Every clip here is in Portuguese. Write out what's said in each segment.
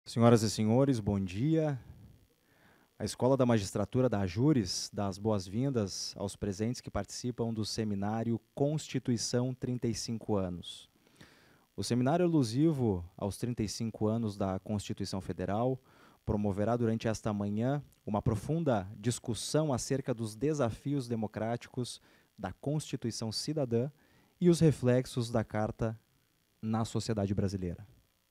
Senhoras e senhores, bom dia. A Escola da Magistratura da Ajures dá as boas-vindas aos presentes que participam do seminário Constituição 35 anos. O seminário alusivo aos 35 anos da Constituição Federal promoverá durante esta manhã uma profunda discussão acerca dos desafios democráticos da Constituição Cidadã e os reflexos da Carta na sociedade brasileira.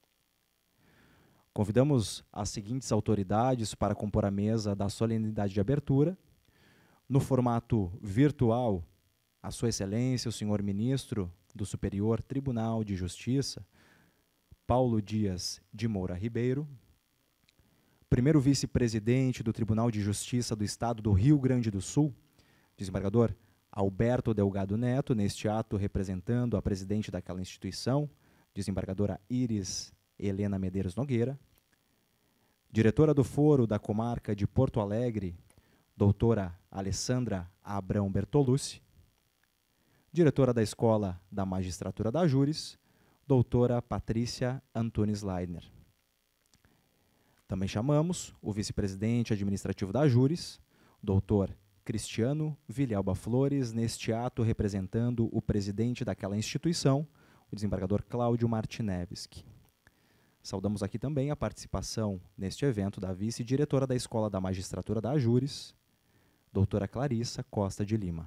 Convidamos as seguintes autoridades para compor a mesa da solenidade de abertura. No formato virtual, a Sua Excelência, o senhor Ministro do Superior Tribunal de Justiça, Paulo Dias de Moura Ribeiro, primeiro vice-presidente do Tribunal de Justiça do Estado do Rio Grande do Sul, desembargador Alberto Delgado Neto, neste ato representando a presidente daquela instituição, desembargadora Iris Helena Medeiros Nogueira, diretora do Foro da Comarca de Porto Alegre, doutora Alessandra Abrão Bertolucci, diretora da Escola da Magistratura da Ajures, doutora Patrícia Antunes Leidner. Também chamamos o vice-presidente administrativo da Ajures, doutor Cristiano Vilhalba Flores, neste ato representando o presidente daquela instituição, o desembargador Cláudio Martinevski. Saudamos aqui também a participação neste evento da vice-diretora da Escola da Magistratura da Ajures, doutora Clarissa Costa de Lima.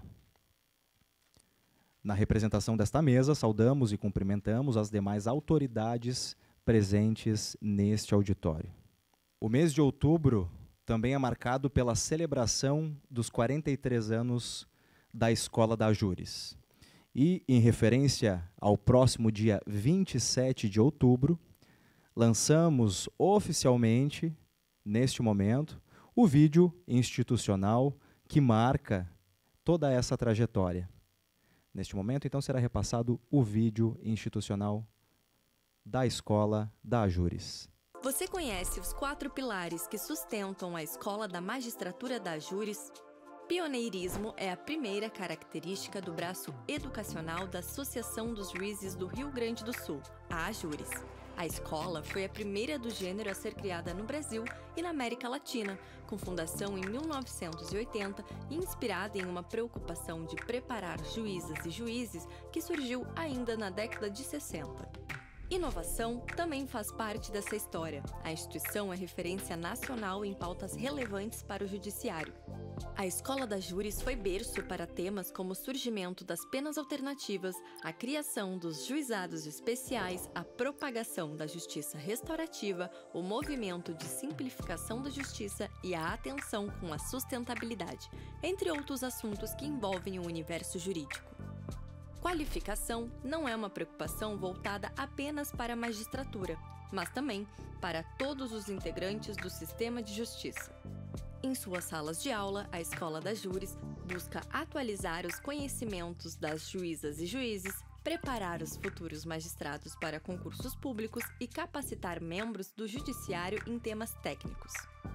Na representação desta mesa, saudamos e cumprimentamos as demais autoridades presentes neste auditório. O mês de outubro também é marcado pela celebração dos 43 anos da Escola da Ajures. E, em referência ao próximo dia 27 de outubro, lançamos oficialmente, neste momento, o vídeo institucional que marca toda essa trajetória. Neste momento, então, será repassado o vídeo institucional da Escola da Ajures. Você conhece os 4 pilares que sustentam a Escola da Magistratura da Ajures? Pioneirismo é a primeira característica do braço educacional da Associação dos Juízes do Rio Grande do Sul, a Ajures. A escola foi a primeira do gênero a ser criada no Brasil e na América Latina, com fundação em 1980 e inspirada em uma preocupação de preparar juízas e juízes que surgiu ainda na década de 60. Inovação também faz parte dessa história. A instituição é referência nacional em pautas relevantes para o judiciário. A Escola da Ajures foi berço para temas como o surgimento das penas alternativas, a criação dos juizados especiais, a propagação da justiça restaurativa, o movimento de simplificação da justiça e a atenção com a sustentabilidade, entre outros assuntos que envolvem o universo jurídico. Qualificação não é uma preocupação voltada apenas para a magistratura, mas também para todos os integrantes do sistema de justiça. Em suas salas de aula, a Escola da Ajures busca atualizar os conhecimentos das juízas e juízes, preparar os futuros magistrados para concursos públicos e capacitar membros do judiciário em temas técnicos.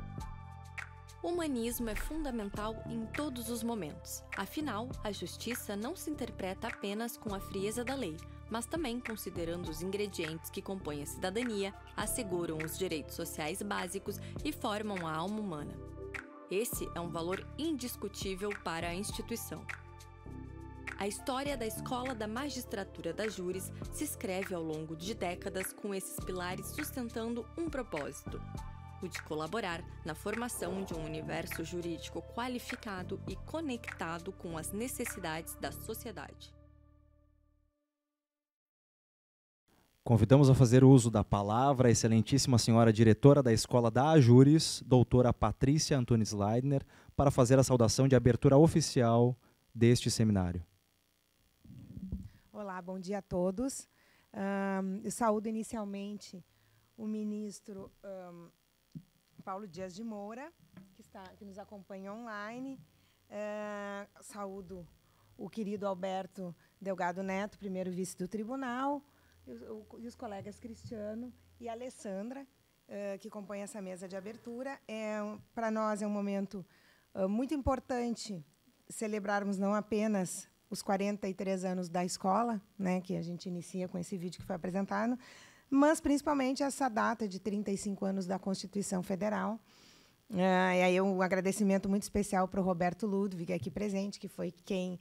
O humanismo é fundamental em todos os momentos. Afinal, a justiça não se interpreta apenas com a frieza da lei, mas também considerando os ingredientes que compõem a cidadania, asseguram os direitos sociais básicos e formam a alma humana. Esse é um valor indiscutível para a instituição. A história da Escola da Magistratura da Ajures se escreve ao longo de décadas com esses pilares sustentando um propósito: o de colaborar na formação de um universo jurídico qualificado e conectado com as necessidades da sociedade. Convidamos a fazer uso da palavra a excelentíssima senhora diretora da Escola da Ajures, doutora Patrícia Antunes Leidner, para fazer a saudação de abertura oficial deste seminário. Olá, bom dia a todos. Eu saúdo inicialmente o ministro Paulo Dias de Moura, que nos acompanha online. Saúdo o querido Alberto Delgado Neto, primeiro vice do tribunal, e os colegas Cristiano e Alessandra, que compõem essa mesa de abertura. Para nós é um momento muito importante celebrarmos não apenas os 43 anos da escola, né, que a gente inicia com esse vídeo que foi apresentado, mas principalmente essa data de 35 anos da Constituição Federal. E aí um agradecimento muito especial para o Roberto Ludwig, aqui presente, que foi quem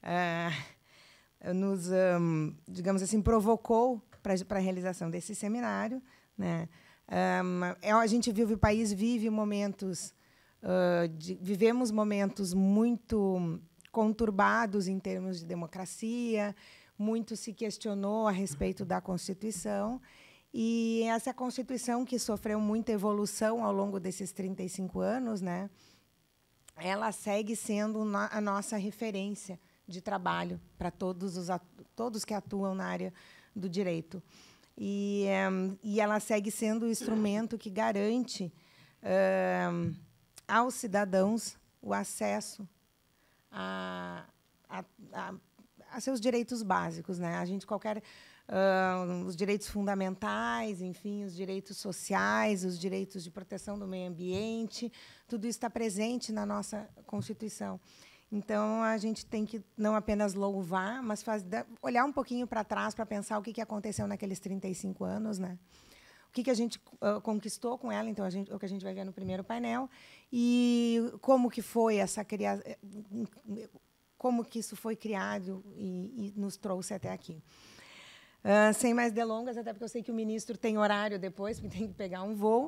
nos, digamos assim, provocou para a realização desse seminário, né? A gente vive, o país vive momentos, vivemos momentos muito conturbados em termos de democracia, muito se questionou a respeito da Constituição, e essa Constituição, que sofreu muita evolução ao longo desses 35 anos, né, ela segue sendo a nossa referência de trabalho para todos que atuam na área do direito. E ela segue sendo o instrumento que garante aos cidadãos o acesso a seus direitos básicos, né? A gente os direitos fundamentais, enfim, os direitos sociais, os direitos de proteção do meio ambiente, tudo isso está presente na nossa Constituição. Então, a gente tem que não apenas louvar, mas olhar um pouquinho para trás para pensar o que aconteceu naqueles 35 anos, né? O que a gente conquistou com ela, então, o que a gente vai ver no primeiro painel, e como que foi essa criação, como que isso foi criado e nos trouxe até aqui. Sem mais delongas, até porque eu sei que o ministro tem horário depois, porque tem que pegar um voo.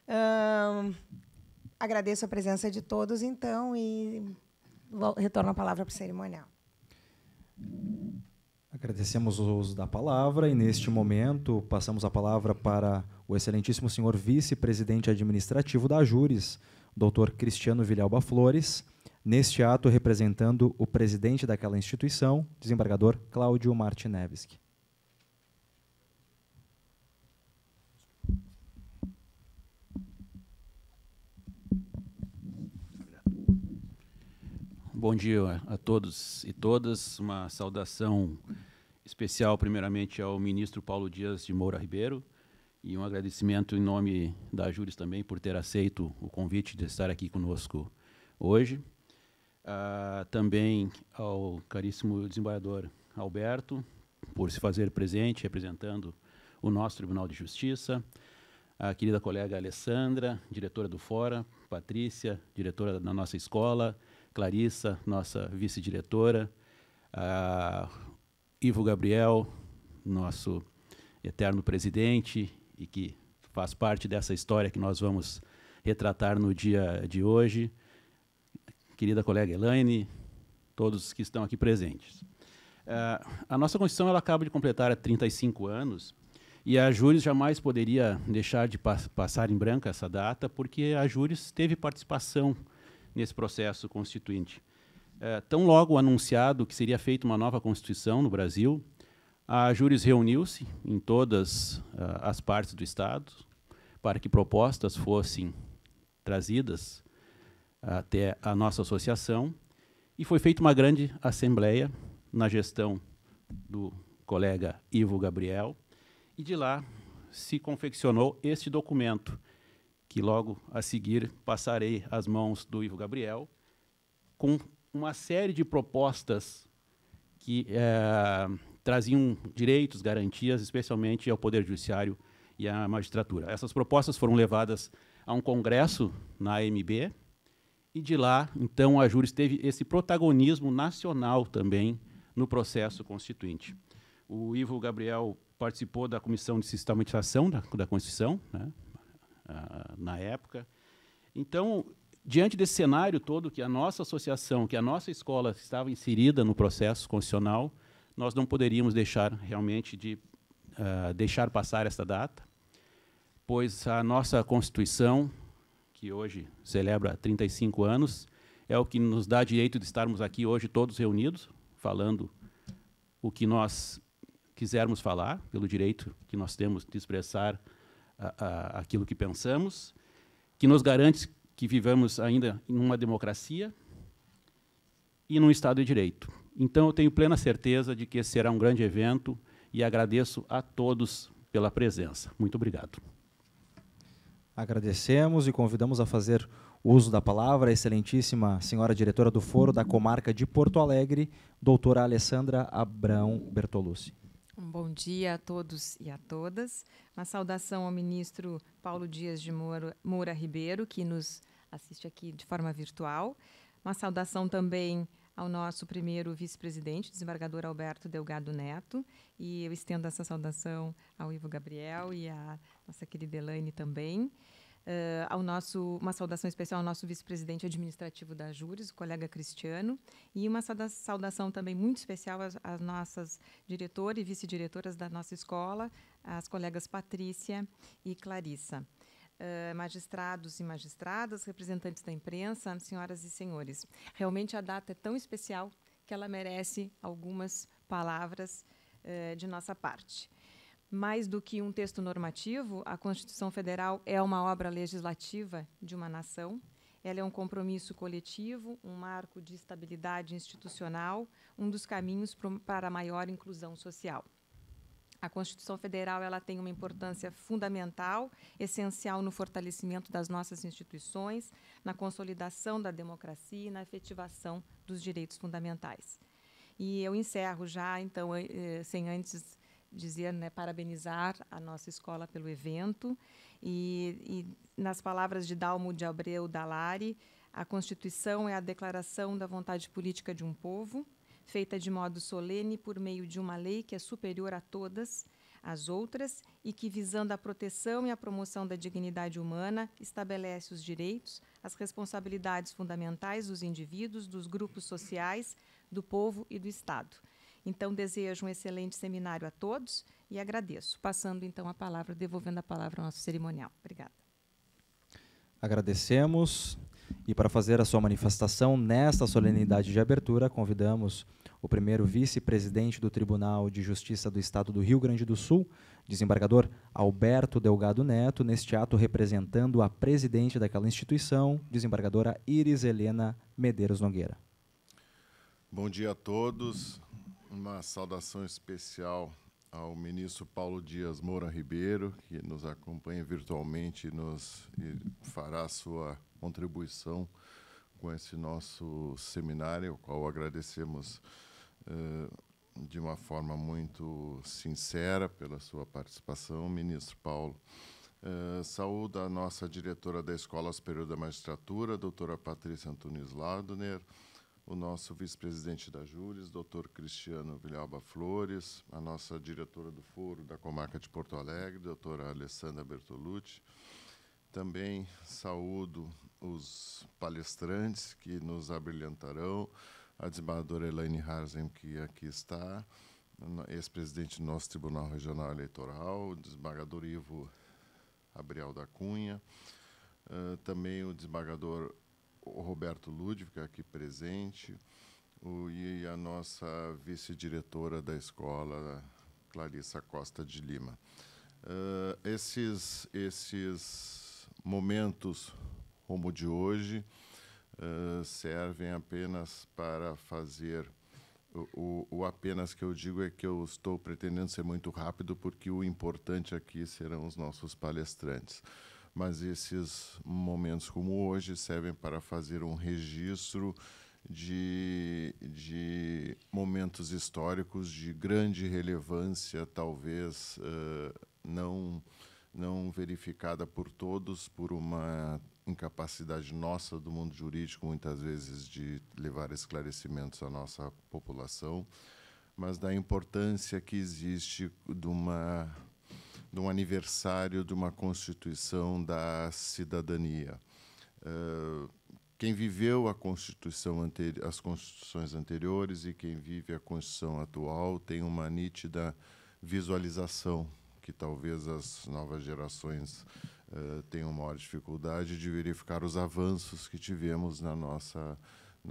Agradeço a presença de todos, então, e retorno a palavra para o cerimonial. Agradecemos o uso da palavra e, neste momento, passamos a palavra para o excelentíssimo senhor vice-presidente administrativo da AJURES, doutor Cristiano Villalba Flores, neste ato representando o presidente daquela instituição, desembargador Cláudio Martinevski. Bom dia a todos e todas. Uma saudação especial, primeiramente, ao ministro Paulo Dias de Moura Ribeiro, e um agradecimento em nome da AJURES também por ter aceito o convite de estar aqui conosco hoje. Também ao caríssimo desembargador Alberto, por se fazer presente, representando o nosso Tribunal de Justiça, a querida colega Alessandra, diretora do Fora, Patrícia, diretora da nossa escola, Clarissa, nossa vice-diretora, Ivo Gabriel, nosso eterno presidente, e que faz parte dessa história que nós vamos retratar no dia de hoje, querida colega Elaine, todos que estão aqui presentes. A nossa Constituição ela acaba de completar 35 anos, e a AJURES jamais poderia deixar de passar em branco essa data, porque a AJURES teve participação nesse processo constituinte. Tão logo anunciado que seria feita uma nova Constituição no Brasil, a AJURES reuniu-se em todas as partes do Estado para que propostas fossem trazidas até a nossa associação, e foi feita uma grande assembleia na gestão do colega Ivo Gabriel, e de lá se confeccionou este documento, que logo a seguir passarei às mãos do Ivo Gabriel, com uma série de propostas que traziam direitos, garantias, especialmente ao Poder Judiciário e à magistratura. Essas propostas foram levadas a um congresso na AMB, e de lá, então, a AJURES teve esse protagonismo nacional também no processo constituinte. O Ivo Gabriel participou da Comissão de Sistematização da Constituição, né, na época. Então, diante desse cenário todo, que a nossa associação, que a nossa escola estava inserida no processo constitucional, nós não poderíamos deixar realmente de deixar passar esta data, pois a nossa Constituição, que hoje celebra 35 anos, é o que nos dá direito de estarmos aqui hoje todos reunidos, falando o que nós quisermos falar, pelo direito que nós temos de expressar aquilo que pensamos, que nos garante que vivamos ainda em uma democracia e num Estado de Direito. Então, eu tenho plena certeza de que esse será um grande evento, e agradeço a todos pela presença. Muito obrigado. Agradecemos e convidamos a fazer uso da palavra a excelentíssima senhora diretora do Foro da Comarca de Porto Alegre, doutora Alessandra Abrão Bertolucci. Um bom dia a todos e a todas. Uma saudação ao ministro Paulo Dias de Moura Ribeiro, que nos assiste aqui de forma virtual. Uma saudação também ao nosso primeiro vice-presidente, desembargador Alberto Delgado Neto, e eu estendo essa saudação ao Ivo Gabriel e à nossa querida Elaine também. Uma saudação especial ao nosso vice-presidente administrativo da Júris, o colega Cristiano, e uma saudação também muito especial às nossas diretoras e vice-diretoras da nossa escola, as colegas Patrícia e Clarissa. Magistrados e magistradas, representantes da imprensa, senhoras e senhores. Realmente a data é tão especial que ela merece algumas palavras de nossa parte. Mais do que um texto normativo, a Constituição Federal é uma obra legislativa de uma nação. Ela é um compromisso coletivo, um marco de estabilidade institucional, um dos caminhos para a maior inclusão social. A Constituição Federal ela tem uma importância fundamental, essencial no fortalecimento das nossas instituições, na consolidação da democracia e na efetivação dos direitos fundamentais. E eu encerro já, então, sem antes dizer, parabenizar a nossa escola pelo evento. E nas palavras de Dalmo de Abreu Dalari, a Constituição é a declaração da vontade política de um povo, feita de modo solene por meio de uma lei que é superior a todas as outras e que, visando a proteção e a promoção da dignidade humana, estabelece os direitos, as responsabilidades fundamentais dos indivíduos, dos grupos sociais, do povo e do Estado. Então, desejo um excelente seminário a todos e agradeço. Passando, então, devolvendo a palavra ao nosso cerimonial. Obrigada. Agradecemos. E para fazer a sua manifestação nesta solenidade de abertura, convidamos o primeiro vice-presidente do Tribunal de Justiça do Estado do Rio Grande do Sul, desembargador Alberto Delgado Neto, neste ato representando a presidente daquela instituição, desembargadora Iris Helena Medeiros Nogueira. Bom dia a todos. Uma saudação especial ao ministro Paulo Dias Moura Ribeiro, que nos acompanha virtualmente e fará a sua contribuição com esse nosso seminário, ao qual agradecemos de uma forma muito sincera pela sua participação, ministro Paulo. Saúdo a nossa diretora da Escola Superior da Magistratura, doutora Patrícia Antunes Ladner, o nosso vice-presidente da Júris, doutor Cristiano Villalba Flores, a nossa diretora do Foro da Comarca de Porto Alegre, doutora Alessandra Bertolucci. Também saúdo os palestrantes que nos abrilhantarão, a desembargadora Elaine Harzen, que aqui está, ex-presidente do nosso Tribunal Regional Eleitoral, o desembargador Ivo Gabriel da Cunha, também o desembargador Roberto Ludwig, aqui presente, e a nossa vice-diretora da escola, Clarissa Costa de Lima. Esses momentos, como o de hoje, servem apenas para fazer... O apenas que eu digo é que eu estou pretendendo ser muito rápido, porque o importante aqui serão os nossos palestrantes. Mas esses momentos como hoje servem para fazer um registro de momentos históricos de grande relevância, talvez não verificada por todos, por uma incapacidade nossa do mundo jurídico, muitas vezes, de levar esclarecimentos à nossa população, mas da importância que existe de um aniversário de uma Constituição da cidadania. Quem viveu as constituições anteriores e quem vive a Constituição atual tem uma nítida visualização, que talvez as novas gerações tenham maior dificuldade de verificar os avanços que tivemos na nossa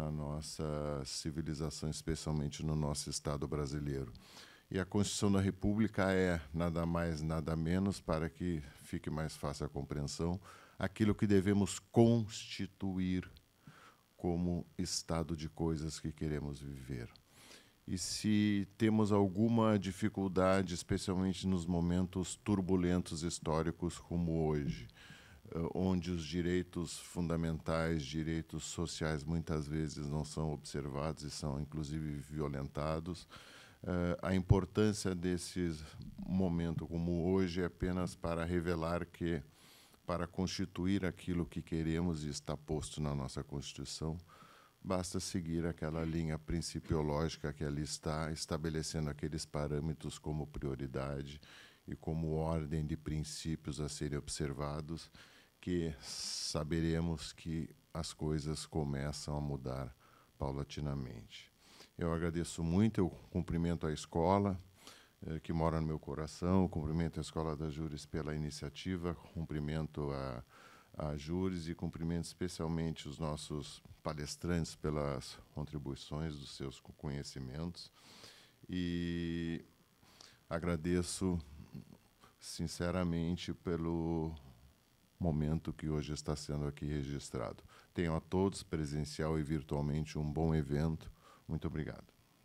civilização, especialmente no nosso Estado brasileiro. E a Constituição da República é, nada mais, nada menos, para que fique mais fácil a compreensão, aquilo que devemos constituir como estado de coisas que queremos viver. E se temos alguma dificuldade, especialmente nos momentos turbulentos históricos como hoje, onde os direitos fundamentais, direitos sociais, muitas vezes não são observados e são, inclusive, violentados, a importância desse momento como hoje é apenas para revelar que, para constituir aquilo que queremos e está posto na nossa Constituição, basta seguir aquela linha principiológica que ali está, estabelecendo aqueles parâmetros como prioridade e como ordem de princípios a serem observados, que saberemos que as coisas começam a mudar paulatinamente. Eu agradeço muito, eu cumprimento a escola, que mora no meu coração, cumprimento a Escola da Júris pela iniciativa, cumprimento a Júris e cumprimento especialmente os nossos palestrantes pelas contribuições dos seus conhecimentos. E agradeço sinceramente pelo momento que hoje está sendo aqui registrado. Tenham a todos, presencial e virtualmente, um bom evento. Muito obrigado.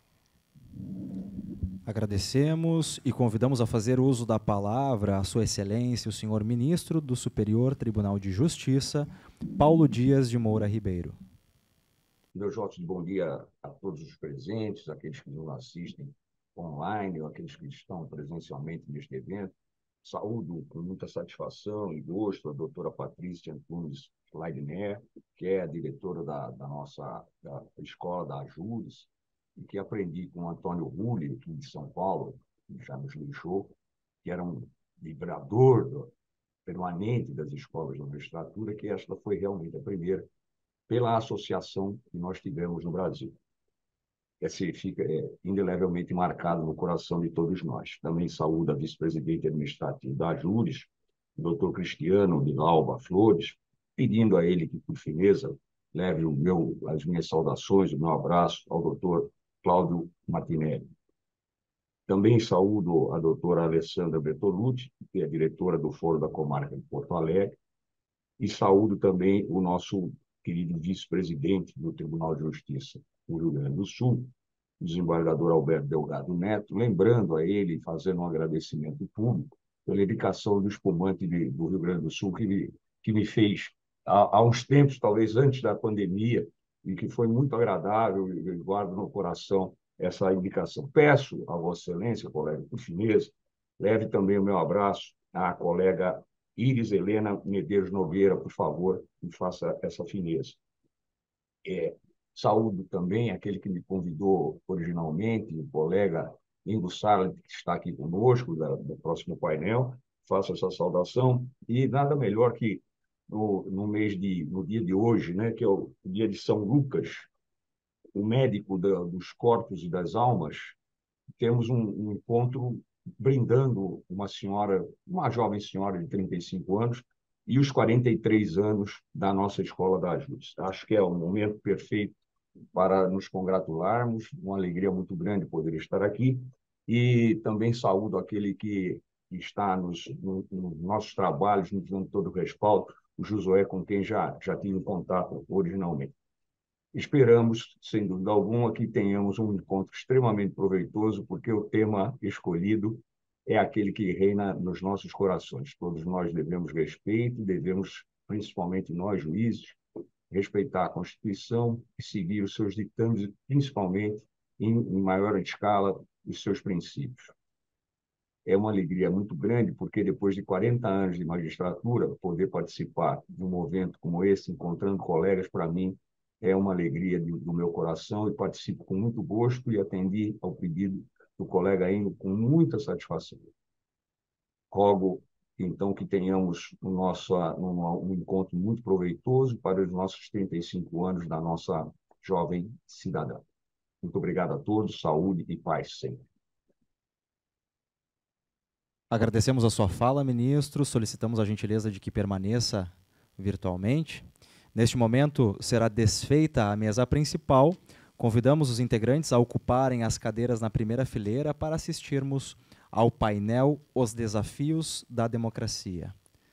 Agradecemos e convidamos a fazer uso da palavra a Sua Excelência, o senhor Ministro do Superior Tribunal de Justiça, Paulo Dias de Moura Ribeiro. Meus votos de bom dia a todos os presentes, aqueles que nos assistem online, ou aqueles que estão presencialmente neste evento. Saúdo com muita satisfação e gosto a doutora Patrícia Antunes Leidner, que é a diretora da nossa escola da Júris, e que aprendi com o Antônio Rulli, aqui de São Paulo, que já nos deixou, que era um vibrador permanente das escolas de magistratura, que esta foi realmente a primeira, pela associação que nós tivemos no Brasil. Esse fica indelevelmente marcado no coração de todos nós. Também saúdo a vice-presidente administrativa da Júris, o doutor Cristiano de Alba Flores, pedindo a ele que, por fineza, leve as minhas saudações, o meu abraço ao doutor Cláudio Martinelli. Também saúdo a doutora Alessandra Bertolucci, que é diretora do Fórum da Comarca de Porto Alegre, e saúdo também o nosso querido vice-presidente do Tribunal de Justiça do Rio Grande do Sul, o desembargador Alberto Delgado Neto, lembrando a ele, fazendo um agradecimento público pela dedicação do espumante do Rio Grande do Sul, que me fez, há uns tempos, talvez antes da pandemia, e que foi muito agradável, e guardo no coração essa indicação. Peço a Vossa Excelência, colega, por fineza, leve também o meu abraço à colega Iris Helena Medeiros Nogueira, por favor, e faça essa fineza. Saúdo também aquele que me convidou originalmente, o colega Ingo Sarlet, que está aqui conosco, do próximo painel. Faço essa saudação. E nada melhor que no dia de hoje, né, que é o dia de São Lucas, o médico dos corpos e das almas, temos um encontro brindando uma jovem senhora de 35 anos, e os 43 anos da nossa Escola da Júris. Acho que é o momento perfeito para nos congratularmos, uma alegria muito grande poder estar aqui, e também saúdo aquele que está nos nossos trabalhos, nos dando todo o respaldo, o Josué, com quem já tive contato originalmente. Esperamos, sem dúvida alguma, que tenhamos um encontro extremamente proveitoso, porque o tema escolhido é aquele que reina nos nossos corações. Todos nós devemos respeito, devemos, principalmente nós, juízes, respeitar a Constituição e seguir os seus ditames, principalmente, em maior escala, os seus princípios. É uma alegria muito grande, porque depois de 40 anos de magistratura, poder participar de um evento como esse, encontrando colegas, para mim, é uma alegria do meu coração, e participo com muito gosto e atendi ao pedido do colega Ingo com muita satisfação. Rogo, então, que tenhamos um encontro muito proveitoso para os nossos 35 anos da nossa jovem cidadã. Muito obrigado a todos, saúde e paz sempre. Agradecemos a sua fala, ministro, solicitamos a gentileza de que permaneça virtualmente. Neste momento, será desfeita a mesa principal. Convidamos os integrantes a ocuparem as cadeiras na primeira fileira para assistirmos ao painel Os Desafios da Democracia.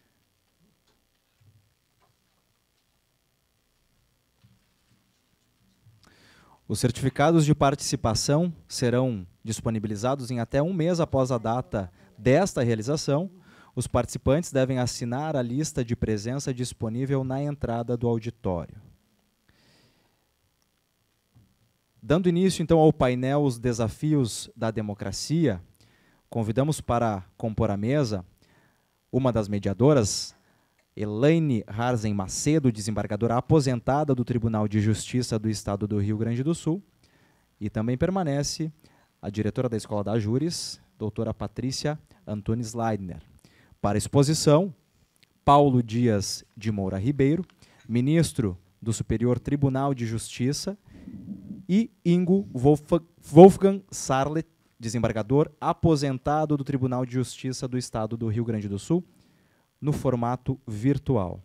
Os certificados de participação serão disponibilizados em até um mês após a data desta realização. Os participantes devem assinar a lista de presença disponível na entrada do auditório. Dando início, então, ao painel Os Desafios da Democracia, convidamos para compor a mesa uma das mediadoras, Elaine Harzen Macedo, desembargadora aposentada do Tribunal de Justiça do Estado do Rio Grande do Sul, e também permanece a diretora da Escola da Júris, doutora Patrícia Antunes Leidner. Para exposição, Paulo Dias de Moura Ribeiro, ministro do Superior Tribunal de Justiça, e Ingo Wolfgang Sarlet, desembargador aposentado do Tribunal de Justiça do Estado do Rio Grande do Sul, no formato virtual.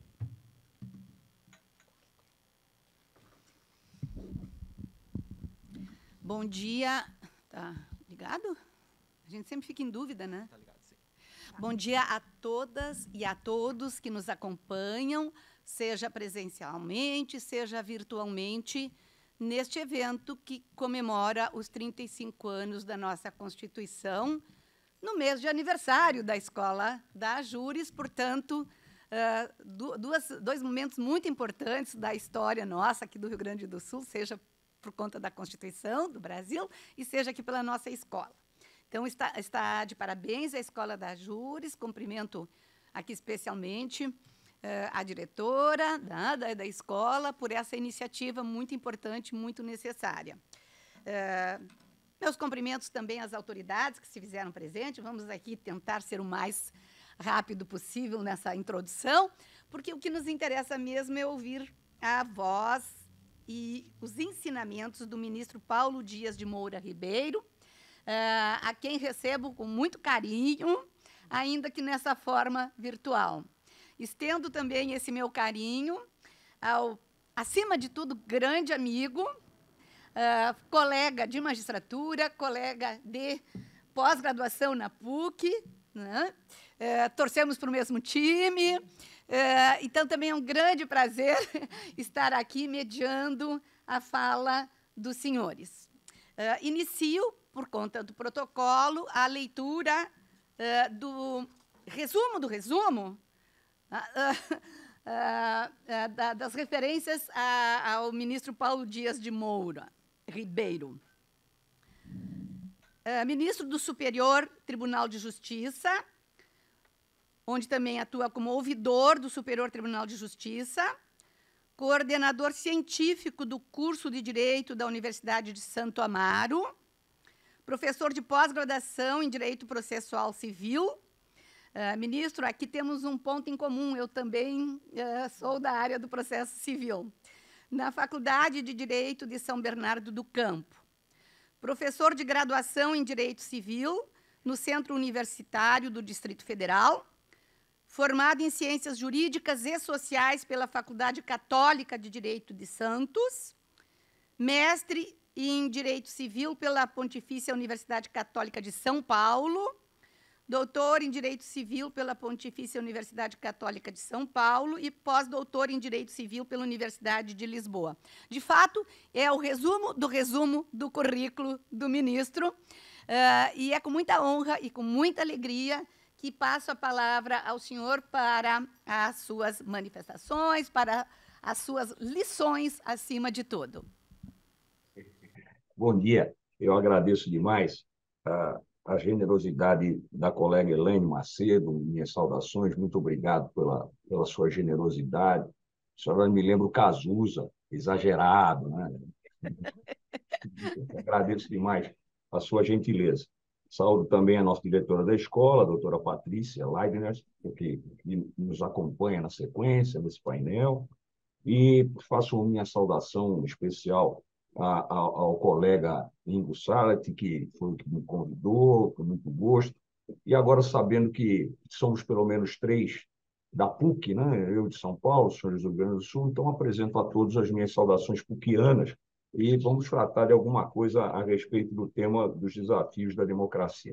Bom dia. Tá ligado? A gente sempre fica em dúvida, né? Tá ligado, sim. Bom dia a todas e a todos que nos acompanham, seja presencialmente, seja virtualmente, neste evento que comemora os 35 anos da nossa Constituição, no mês de aniversário da Escola da Júris, portanto, dois momentos muito importantes da história nossa aqui do Rio Grande do Sul, seja por conta da Constituição do Brasil e seja aqui pela nossa escola. Então, está de parabéns a Escola da Júris, cumprimento aqui especialmente a diretora da escola por essa iniciativa muito importante, muito necessária. Meus cumprimentos também às autoridades que se fizeram presentes. Vamos aqui tentar ser o mais rápido possível nessa introdução, porque o que nos interessa mesmo é ouvir a voz e os ensinamentos do ministro Paulo Dias de Moura Ribeiro, a quem recebo com muito carinho, ainda que nessa forma virtual. Estendo também esse meu carinho ao, acima de tudo, grande amigo, colega de magistratura, colega de pós-graduação na PUC, né? Torcemos para o mesmo time, então também é um grande prazer estar aqui mediando a fala dos senhores. Inicio, por conta do protocolo, a leitura do resumo das referências ao ministro Paulo Dias de Moura Ribeiro. Ministro do Superior Tribunal de Justiça, onde também atua como ouvidor do Superior Tribunal de Justiça, coordenador científico do curso de Direito da Universidade de Santo Amaro, professor de pós-graduação em Direito Processual Civil. Ministro, aqui temos um ponto em comum, eu também sou da área do processo civil, na Faculdade de Direito de São Bernardo do Campo. Professor de graduação em Direito Civil no Centro Universitário do Distrito Federal, formado em Ciências Jurídicas e Sociais pela Faculdade Católica de Direito de Santos, mestre em Direito Civil pela Pontifícia Universidade Católica de São Paulo, doutor em Direito Civil pela Pontifícia Universidade Católica de São Paulo e pós-doutor em Direito Civil pela Universidade de Lisboa. De fato, é o resumo do currículo do ministro, e é com muita honra e com muita alegria que passo a palavra ao senhor para as suas manifestações, para as suas lições, acima de tudo. Bom dia. Eu agradeço demais a generosidade da colega Elaine Macedo, minhas saudações, muito obrigado pela sua generosidade. A senhora me lembra o Cazuza, exagerado, né? Agradeço demais a sua gentileza. Saúdo também a nossa diretora da escola, a doutora Patrícia Leidner, que nos acompanha na sequência desse painel, e faço minha saudação especial ao colega Ingo Sarlet, que foi o que me convidou, com muito gosto, e agora sabendo que somos pelo menos 3 da PUC, né? Eu de São Paulo, os senhores do Rio Grande do Sul, então apresento a todos as minhas saudações pucianas e vamos tratar de alguma coisa a respeito do tema dos desafios da democracia.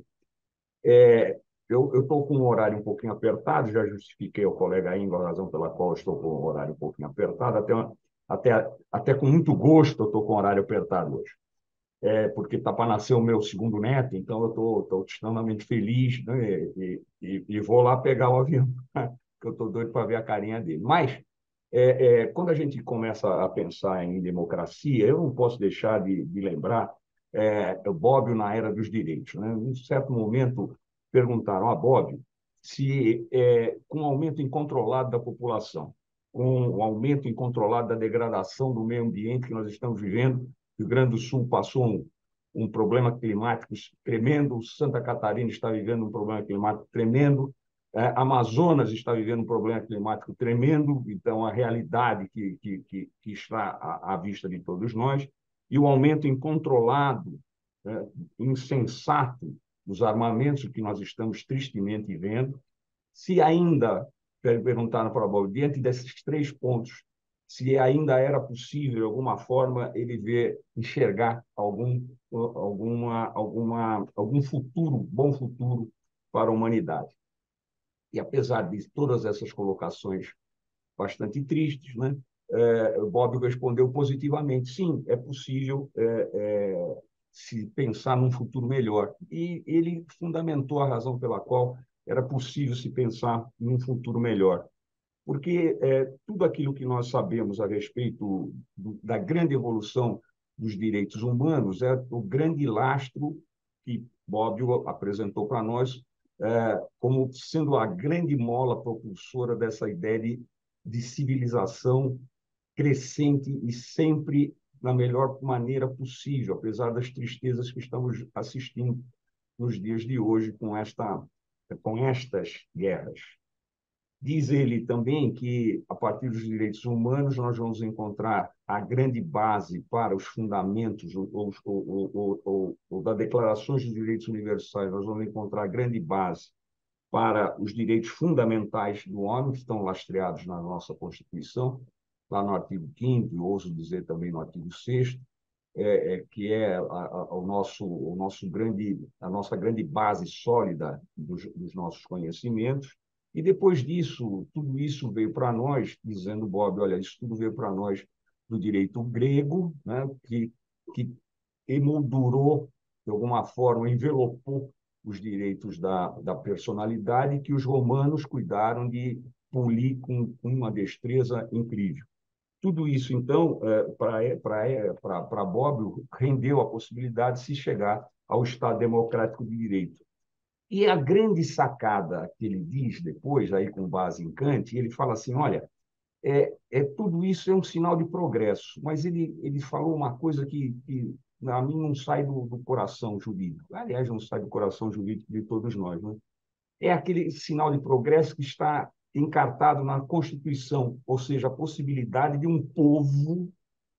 Eu estou com um horário um pouquinho apertado, já justifiquei ao colega Ingo a razão pela qual estou com um horário um pouquinho apertado, até com muito gosto eu estou com um horário apertado hoje, porque está para nascer o meu segundo neto, então eu estou extremamente feliz, né? E vou lá pegar o avião, que eu estou doido para ver a carinha dele. Mas Quando a gente começa a pensar em democracia, eu não posso deixar de lembrar Bobbio na Era dos Direitos, né? Em certo momento, perguntaram a Bobbio se, com o aumento incontrolado da população, com o aumento incontrolado da degradação do meio ambiente que nós estamos vivendo, o Rio Grande do Sul passou um problema climático tremendo, Santa Catarina está vivendo um problema climático tremendo, Amazonas está vivendo um problema climático tremendo, então a realidade que está à vista de todos nós, e o aumento incontrolado, insensato dos armamentos que nós estamos tristemente vendo. Se ainda, perguntaram para o Bob, diante desses 3 pontos, se ainda era possível, de alguma forma, ele ver, enxergar algum futuro, bom futuro para a humanidade. E apesar de todas essas colocações bastante tristes, né, Bob respondeu positivamente: sim, é possível se pensar num futuro melhor. E ele fundamentou a razão pela qual era possível se pensar num futuro melhor. Porque tudo aquilo que nós sabemos a respeito da grande evolução dos direitos humanos é o grande lastro que Bobbio apresentou para nós como sendo a grande mola propulsora dessa ideia de civilização crescente e sempre na melhor maneira possível, apesar das tristezas que estamos assistindo nos dias de hoje com estas guerras. Diz ele também que, a partir dos direitos humanos, nós vamos encontrar a grande base para os fundamentos ou da Declaração dos Direitos Universais, nós vamos encontrar a grande base para os direitos fundamentais do homem, que estão lastreados na nossa Constituição, lá no artigo 5º, e ouso dizer também no artigo 6º, que é a nossa grande base sólida dos nossos conhecimentos. E depois disso, tudo isso veio para nós, dizendo Bob, olha, isso tudo veio para nós do direito grego, né, que emoldurou, de alguma forma, envelopou os direitos da personalidade, que os romanos cuidaram de polir com uma destreza incrível. Tudo isso, então, para Bobbio, rendeu a possibilidade de se chegar ao Estado democrático de direito. E a grande sacada que ele diz depois, aí com base em Kant, ele fala assim, olha, tudo isso é um sinal de progresso, mas ele falou uma coisa que a mim não sai do coração jurídico. Aliás, não sai do coração jurídico de todos nós, né? É aquele sinal de progresso que está encartado na Constituição, ou seja, a possibilidade de um povo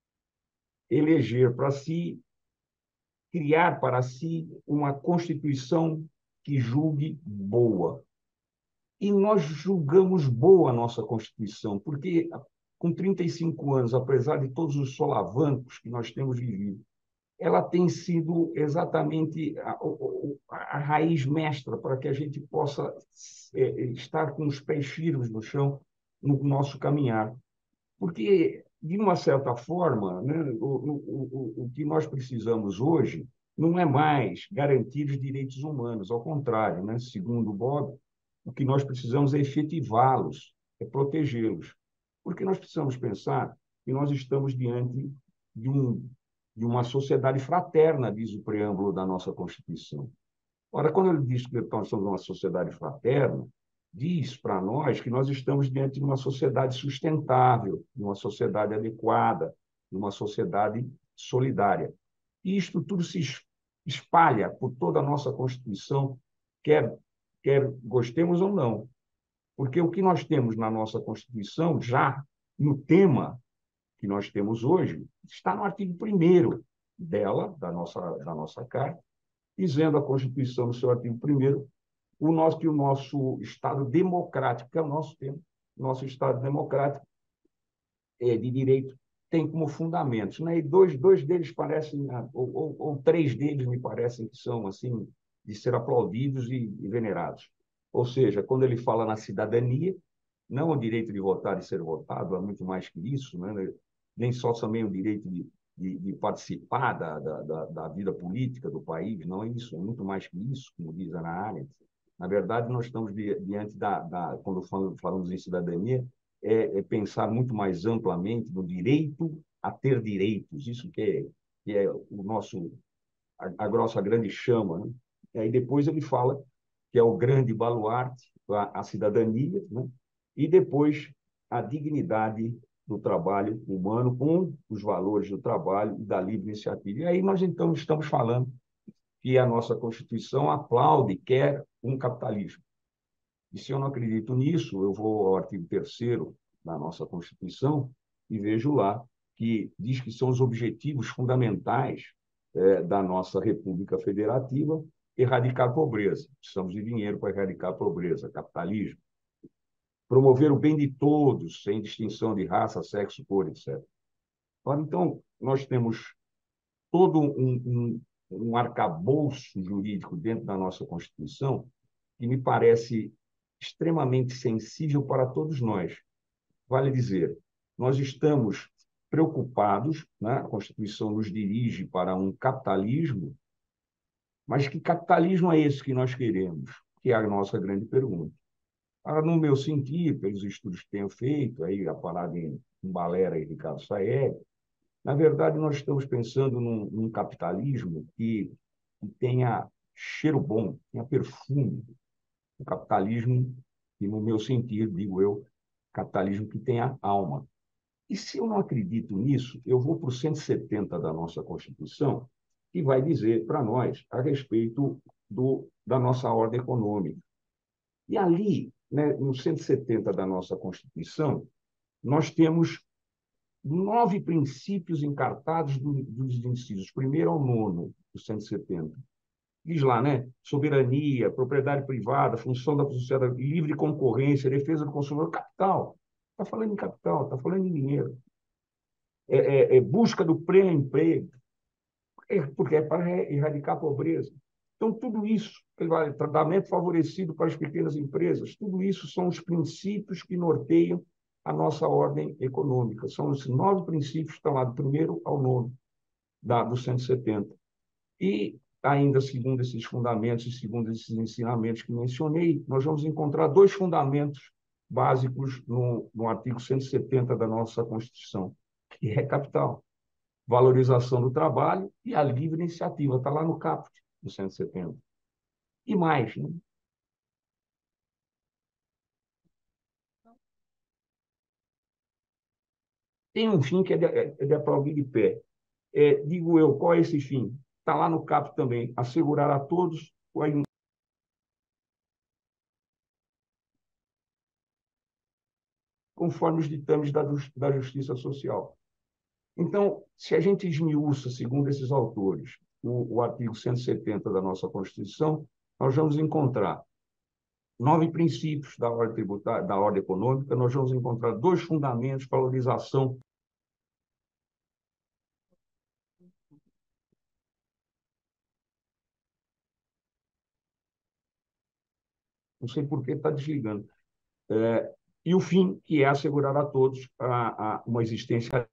eleger para si, criar para si uma Constituição que julgue boa. E nós julgamos boa a nossa Constituição, porque com 35 anos, apesar de todos os solavancos que nós temos vivido, ela tem sido exatamente a raiz mestra para que a gente possa estar com os pés firmes no chão no nosso caminhar. Porque, de uma certa forma, né, o que nós precisamos hoje não é mais garantir os direitos humanos, ao contrário, né, segundo o Bob, o que nós precisamos é efetivá-los, é protegê-los. Porque nós precisamos pensar que nós estamos diante de uma sociedade fraterna, diz o preâmbulo da nossa Constituição. Ora, quando ele diz que nós somos uma sociedade fraterna, diz para nós que nós estamos diante de uma sociedade sustentável, de uma sociedade adequada, de uma sociedade solidária. E isto tudo se espalha por toda a nossa Constituição, quer gostemos ou não. Porque o que nós temos na nossa Constituição, já no tema que nós temos hoje, está no artigo 1º dela, da nossa Carta, dizendo a Constituição, no seu artigo 1º, que o nosso Estado democrático, que é o nosso tema, nosso Estado democrático de direito, tem como fundamentos. Né? E dois deles parecem, ou 3 deles me parecem que são assim de ser aplaudidos e venerados. Ou seja, quando ele fala na cidadania, não o direito de votar e ser votado, é muito mais que isso, né? Nem só também o direito de participar da vida política do país, não é isso, é muito mais que isso, como diz Ana Arendt. Na verdade, nós estamos diante quando falamos em cidadania, pensar muito mais amplamente no direito a ter direitos, isso que é o nosso, a nossa grande chama, né? E aí depois ele fala que é o grande baluarte, a cidadania, né? E depois a dignidade do trabalho humano com os valores do trabalho e da livre iniciativa. E aí nós, então, estamos falando que a nossa Constituição aplaude, quer um capitalismo. E se eu não acredito nisso, eu vou ao artigo 3º da nossa Constituição e vejo lá que diz que são os objetivos fundamentais da nossa República Federativa erradicar a pobreza. Precisamos de dinheiro para erradicar a pobreza, capitalismo. Promover o bem de todos, sem distinção de raça, sexo, cor, etc. Então, nós temos todo um arcabouço jurídico dentro da nossa Constituição que me parece extremamente sensível para todos nós. Vale dizer, nós estamos preocupados, né? A Constituição nos dirige para um capitalismo, mas que capitalismo é esse que nós queremos? Que é a nossa grande pergunta. No meu sentir, pelos estudos que tenho feito, aí a parada em Balera e Ricardo Saed, na verdade, nós estamos pensando num capitalismo que tenha cheiro bom, tenha perfume. O capitalismo, que no meu sentir, digo eu, capitalismo que tenha alma. E se eu não acredito nisso, eu vou para o 170 da nossa Constituição, que vai dizer para nós a respeito da nossa ordem econômica. E ali, né, no 170 da nossa Constituição, nós temos 9 princípios encartados dos incisos 1º ao 9º do 170. Diz lá, né? Soberania, propriedade privada, função da sociedade, livre concorrência, defesa do consumidor, capital. Está falando em capital, está falando em dinheiro. Busca do pré-emprego, porque é para erradicar a pobreza. Então, tudo isso, tratamento favorecido para as pequenas empresas, tudo isso são os princípios que norteiam a nossa ordem econômica. São os 9 princípios que estão lá do 1º ao 9º do 170. E, ainda segundo esses fundamentos e segundo esses ensinamentos que mencionei, nós vamos encontrar 2 fundamentos básicos no artigo 170 da nossa Constituição, que é capital, valorização do trabalho e a livre iniciativa. Está lá no caput do 170. E mais, né? Tem um fim que é de aplaudir de pé. Digo eu, qual é esse fim? Está lá no caput também, assegurar a todos conforme os ditames da justiça social. Então, se a gente esmiuça, segundo esses autores, o artigo 170 da nossa Constituição, nós vamos encontrar 9 princípios da ordem tributária, da ordem econômica, nós vamos encontrar 2 fundamentos para a valorização não sei por que está desligando. E o fim, que é assegurar a todos uma existência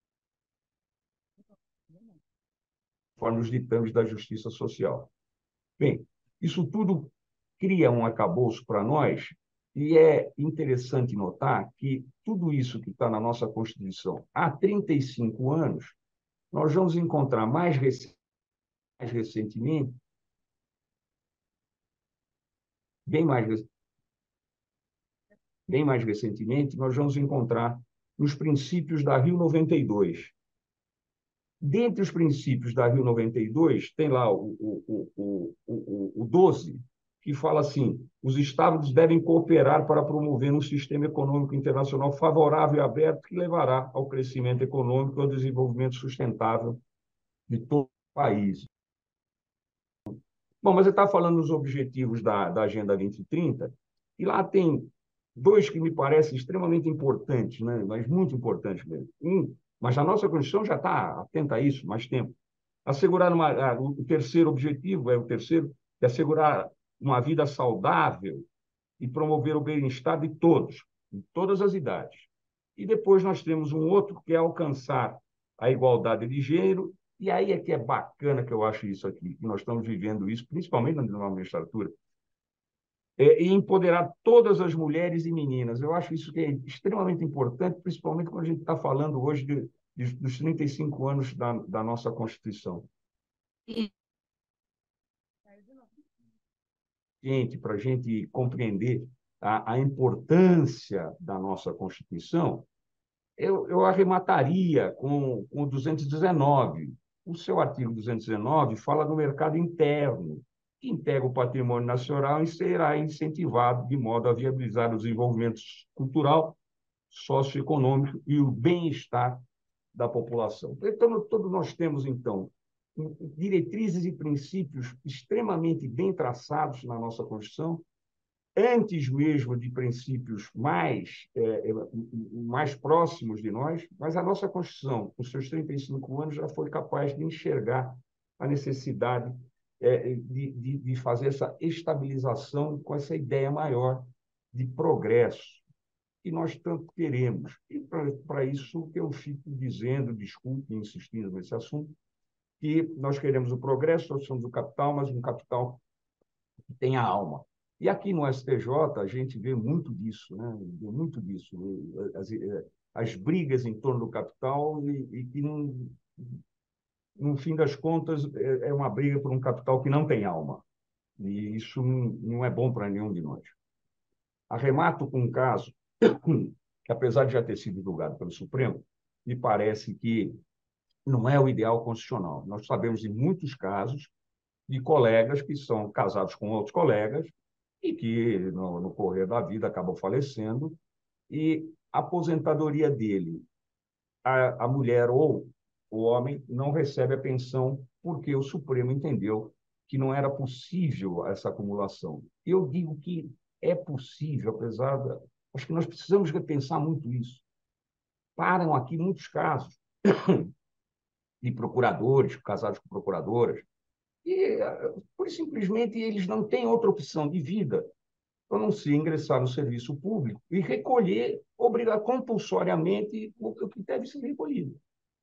conforme os ditames da justiça social. Bem, isso tudo cria um arcabouço para nós, e é interessante notar que tudo isso que está na nossa Constituição há 35 anos, nós vamos encontrar mais recentemente, bem mais recentemente, nós vamos encontrar nos princípios da Rio 92. Dentre os princípios da Rio 92, tem lá o 12, que fala assim: os Estados devem cooperar para promover um sistema econômico internacional favorável e aberto que levará ao crescimento econômico e ao desenvolvimento sustentável de todo o país. Bom, mas você está falando dos objetivos da Agenda 2030, e lá tem 2 que me parecem extremamente importantes, né? Mas muito importantes mesmo. Mas a nossa Constituição já está atenta a isso mais tempo. Assegurar o terceiro objetivo, é assegurar uma vida saudável e promover o bem-estar de todos, em todas as idades. E depois nós temos um outro que é alcançar a igualdade de gênero, e aí é que é bacana que eu acho isso aqui, que nós estamos vivendo isso, principalmente na magistratura. e empoderar todas as mulheres e meninas. Eu acho isso que é extremamente importante, principalmente quando a gente está falando hoje dos 35 anos da nossa Constituição. Para a gente compreender a importância da nossa Constituição, eu arremataria com o 219. O seu artigo 219 fala do mercado interno, que integra o patrimônio nacional e será incentivado de modo a viabilizar o desenvolvimento cultural, socioeconômico e o bem-estar da população. Então, todos nós temos, então, diretrizes e princípios extremamente bem traçados na nossa Constituição, antes mesmo de princípios mais próximos de nós, mas a nossa Constituição, com seus 35 anos, já foi capaz de enxergar a necessidade de fazer essa estabilização com essa ideia maior de progresso que nós tanto queremos. E para isso que eu fico dizendo, desculpe, insistindo nesse assunto, que nós queremos o progresso, nós somos o capital, mas um capital que tenha alma. E aqui no STJ a gente vê muito disso, né? Vê muito disso, as brigas em torno do capital e que, no fim das contas, é uma briga por um capital que não tem alma. E isso não é bom para nenhum de nós. Arremato com um caso que, apesar de já ter sido julgado pelo Supremo, me parece que não é o ideal constitucional. Nós sabemos de muitos casos de colegas que são casados com outros colegas e que, no correr da vida, acabam falecendo, e a aposentadoria dele, a mulher ou o homem, não recebe a pensão porque o Supremo entendeu que não era possível essa acumulação. Eu digo que é possível, apesar da... Acho que nós precisamos repensar muito isso. Param aqui muitos casos de procuradores, casados com procuradoras, e, por simplesmente, eles não têm outra opção de vida a não ser ingressar no serviço público e recolher, obrigar compulsoriamente o que deve ser recolhido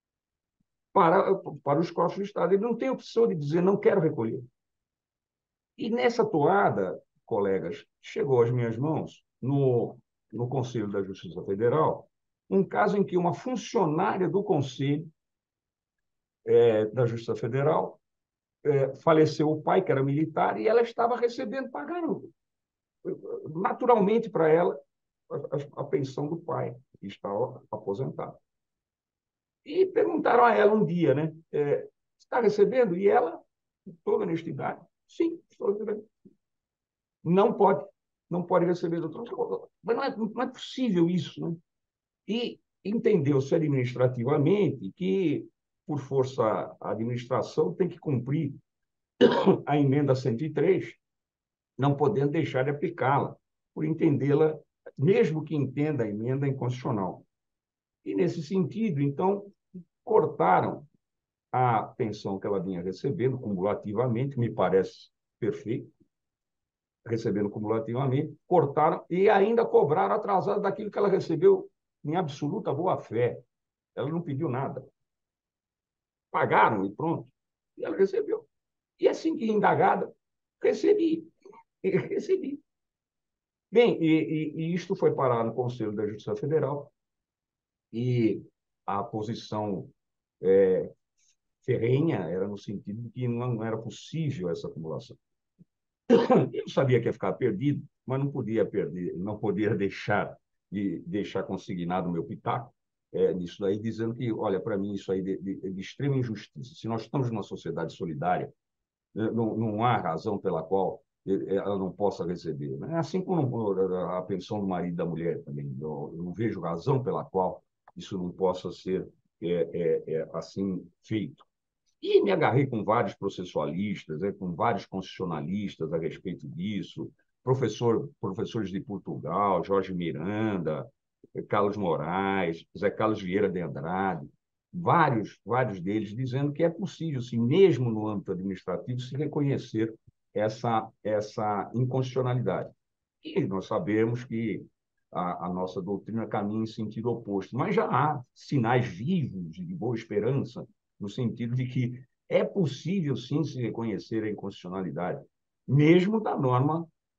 para os cofres do Estado. Ele não tem opção de dizer, não quero recolher. E nessa toada, colegas, chegou às minhas mãos, no Conselho da Justiça Federal, um caso em que uma funcionária do Conselho da Justiça Federal faleceu o pai, que era militar, e ela estava recebendo, pagando naturalmente para ela a pensão do pai, que estava aposentado. E perguntaram a ela um dia, né? Está recebendo? E ela, com toda honestidade, sim, estou recebendo. Não pode receber, doutor. Mas não é possível isso, né? E entendeu-se administrativamente que, por força, a administração tem que cumprir a emenda 103, não podendo deixar de aplicá-la, por entendê-la, mesmo que entenda a emenda inconstitucional. E, nesse sentido, então, cortaram a pensão que ela vinha recebendo cumulativamente, me parece perfeito, recebendo cumulativamente, cortaram e ainda cobraram atrasado daquilo que ela recebeu em absoluta boa-fé. Ela não pediu nada. Pagaram e pronto. E ela recebeu. E assim que indagada, recebi. Bem, e isto foi parar no Conselho da Justiça Federal e a posição ferrenha era no sentido de que não era possível essa acumulação. Eu sabia que ia ficar perdido, mas não podia perder, não podia deixar consignado o meu pitaco nisso daí, dizendo que, olha, para mim isso aí de extrema injustiça. Se nós estamos numa sociedade solidária, não há razão pela qual ela não possa receber. Né? Assim como a pensão do marido e da mulher também. Eu não vejo razão pela qual isso não possa ser assim feito. E me agarrei com vários processualistas, com vários constitucionalistas a respeito disso, professores de Portugal, Jorge Miranda, Carlos Moraes, Zé Carlos Vieira de Andrade, vários deles dizendo que é possível, sim, mesmo no âmbito administrativo, se reconhecer essa inconstitucionalidade. E nós sabemos que a nossa doutrina caminha em sentido oposto, mas já há sinais vivos de boa esperança, no sentido de que é possível, sim, se reconhecer a inconstitucionalidade, mesmo da norma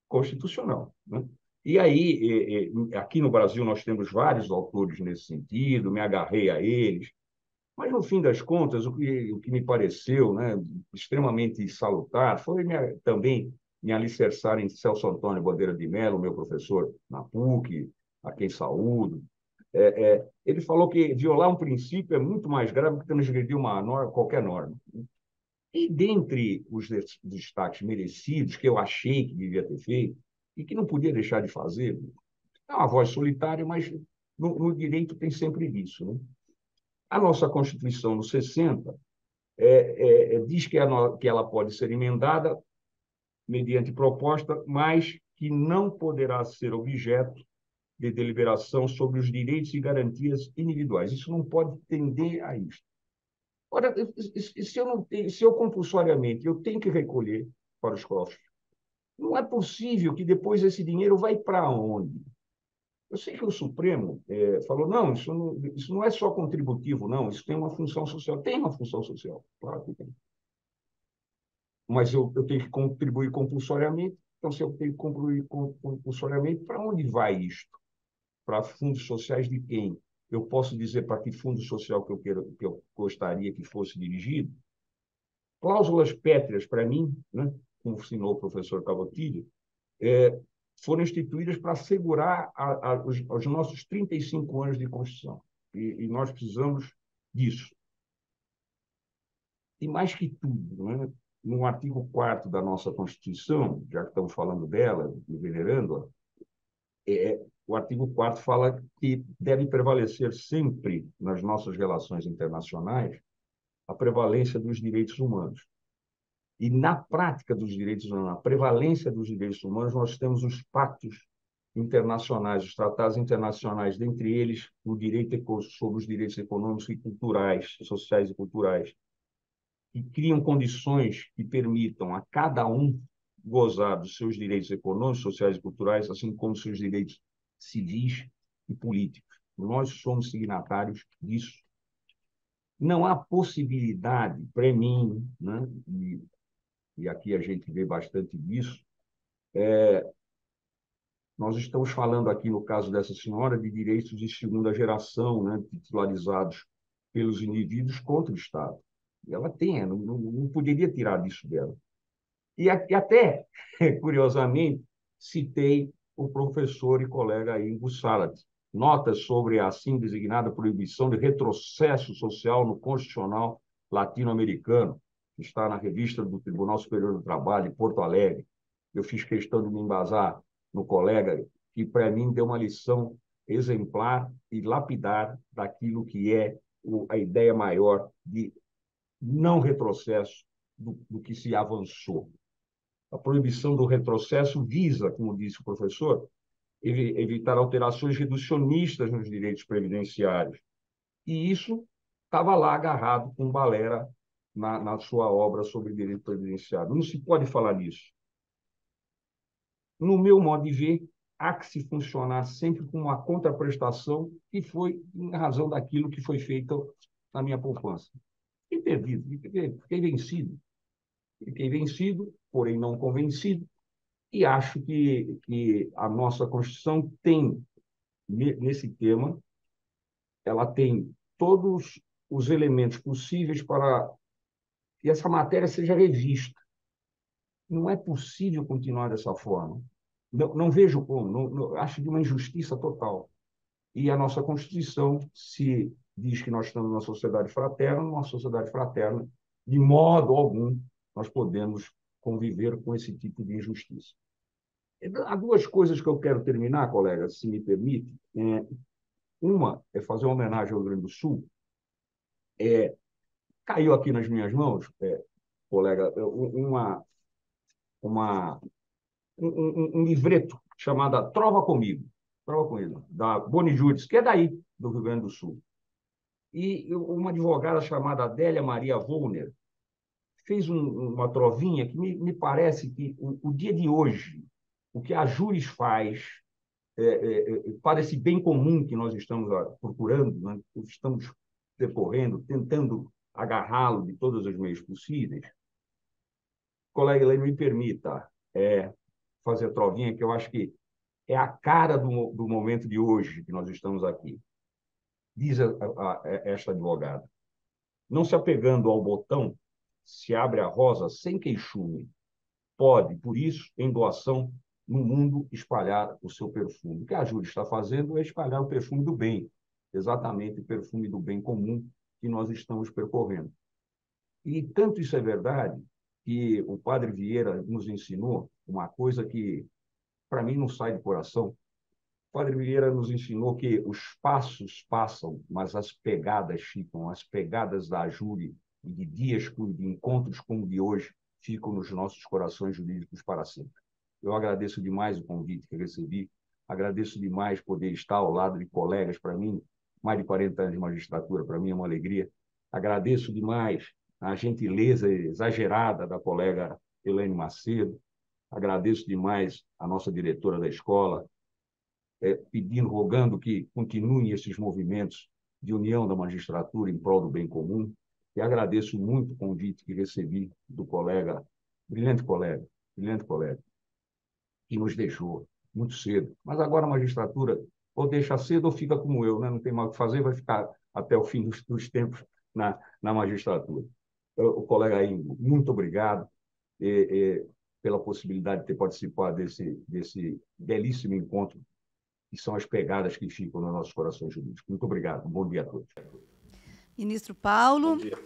constitucional, né? E aí, aqui no Brasil, nós temos vários autores nesse sentido, me agarrei a eles, mas, no fim das contas, o que me pareceu, né, extremamente salutar foi também me alicerçar em Celso Antônio Bandeira de Mello, meu professor na PUC, a quem saúdo. Ele falou que violar um princípio é muito mais grave que transgredir uma norma, qualquer norma. E dentre os destaques merecidos, que eu achei que devia ter feito, e que não podia deixar de fazer, é uma voz solitária, mas no direito tem sempre isso, né? A nossa Constituição, no 60, diz que ela pode ser emendada mediante proposta, mas que não poderá ser objeto de deliberação sobre os direitos e garantias individuais. Isso não pode tender a isso. Ora, se eu compulsoriamente eu tenho que recolher para os cofres, não é possível que depois esse dinheiro vai para onde? Eu sei que o Supremo falou, não, isso não é só contributivo, não, isso tem uma função social. Tem uma função social, claro que tem. Mas eu tenho que contribuir compulsoriamente, então se eu tenho que contribuir compulsoriamente, para onde vai isto? Para fundos sociais de quem? Eu posso dizer para que fundo social que eu gostaria que fosse dirigido? Cláusulas pétreas, para mim, né, como ensinou o professor Cavotilho, foram instituídas para assegurar os nossos 35 anos de Constituição. E nós precisamos disso. E mais que tudo, né, no artigo 4º da nossa Constituição, já que estamos falando dela, venerando-a, o artigo 4º fala que deve prevalecer sempre nas nossas relações internacionais a prevalência dos direitos humanos. E, na prática dos direitos humanos, na prevalência dos direitos humanos, nós temos os pactos internacionais, os tratados internacionais, dentre eles o direito sobre os direitos econômicos e culturais, sociais e culturais, que criam condições que permitam a cada um gozar dos seus direitos econômicos, sociais e culturais, assim como seus direitos civis e políticos. Nós somos signatários disso. Não há possibilidade, para mim, né, e aqui a gente vê bastante disso, nós estamos falando aqui, no caso dessa senhora, de direitos de segunda geração, né, titularizados pelos indivíduos contra o Estado. E ela tem, não poderia tirar disso dela. E até, curiosamente, citei o professor e colega Ingo Salad, notas sobre a assim designada proibição de retrocesso social no constitucional latino-americano, que está na revista do Tribunal Superior do Trabalho, em Porto Alegre. Eu fiz questão de me embasar no colega, que, para mim, deu uma lição exemplar e lapidar daquilo que é a ideia maior de não retrocesso do que se avançou. A proibição do retrocesso visa, como disse o professor, evitar alterações reducionistas nos direitos previdenciários. E isso estava lá agarrado com Balera na sua obra sobre direito previdenciário. Não se pode falar nisso. No meu modo de ver, há que se funcionar sempre com uma contraprestação que foi em razão daquilo que foi feito na minha poupança. Fiquei perdido, fiquei vencido. Fiquei vencido, porém não convencido, e acho que a nossa Constituição tem, nesse tema, ela tem todos os elementos possíveis para que essa matéria seja revista. Não é possível continuar dessa forma. Não vejo como, acho de uma injustiça total. E a nossa Constituição se diz que nós estamos numa sociedade fraterna, de modo algum nós podemos conviver com esse tipo de injustiça. Há duas coisas que eu quero terminar, colega, se me permite. Uma é fazer uma homenagem ao Rio Grande do Sul. Caiu aqui nas minhas mãos, colega, um livreto chamado Trova Comigo, da Boni Júdice, que é daí, do Rio Grande do Sul. E uma advogada chamada Adélia Maria Wollner fez uma trovinha que me parece que o dia de hoje, o que a Júris faz para esse bem comum que nós estamos procurando, né, estamos decorrendo, tentando agarrá-lo de todos os meios possíveis. Colega, me permita, fazer a trovinha, que eu acho que é a cara do momento de hoje que nós estamos aqui. Diz esta advogada: não se apegando ao botão, se abre a rosa sem queixume. Pode, por isso, em doação, no mundo espalhar o seu perfume. O que a Júlia está fazendo é espalhar o perfume do bem, exatamente o perfume do bem comum que nós estamos percorrendo. E tanto isso é verdade que o padre Vieira nos ensinou uma coisa que, para mim, não sai do coração. O padre Vieira nos ensinou que os passos passam, mas as pegadas ficam. As pegadas da Júlia e de dias, de encontros como o de hoje, ficam nos nossos corações jurídicos para sempre. Eu agradeço demais o convite que recebi, agradeço demais poder estar ao lado de colegas. Para mim, mais de 40 anos de magistratura, para mim é uma alegria. Agradeço demais a gentileza exagerada da colega Elaine Macedo, agradeço demais a nossa diretora da escola, pedindo, rogando que continuem esses movimentos de união da magistratura em prol do bem comum. E agradeço muito o convite que recebi do colega, brilhante colega, que nos deixou muito cedo. Mas agora a magistratura ou deixa cedo ou fica como eu, né? Não tem mais o que fazer, vai ficar até o fim dos tempos na magistratura. O colega Ingo, muito obrigado pela possibilidade de ter participado desse belíssimo encontro, que são as pegadas que ficam nos nossos corações jurídicos. Muito obrigado. Um bom dia a todos. Ministro Paulo. Bom dia.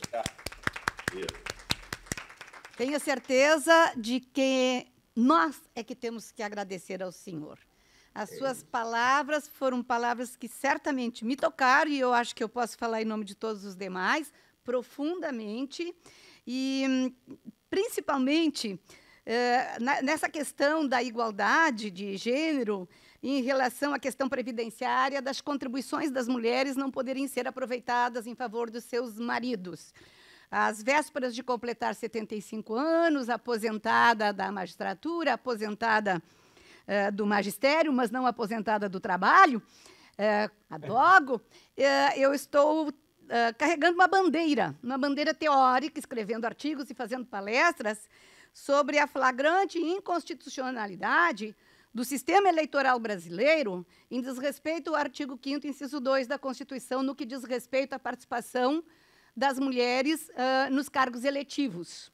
Tenho certeza de que nós é que temos que agradecer ao senhor. As suas palavras foram palavras que certamente me tocaram, e eu acho que eu posso falar em nome de todos os demais, profundamente, e principalmente nessa questão da igualdade de gênero, em relação à questão previdenciária, das contribuições das mulheres não poderem ser aproveitadas em favor dos seus maridos. Às vésperas de completar 75 anos, aposentada da magistratura, aposentada do magistério, mas não aposentada do trabalho, advogo, eu estou carregando uma bandeira teórica, escrevendo artigos e fazendo palestras sobre a flagrante inconstitucionalidade do sistema eleitoral brasileiro em desrespeito ao artigo 5º, inciso 2 da Constituição, no que diz respeito à participação das mulheres nos cargos eletivos,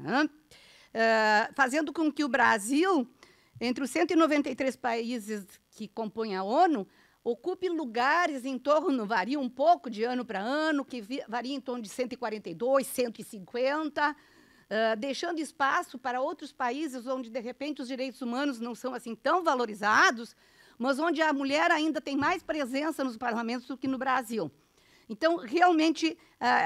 fazendo com que o Brasil, entre os 193 países que compõem a ONU, ocupe lugares em torno, varia um pouco de ano para ano, que varia em torno de 142, 150, deixando espaço para outros países onde, de repente, os direitos humanos não são assim tão valorizados, mas onde a mulher ainda tem mais presença nos parlamentos do que no Brasil. Então, realmente,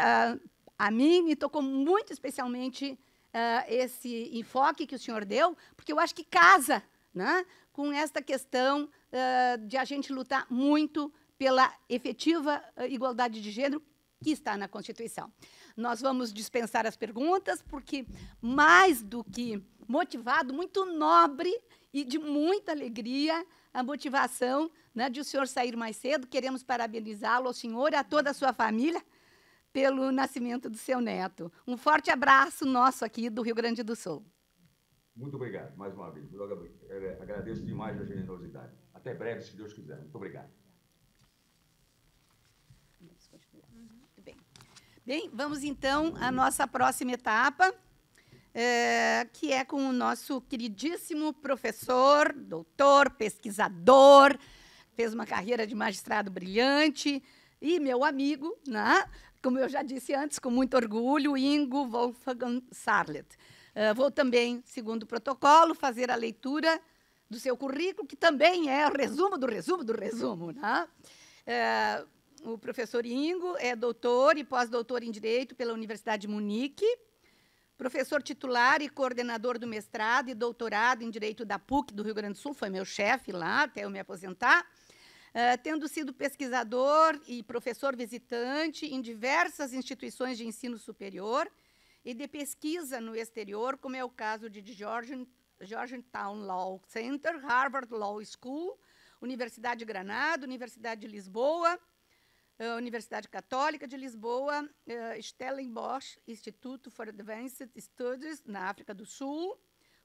a mim me tocou muito especialmente esse enfoque que o senhor deu, porque eu acho que casa, né, com esta questão de a gente lutar muito pela efetiva igualdade de gênero que está na Constituição. Nós vamos dispensar as perguntas, porque, mais do que motivado, muito nobre e de muita alegria, a motivação, né, de o senhor sair mais cedo. Queremos parabenizá-lo, ao senhor e a toda a sua família, pelo nascimento do seu neto. Um forte abraço nosso aqui do Rio Grande do Sul. Muito obrigado, mais uma vez. Eu agradeço demais a generosidade. Até breve, se Deus quiser. Muito obrigado. Muito bem. Bem, vamos, então, à nossa próxima etapa, que é com o nosso queridíssimo professor, doutor, pesquisador, fez uma carreira de magistrado brilhante, e meu amigo, né, como eu já disse antes, com muito orgulho, Ingo Wolfgang Sarlet. Vou também, segundo o protocolo, fazer a leitura do seu currículo, que também é o resumo do resumo do resumo, né? O professor Ingo é doutor e pós-doutor em Direito pela Universidade de Munique, professor titular e coordenador do mestrado e doutorado em Direito da PUC do Rio Grande do Sul, foi meu chefe lá até eu me aposentar, tendo sido pesquisador e professor visitante em diversas instituições de ensino superior e de pesquisa no exterior, como é o caso de Georgetown Law Center, Harvard Law School, Universidade de Granada, Universidade de Lisboa, Universidade Católica de Lisboa, Stellenbosch Institute for Advanced Studies, na África do Sul,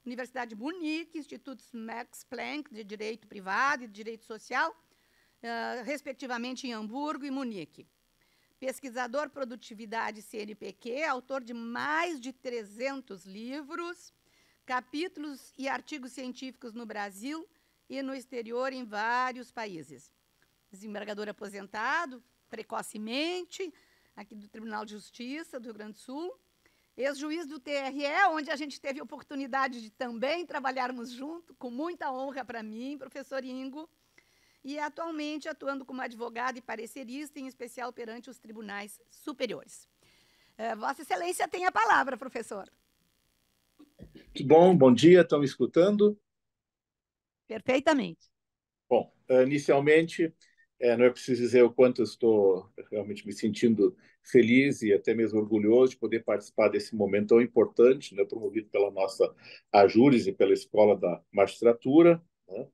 Universidade de Munique, Institutos Max Planck, de Direito Privado e de Direito Social, respectivamente em Hamburgo e Munique. Pesquisador Produtividade CNPq, autor de mais de 300 livros, capítulos e artigos científicos no Brasil e no exterior em vários países. Desembargador aposentado, precocemente, aqui do Tribunal de Justiça do Rio Grande do Sul, ex-juiz do TRE, onde a gente teve a oportunidade de também trabalharmos junto, com muita honra para mim, professor Ingo, e atualmente atuando como advogado e parecerista, em especial perante os tribunais superiores. Vossa Excelência tem a palavra, professor. Muito bom, bom dia, estão me escutando? Perfeitamente. Bom, inicialmente, não é preciso dizer o quanto eu estou realmente me sentindo feliz e até mesmo orgulhoso de poder participar desse momento tão importante, né, promovido pela nossa AJURES e pela Escola da Magistratura, né?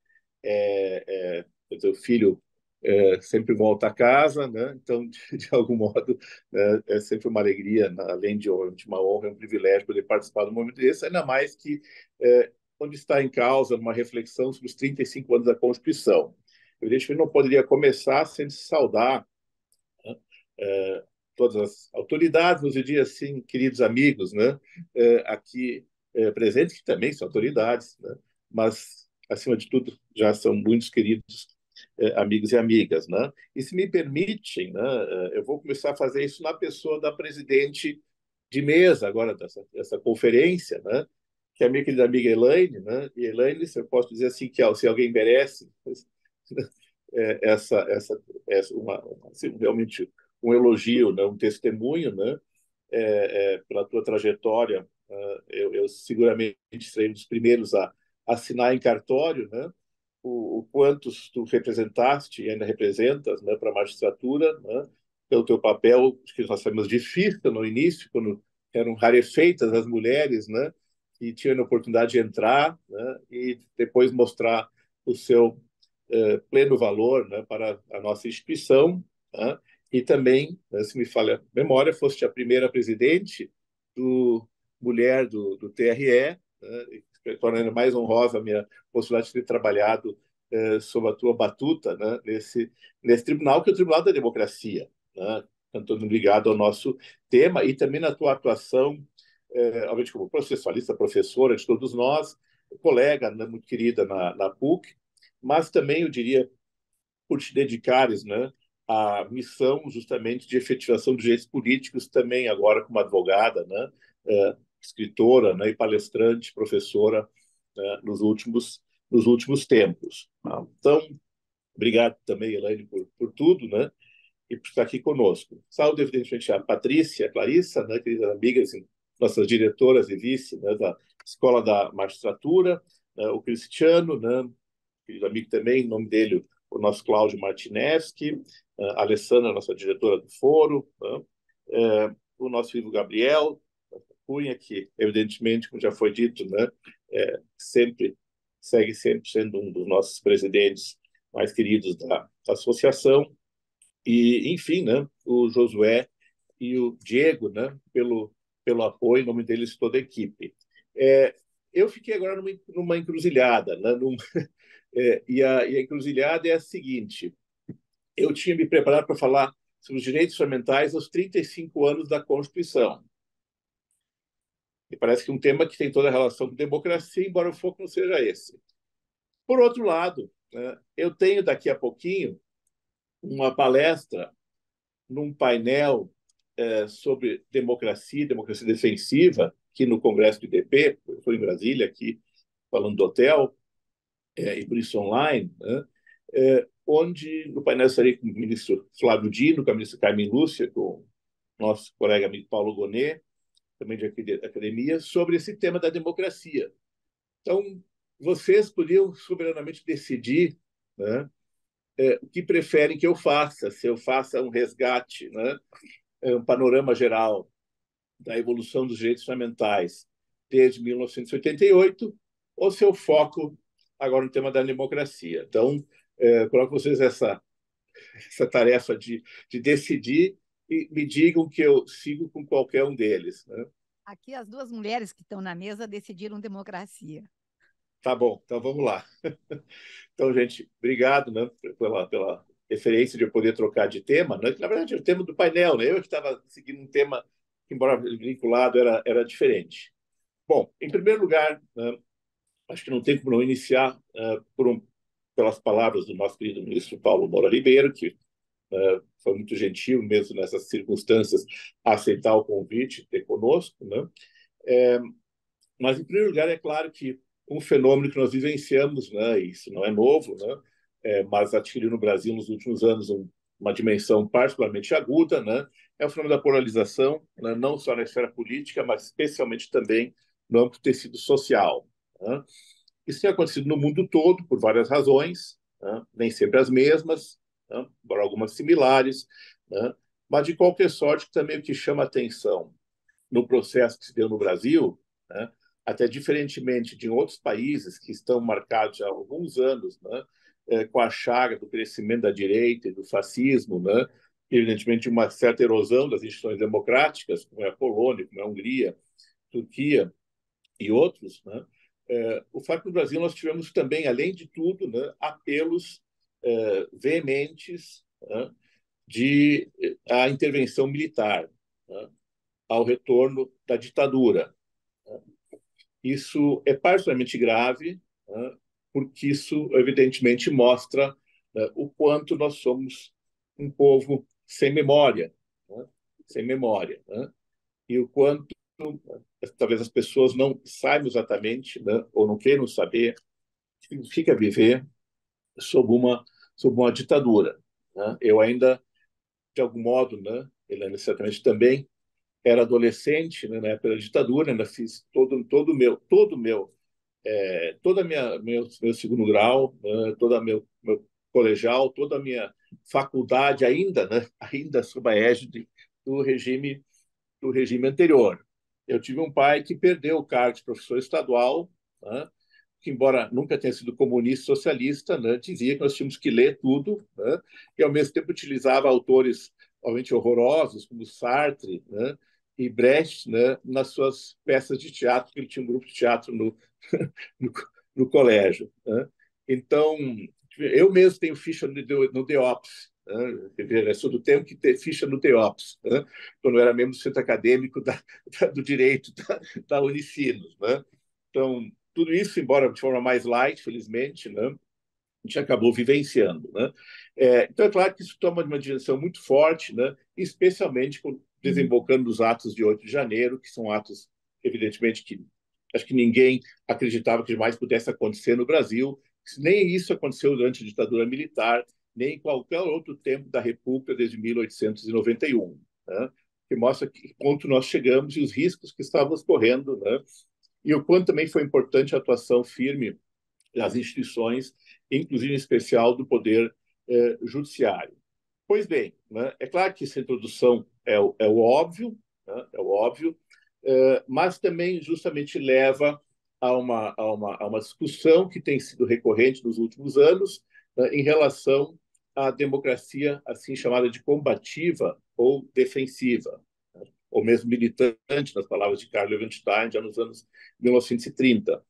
O filho sempre volta a casa, né? Então, de algum modo, é sempre uma alegria, além de uma honra, é um privilégio poder participar do momento desse, ainda mais que onde está em causa uma reflexão sobre os 35 anos da Constituição. Evidentemente, não poderia começar sem saudar, né, todas as autoridades, eu diria assim, queridos amigos, né, aqui presentes, que também são autoridades, né, mas, acima de tudo, já são muitos queridos amigos e amigas, né? E se me permitem, né, eu vou começar a fazer isso na pessoa da presidente de mesa agora dessa conferência, né, que é a minha querida amiga Elaine, né? E Elaine, se eu posso dizer assim, que se alguém merece realmente um elogio, né, um testemunho, né, pela tua trajetória, eu seguramente serei um dos primeiros a assinar em cartório, né, o quantos tu representaste e ainda representas, né, para a magistratura, né, pelo teu papel, que nós sabemos difícil no início, quando eram rarefeitas as mulheres, né, que tinham a oportunidade de entrar, né, e depois mostrar o seu pleno valor, né, para a nossa instituição, né, e também, né, se me falha a memória, foste a primeira presidente mulher do TRE, né, tornando mais honrosa a minha possibilidade de ter trabalhado sob a tua batuta, né, nesse tribunal, que é o Tribunal da Democracia, né, tanto ligado ao nosso tema, e também na tua atuação, obviamente como processualista, professora de todos nós, colega, né, muito querida na PUC, mas também, eu diria, por te dedicares, né, à missão justamente de efetivação dos direitos políticos, também agora como advogada, né, escritora, né, e palestrante, professora, né, nos últimos tempos. Então, obrigado também, Elaine, por tudo, né, e por estar aqui conosco. Saúdo, evidentemente, a Patrícia, a Clarissa, né, queridas amigas, assim, nossas diretoras e vice, né, da Escola da Magistratura, né, o Cristiano, né, querido amigo também, em nome dele, o nosso Cláudio Martinevski, a Alessandra, nossa diretora do foro, né, o nosso Ivo Gabriel Cunha, que, evidentemente, como já foi dito, né, segue sempre sendo um dos nossos presidentes mais queridos da associação, e, enfim, né, o Josué e o Diego, né, pelo apoio, em nome deles, toda a equipe. Eu fiquei agora numa encruzilhada, né, e a encruzilhada é a seguinte: eu tinha me preparado para falar sobre os direitos fundamentais aos 35 anos da Constituição. E parece que um tema que tem toda a relação com democracia, embora o foco não seja esse. Por outro lado, né, eu tenho daqui a pouquinho uma palestra num painel sobre democracia defensiva, aqui no Congresso do IDP, eu estou em Brasília, aqui falando do hotel, e por isso online, né, onde no painel estarei com o ministro Flávio Dino, com a ministra Carmen Lúcia, com o nosso colega amigo Paulo Gonet, também de academia, sobre esse tema da democracia. Então, vocês podiam soberanamente decidir, né, o que preferem que eu faça, se eu faça um resgate, né, um panorama geral da evolução dos direitos fundamentais desde 1988, ou se eu foco agora no tema da democracia. Então, coloco vocês essa tarefa de decidir e me digam que eu sigo com qualquer um deles, né? Aqui as duas mulheres que estão na mesa decidiram democracia. Tá bom, então vamos lá. Então, gente, obrigado, né, pela referência de eu poder trocar de tema, né, que na verdade é o tema do painel, né? Eu que estava seguindo um tema que, embora vinculado, era diferente. Bom, em primeiro lugar, né, acho que não tem como não iniciar pelas palavras do nosso querido ministro Paulo Moura Ribeiro, que foi muito gentil mesmo nessas circunstâncias a aceitar o convite, ter conosco, né? Mas, em primeiro lugar, é claro que um fenômeno que nós vivenciamos, né, isso não é novo, né, mas adquiriu no Brasil nos últimos anos uma dimensão particularmente aguda, né, é o fenômeno da polarização, né, não só na esfera política, mas especialmente também no âmbito do tecido social. Né. Isso tem acontecido no mundo todo por várias razões, né, nem sempre as mesmas, né, embora algumas similares, né, mas, de qualquer sorte, também o que chama atenção no processo que se deu no Brasil, né, até diferentemente de outros países que estão marcados há alguns anos, né, com a chaga do crescimento da direita e do fascismo, né, evidentemente uma certa erosão das instituições democráticas, como é a Polônia, como é a Hungria, Turquia e outros, né, o fato que no Brasil nós tivemos também, além de tudo, né, apelos veementes, né, à intervenção militar, né, ao retorno da ditadura. Isso é particularmente grave, né, porque isso, evidentemente, mostra, né, o quanto nós somos um povo sem memória, né, sem memória, né, e o quanto, talvez as pessoas não saibam exatamente, né, ou não queiram saber o que significa viver sob uma ditadura. Né. Eu ainda, de algum modo, né, Helena, certamente também, era adolescente, né, na época da ditadura, ainda fiz toda a meu segundo grau, né, todo meu colegial, toda a minha faculdade ainda, né, ainda sob a égide do regime anterior. Eu tive um pai que perdeu o cargo de professor estadual, né, que, embora nunca tenha sido comunista socialista, né, dizia que nós tínhamos que ler tudo, né, e, ao mesmo tempo, utilizava autores realmente horrorosos, como Sartre, né, e Brecht, né, nas suas peças de teatro, porque ele tinha um grupo de teatro no, no colégio. Né. Então, eu mesmo tenho ficha no The Office. Né. Sou do tempo que tem ficha no The Office, né, quando eu era membro do centro acadêmico do direito da Unicinos. Né. Então, tudo isso, embora de forma mais light, felizmente, né, a gente acabou vivenciando. Né. Então, é claro que isso toma uma direção muito forte, né, especialmente desembocando nos atos de 8 de janeiro, que são atos, evidentemente, que acho que ninguém acreditava que jamais pudesse acontecer no Brasil. Nem isso aconteceu durante a ditadura militar, nem em qualquer outro tempo da República desde 1891. Né, que mostra que ponto nós chegamos e os riscos que estávamos correndo, né, e o quanto também foi importante a atuação firme das instituições, inclusive em especial do Poder Judiciário. Pois bem, né, é claro que essa introdução é o óbvio, né, mas também justamente leva a uma discussão que tem sido recorrente nos últimos anos, né, em relação à democracia assim chamada de combativa ou defensiva, né, ou mesmo militante, nas palavras de Karl Loewenstein, já nos anos 1930.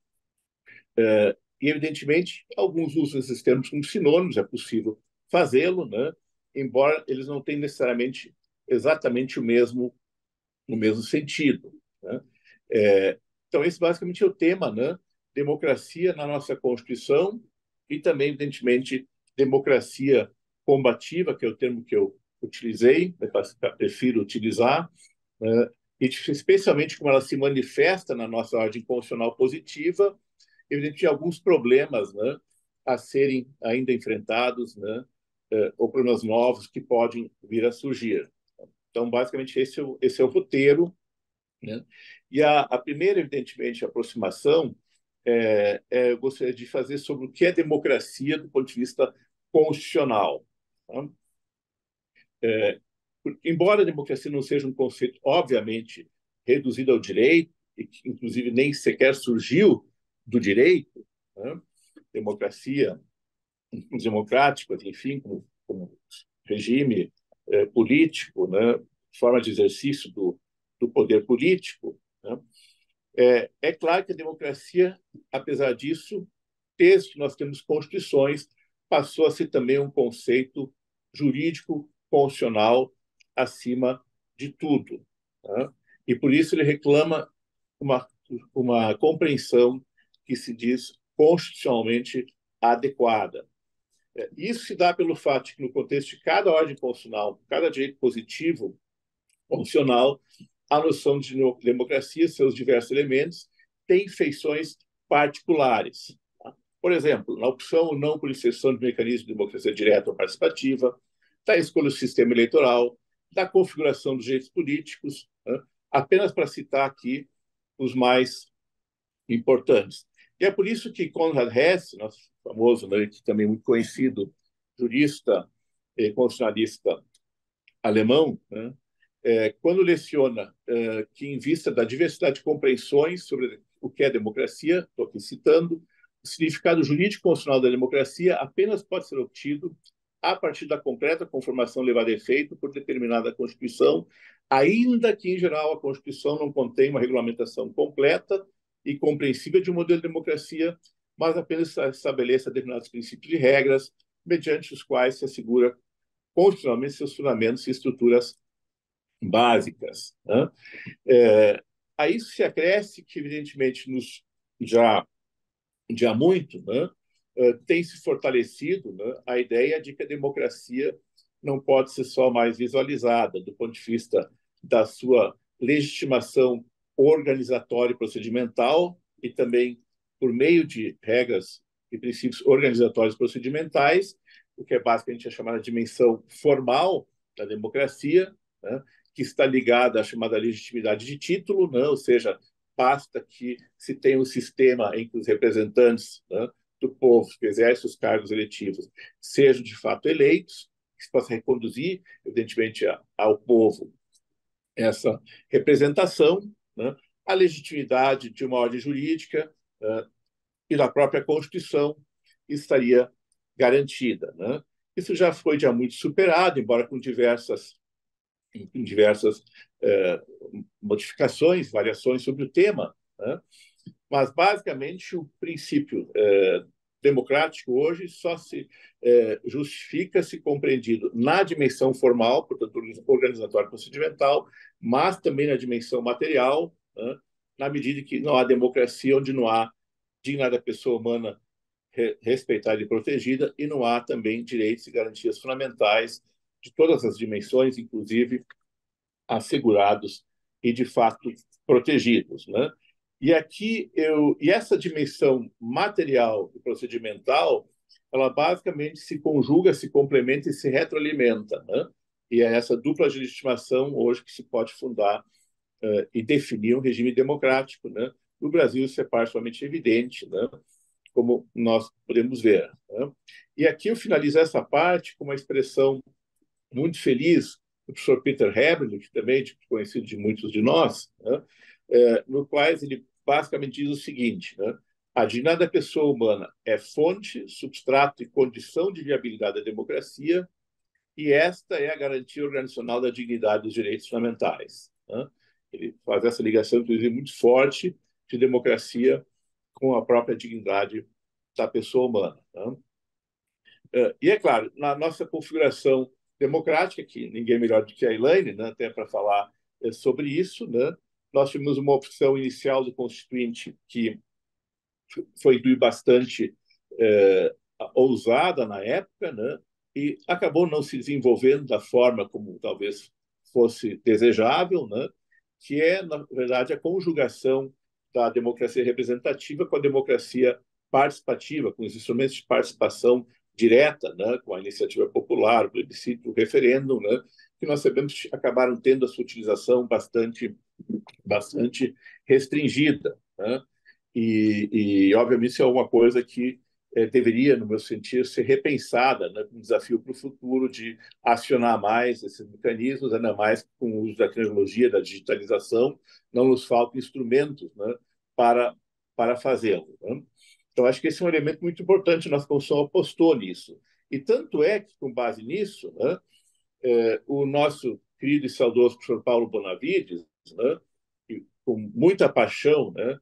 E, evidentemente, alguns usam esses termos como sinônimos, é possível fazê-lo, né, embora eles não tenham necessariamente exatamente o mesmo sentido. Né. Então, esse basicamente é o tema, né, democracia na nossa Constituição e também, evidentemente, democracia combativa, que é o termo que eu utilizei, prefiro utilizar, né, e especialmente como ela se manifesta na nossa ordem constitucional positiva, evidentemente, alguns problemas, né, a serem ainda enfrentados, né, ou problemas novos que podem vir a surgir. Então, basicamente, esse é o roteiro. Né? E a primeira, evidentemente, aproximação eu gostaria de fazer sobre o que é democracia do ponto de vista constitucional. Tá? Embora a democracia não seja um conceito, obviamente, reduzido ao direito, e que, inclusive, nem sequer surgiu do direito, né? Democracia, democrático, enfim, como regime político, né? Forma de exercício do poder político, né? É claro que a democracia, apesar disso, desde que nós temos constituições, passou a ser também um conceito jurídico constitucional acima de tudo. Tá? E por isso ele reclama uma compreensão que se diz constitucionalmente adequada. Isso se dá pelo fato de que, no contexto de cada ordem constitucional, cada direito positivo constitucional, a noção de democracia, seus diversos elementos, tem feições particulares. Tá? Por exemplo, na opção ou não por inserção de mecanismo de democracia direta ou participativa, da escolha do sistema eleitoral, da configuração dos direitos políticos, né? Apenas para citar aqui os mais importantes. E é por isso que Konrad Hess, nosso famoso, né, também muito conhecido jurista e constitucionalista alemão, né, quando leciona que, em vista da diversidade de compreensões sobre o que é democracia, estou aqui citando, o significado jurídico constitucional da democracia apenas pode ser obtido a partir da concreta conformação levada a efeito por determinada Constituição, ainda que, em geral, a Constituição não contém uma regulamentação completa e compreensível de um modelo de democracia, mas apenas estabeleça determinados princípios e regras, mediante os quais se assegura constitucionalmente seus fundamentos e estruturas básicas. Né? A isso se acresce que, evidentemente, já muito, né, tem se fortalecido, né, a ideia de que a democracia não pode ser só mais visualizada do ponto de vista da sua legitimação organizatória e procedimental e também por meio de regras e princípios organizatórios procedimentais, o que é basicamente a chamada dimensão formal da democracia, né, que está ligada à chamada legitimidade de título, né, ou seja, basta que se tenha um sistema em que os representantes, né, do povo que exercem os cargos eletivos sejam de fato eleitos, que se possa reconduzir, evidentemente, ao povo essa representação, né, a legitimidade de uma ordem jurídica e da própria Constituição estaria garantida. Né? Isso já foi muito superado, embora com diversas modificações, variações sobre o tema, né? Mas, basicamente, o princípio democrático hoje só se justifica se compreendido na dimensão formal, portanto, organizatória e procedimental, mas também na dimensão material, né? Na medida que não há democracia onde não há dignidade da pessoa humana respeitada e protegida, e não há também direitos e garantias fundamentais de todas as dimensões, inclusive assegurados e, de fato, protegidos. Né? E essa dimensão material e procedimental, ela basicamente se conjuga, se complementa e se retroalimenta. Né? E é essa dupla legitimação hoje que se pode fundar e definir um regime democrático. Né? No Brasil, isso é particularmente evidente, né? Como nós podemos ver. Né? E aqui eu finalizo essa parte com uma expressão muito feliz do professor Peter Heberle, que também é conhecido de muitos de nós, né? No qual ele basicamente diz o seguinte, né? A dignidade da pessoa humana é fonte, substrato e condição de viabilidade da democracia, e esta é a garantia organizacional da dignidade dos direitos fundamentais. Né? Ele faz essa ligação, inclusive, muito forte de democracia com a própria dignidade da pessoa humana. Né? E, é claro, na nossa configuração democrática, que ninguém melhor do que a Elaine, né, até para falar sobre isso, né, nós tivemos uma opção inicial do Constituinte que foi bastante ousada na época, né, e acabou não se desenvolvendo da forma como talvez fosse desejável, né, que é, na verdade, a conjugação da democracia representativa com a democracia participativa, com os instrumentos de participação direta, né, com a iniciativa popular, o plebiscito, o referendo, né, que nós sabemos que acabaram tendo a sua utilização bastante restringida. Né? Obviamente, isso é uma coisa que deveria, no meu sentido, ser repensada, né, um desafio para o futuro de acionar mais esses mecanismos, ainda mais com o uso da tecnologia, da digitalização, não nos faltam instrumentos, né, para fazê-lo. Né? Então, acho que esse é um elemento muito importante, nossa Constituição apostou nisso. E tanto é que, com base nisso, né, o nosso querido e saudoso professor Paulo Bonavides, né, com muita paixão, né,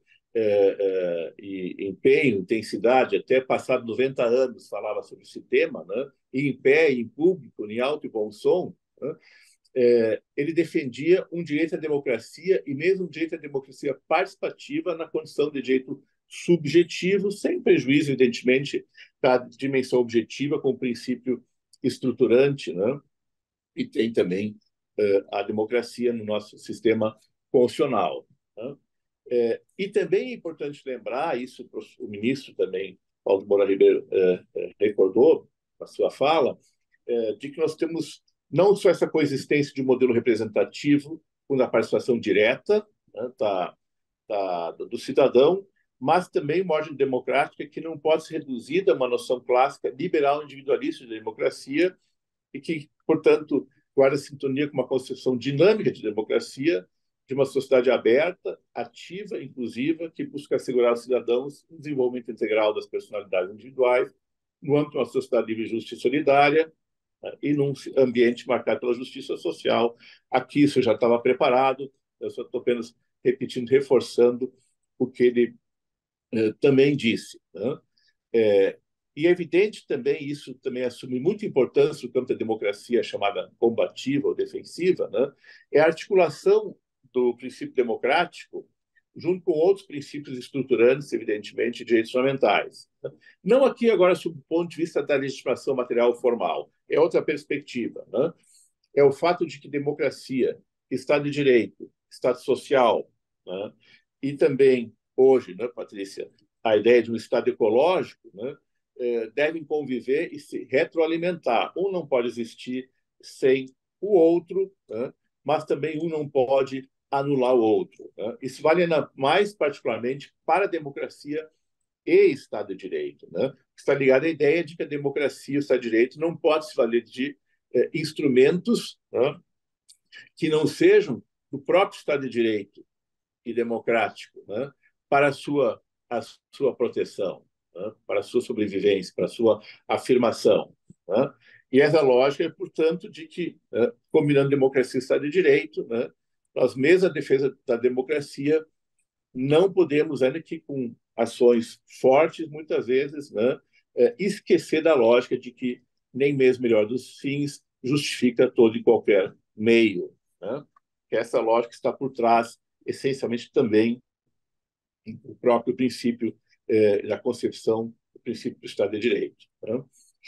e empenho, intensidade, até passado 90 anos falava sobre esse tema, né, e em pé, em público, em alto e bom som, né, ele defendia um direito à democracia e mesmo um direito à democracia participativa na condição de direito subjetivo, sem prejuízo, evidentemente, da dimensão objetiva como princípio estruturante, né? E tem também a democracia no nosso sistema constitucional, né? E também é importante lembrar, isso o ministro também, Paulo Moura Ribeiro, recordou na sua fala, de que nós temos não só essa coexistência de um modelo representativo com a participação direta, né, do cidadão, mas também uma ordem democrática que não pode ser reduzida a uma noção clássica liberal individualista de democracia e que, portanto, guarda sintonia com uma concepção dinâmica de democracia, de uma sociedade aberta, ativa, inclusiva, que busca assegurar aos cidadãos o desenvolvimento integral das personalidades individuais no âmbito de uma sociedade livre, justa e solidária, e num ambiente marcado pela justiça social. Aqui isso já estava preparado, eu só estou apenas repetindo, reforçando o que ele também disse, né? E é evidente também, isso também assume muita importância no campo da democracia chamada combativa ou defensiva, né? É a articulação do princípio democrático junto com outros princípios estruturantes, evidentemente, de direitos fundamentais. Não aqui agora sob o ponto de vista da legitimação material formal, é outra perspectiva, né? É o fato de que democracia, Estado de Direito, Estado social, né? E também hoje, né, Patrícia, a ideia de um Estado ecológico, né, devem conviver e se retroalimentar. Um não pode existir sem o outro, né, mas também um não pode anular o outro, né? Isso vale mais particularmente para a democracia e Estado de Direito, né? Está ligado à ideia de que a democracia e o Estado de Direito não pode se valer de instrumentos, né, que não sejam do próprio Estado de Direito e democrático, né, para a sua proteção, né, para a sua sobrevivência, para a sua afirmação, né? E essa lógica é, portanto, de que, combinando democracia e Estado de Direito, né, nós, mesmo a defesa da democracia, não podemos, ainda que com ações fortes, muitas vezes, né, esquecer da lógica de que nem mesmo o melhor dos fins justifica todo e qualquer meio, né? Que essa lógica está por trás, essencialmente, também o próprio princípio da concepção do princípio do Estado de Direito, né?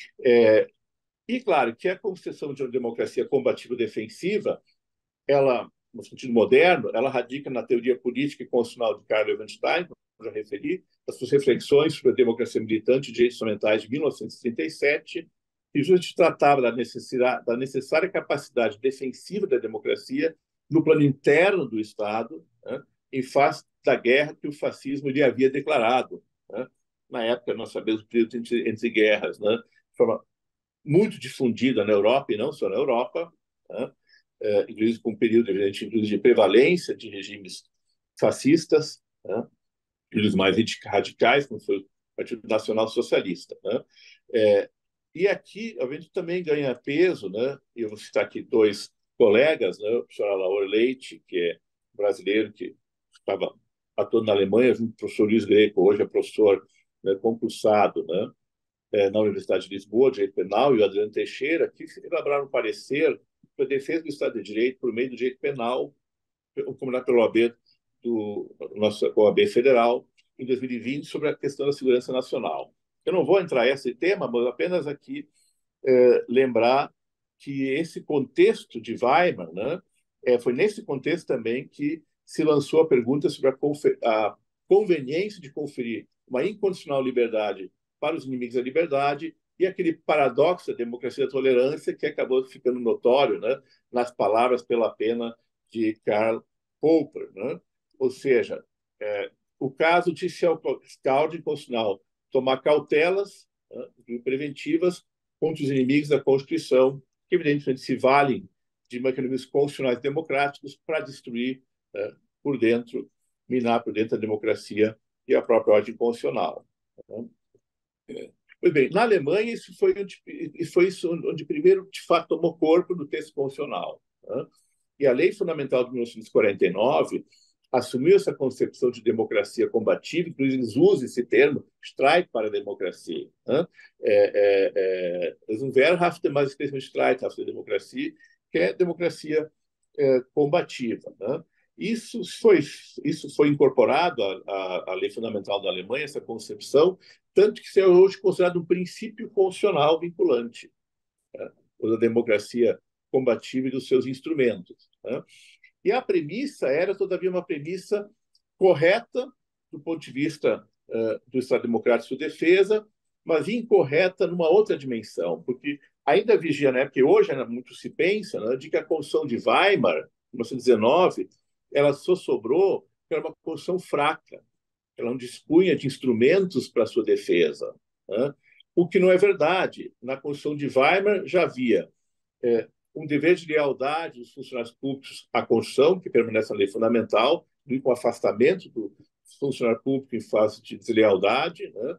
E, claro, que a concepção de uma democracia combativa defensiva, ela, no sentido moderno, ela radica na teoria política e constitucional de Karl Loewenstein, como eu já referi, as suas reflexões sobre a democracia militante e direitos fundamentais de 1937, que justamente tratava da necessária capacidade defensiva da democracia no plano interno do Estado, né, em face da guerra que o fascismo lhe havia declarado, né? Na época, nós sabemos o período entre guerras, né, de forma muito difundida na Europa, e não só na Europa, né? Inclusive com um período, evidente, inclusive, de prevalência de regimes fascistas, né? E os mais radicais, como foi o Partido Nacional Socialista, né? E aqui, obviamente, também ganha peso, né? Eu vou citar aqui dois colegas, né? O professor Alaor Leite, que é brasileiro, que estava atuando na Alemanha, junto com o professor Luiz Greco, hoje é professor, né, concursado, né, na Universidade de Lisboa, de Direito Penal, e o Adriano Teixeira, que elaboraram um parecer para a defesa do Estado de Direito por meio do direito penal, combinado pelo OAB, do nosso OAB federal, em 2020, sobre a questão da segurança nacional. Eu não vou entrar nesse tema, mas apenas aqui lembrar que esse contexto de Weimar, né, foi nesse contexto também que se lançou a pergunta sobre a conveniência de conferir uma incondicional liberdade para os inimigos da liberdade e aquele paradoxo da democracia da tolerância que acabou ficando notório, né, nas palavras pela pena de Karl Popper, né? Ou seja, o caso de se a ordem constitucional tomar cautelas, né, preventivas contra os inimigos da Constituição, que evidentemente se valem de mecanismos constitucionais democráticos para destruir por dentro, minar por dentro a democracia e a própria ordem constitucional. Pois bem, na Alemanha, isso foi onde primeiro, de fato, tomou corpo no texto constitucional, né? E a Lei Fundamental de 1949 assumiu essa concepção de democracia combativa, inclusive eles usam esse termo, Streit para a democracia. Né? Wehrhaft, mas especialmente Streithaft da democracia, que é democracia combativa. Né? Isso foi incorporado à lei fundamental da Alemanha, essa concepção, tanto que é hoje considerado um princípio constitucional vinculante, né? Da democracia combativa e dos seus instrumentos. Né? E a premissa era, todavia, uma premissa correta do ponto de vista do Estado Democrático de Defesa, mas incorreta numa outra dimensão, porque ainda vigia na época, e hoje muito se pensa, né, de que a Constituição de Weimar, 1919, ela só sobrou porque era uma Constituição fraca, ela não dispunha de instrumentos para a sua defesa. Né? O que não é verdade. Na Constituição de Weimar já havia um dever de lealdade dos funcionários públicos à Constituição, que permanece na lei fundamental, e com o afastamento do funcionário público em fase de deslealdade, né?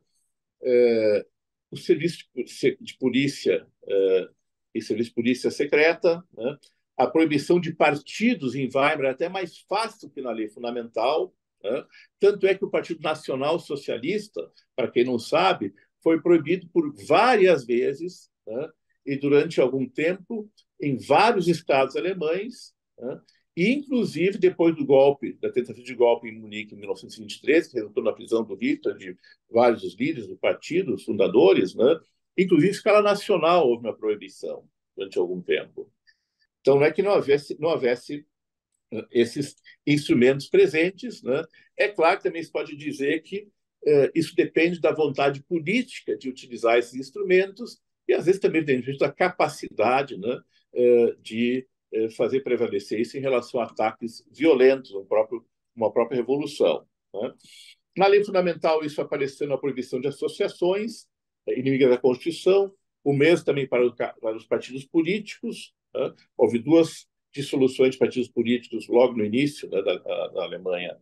O serviço de polícia e serviço de polícia secreta, né? A proibição de partidos em Weimar é até mais fácil que na lei fundamental, né? Tanto é que o Partido Nacional Socialista, para quem não sabe, foi proibido por várias vezes, né? E durante algum tempo em vários estados alemães, né? E, inclusive, depois do golpe, da tentativa de golpe em Munique, em 1923, que resultou na prisão do Hitler, de vários dos líderes do partido, os fundadores, né? Inclusive, em escala nacional, houve uma proibição durante algum tempo. Então, não é que não houvesse esses instrumentos presentes, né? É claro que também se pode dizer que isso depende da vontade política de utilizar esses instrumentos e, às vezes, também depende da capacidade, né, de fazer prevalecer isso em relação a ataques violentos, uma própria revolução. Né? Na lei fundamental, isso apareceu na proibição de associações inimigas da Constituição, o mesmo também para os partidos políticos. Né? Houve 2 dissoluções de partidos políticos logo no início, né, da Alemanha,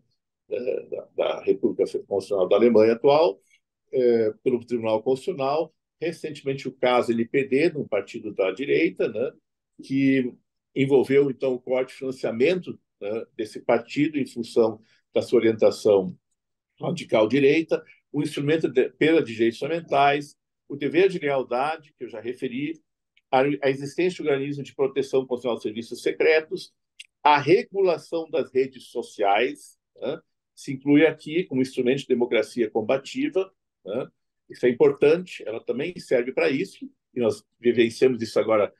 da República Constitucional da Alemanha atual, pelo Tribunal Constitucional. Recentemente, o caso LPD, de um partido da direita, né, que envolveu, então, o corte de financiamento, né, desse partido em função da sua orientação radical direita, o instrumento de perda de direitos fundamentais, o dever de lealdade, que eu já referi, a existência de organismos de proteção constitucional de serviços secretos, a regulação das redes sociais, né, se inclui aqui como instrumento de democracia combativa, né, isso é importante, ela também serve para isso, e nós vivenciamos isso agora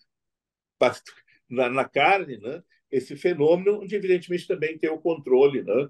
na carne, né, esse fenômeno, onde, evidentemente, também tem o controle, né,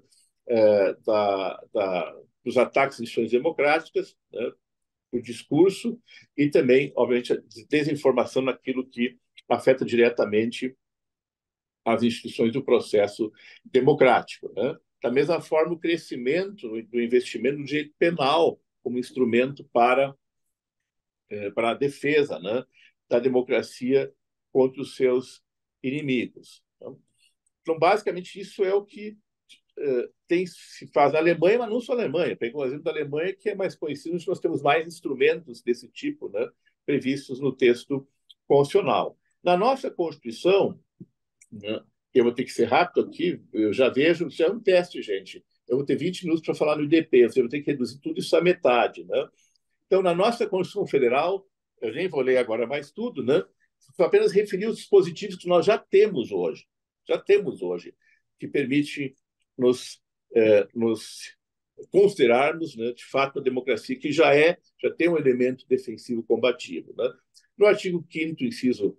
dos ataques às instituições democráticas, né, o discurso e também, obviamente, a desinformação naquilo que afeta diretamente as instituições do processo democrático. Né? Da mesma forma, o crescimento do investimento no direito penal como instrumento para a defesa, né, da democracia contra os seus inimigos. Então, basicamente, isso é o que se faz na Alemanha, mas não só na Alemanha. Pega o exemplo da Alemanha, que é mais conhecido, onde nós temos mais instrumentos desse tipo, né, previstos no texto constitucional. Na nossa Constituição, né, eu vou ter que ser rápido aqui, eu já vejo, isso é um teste, gente. Eu vou ter 20 minutos para falar no IDP, eu vou ter que reduzir tudo isso à metade. Né? Então, na nossa Constituição Federal, eu nem vou ler agora mais tudo, né? Vou apenas referir os dispositivos que nós já temos hoje, que permite nos considerarmos, né, de fato, a democracia que já tem um elemento defensivo combativo. Né? No artigo 5º, inciso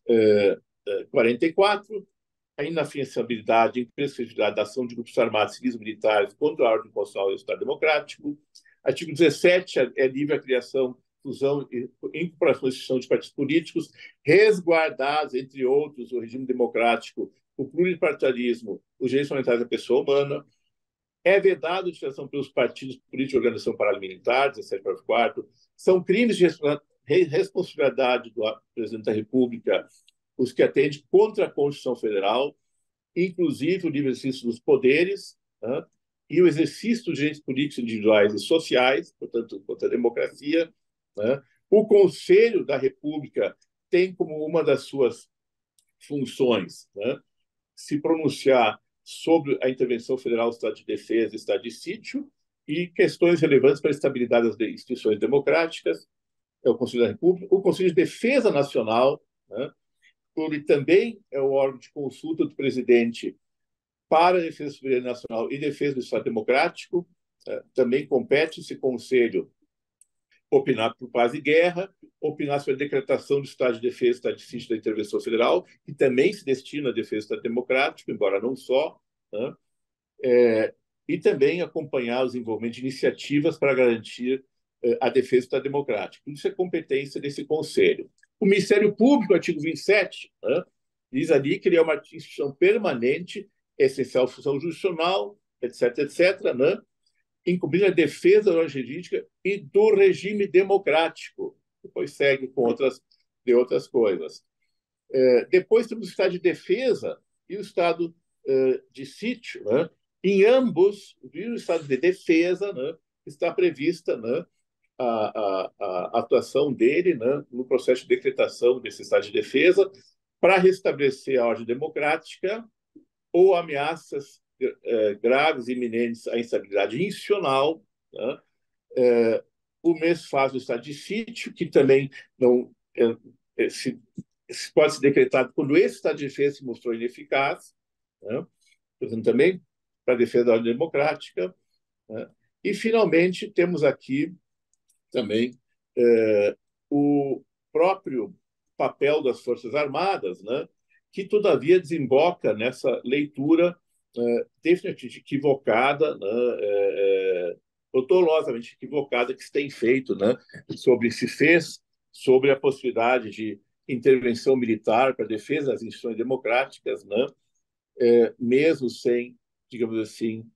44, a inafiançabilidade e imprescritibilidade da ação de grupos armados, civis militares contra a ordem constitucional e o Estado democrático. Artigo 17, é livre a criação, fusão e incorporação de partidos políticos, resguardados, entre outros, o regime democrático, o pluripartidarismo, os direitos fundamentais da pessoa humana. É vedada a utilização pelos partidos políticos de organização paramilitar, 17 para 4. São crimes de responsabilidade do presidente da República os que atendem contra a Constituição Federal, inclusive o livre exercício dos poderes, né, e o exercício dos direitos políticos individuais e sociais, portanto, contra a democracia. Né. O Conselho da República tem como uma das suas funções, né, se pronunciar sobre a intervenção federal, estado de defesa e estado de sítio, e questões relevantes para a estabilidade das instituições democráticas, é o Conselho da República, o Conselho de Defesa Nacional, né? Ele também é o órgão de consulta do presidente para a defesa da soberania nacional e defesa do Estado Democrático. Também compete esse conselho opinar por paz e guerra, opinar sobre a decretação do estado de defesa, estado de sítio da intervenção federal, que também se destina à defesa do Estado Democrático, embora não só, né? E também acompanhar o desenvolvimento de iniciativas para garantir a defesa do Estado Democrático. Isso é competência desse conselho. O Ministério Público, artigo 27, né, diz ali que ele é uma instituição permanente, essencial função jurisdicional, etc., etc., né, incumbindo a defesa da ordem jurídica e do regime democrático. Depois segue com outras coisas. Depois temos o estado de defesa e o estado de sítio, né? Em ambos, o estado de defesa, né, está prevista, né, a atuação dele, né, no processo de decretação desse estado de defesa para restabelecer a ordem democrática ou ameaças graves e iminentes à instabilidade institucional, né? O mesmo faz o estado de sítio, que também não pode ser decretado quando esse estado de defesa se mostrou ineficaz, né? Portanto, também para a defesa da ordem democrática, né? E, finalmente, temos aqui também o próprio papel das Forças Armadas, né? Que, todavia, desemboca nessa leitura definitivamente equivocada, né? Dolorosamente equivocada que se tem feito, né? Se fez sobre a possibilidade de intervenção militar para a defesa das instituições democráticas, né? Mesmo sem, digamos assim,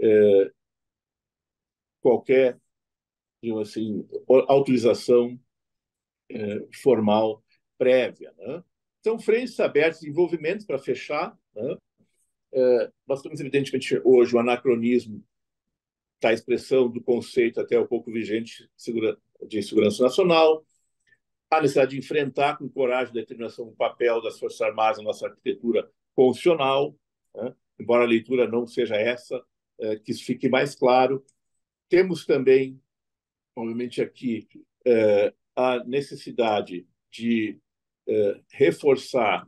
qualquer, digamos assim, autorização formal prévia, né? Então, frentes abertas, envolvimentos para fechar, né? Nós temos, evidentemente, hoje o anacronismo da expressão do conceito até um pouco vigente de segurança nacional, a necessidade de enfrentar com coragem e determinação o papel das Forças Armadas na nossa arquitetura constitucional, né? Embora a leitura não seja essa, que isso fique mais claro. Temos também, obviamente, aqui a necessidade de reforçar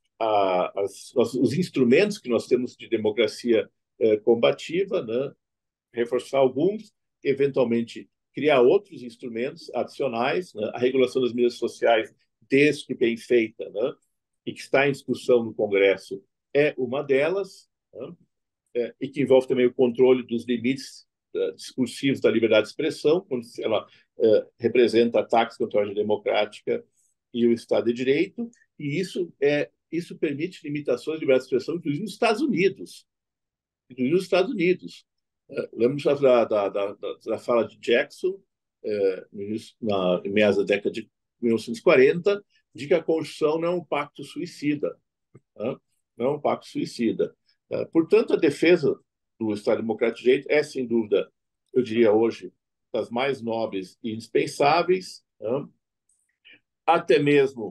os instrumentos que nós temos de democracia combativa, né? Reforçar alguns, eventualmente criar outros instrumentos adicionais, né? A regulação das mídias sociais, desde que bem feita, né? E que está em discussão no Congresso, é uma delas, né? E que envolve também o controle dos limites discursivos da liberdade de expressão, quando ela representa ataques contra a ordem democrática e o Estado de Direito, e isso permite limitações de liberdade de expressão, inclusive nos Estados Unidos. Lembro da fala de Jackson, em meados da década de 1940, de que a Constituição não é um pacto suicida. Né? Não é um pacto suicida. Portanto, a defesa do Estado Democrático de Direito é, sem dúvida, eu diria hoje, das mais nobres e indispensáveis. Né? Até mesmo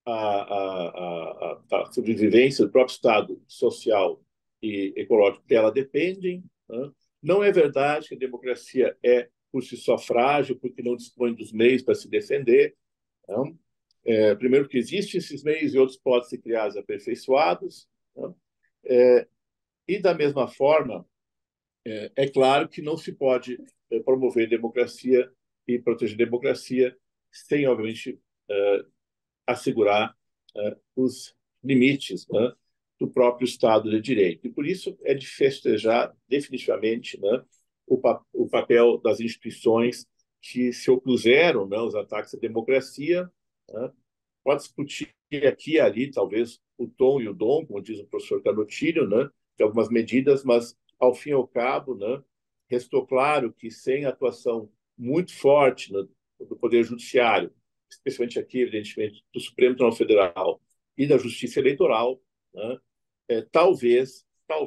a sobrevivência do próprio Estado social e ecológico dela dependem. Né? Não é verdade que a democracia é, por si só, frágil, porque não dispõe dos meios para se defender. Não? Primeiro, que existem esses meios e outros podem ser criados e aperfeiçoados. Não? E, da mesma forma, é claro que não se pode promover democracia e proteger democracia sem, obviamente, assegurar os limites, né, do próprio Estado de Direito. E, por isso, é de festejar definitivamente, né, o papel das instituições que se opuseram, né, aos ataques à democracia. Né? Pode discutir aqui e ali, talvez, o tom e o dom, como diz o professor Canotilho, né, de algumas medidas, mas, ao fim e ao cabo, né, restou claro que, sem atuação muito forte, né, do Poder Judiciário, especialmente aqui, evidentemente, do Supremo Tribunal Federal e da Justiça Eleitoral, né, talvez,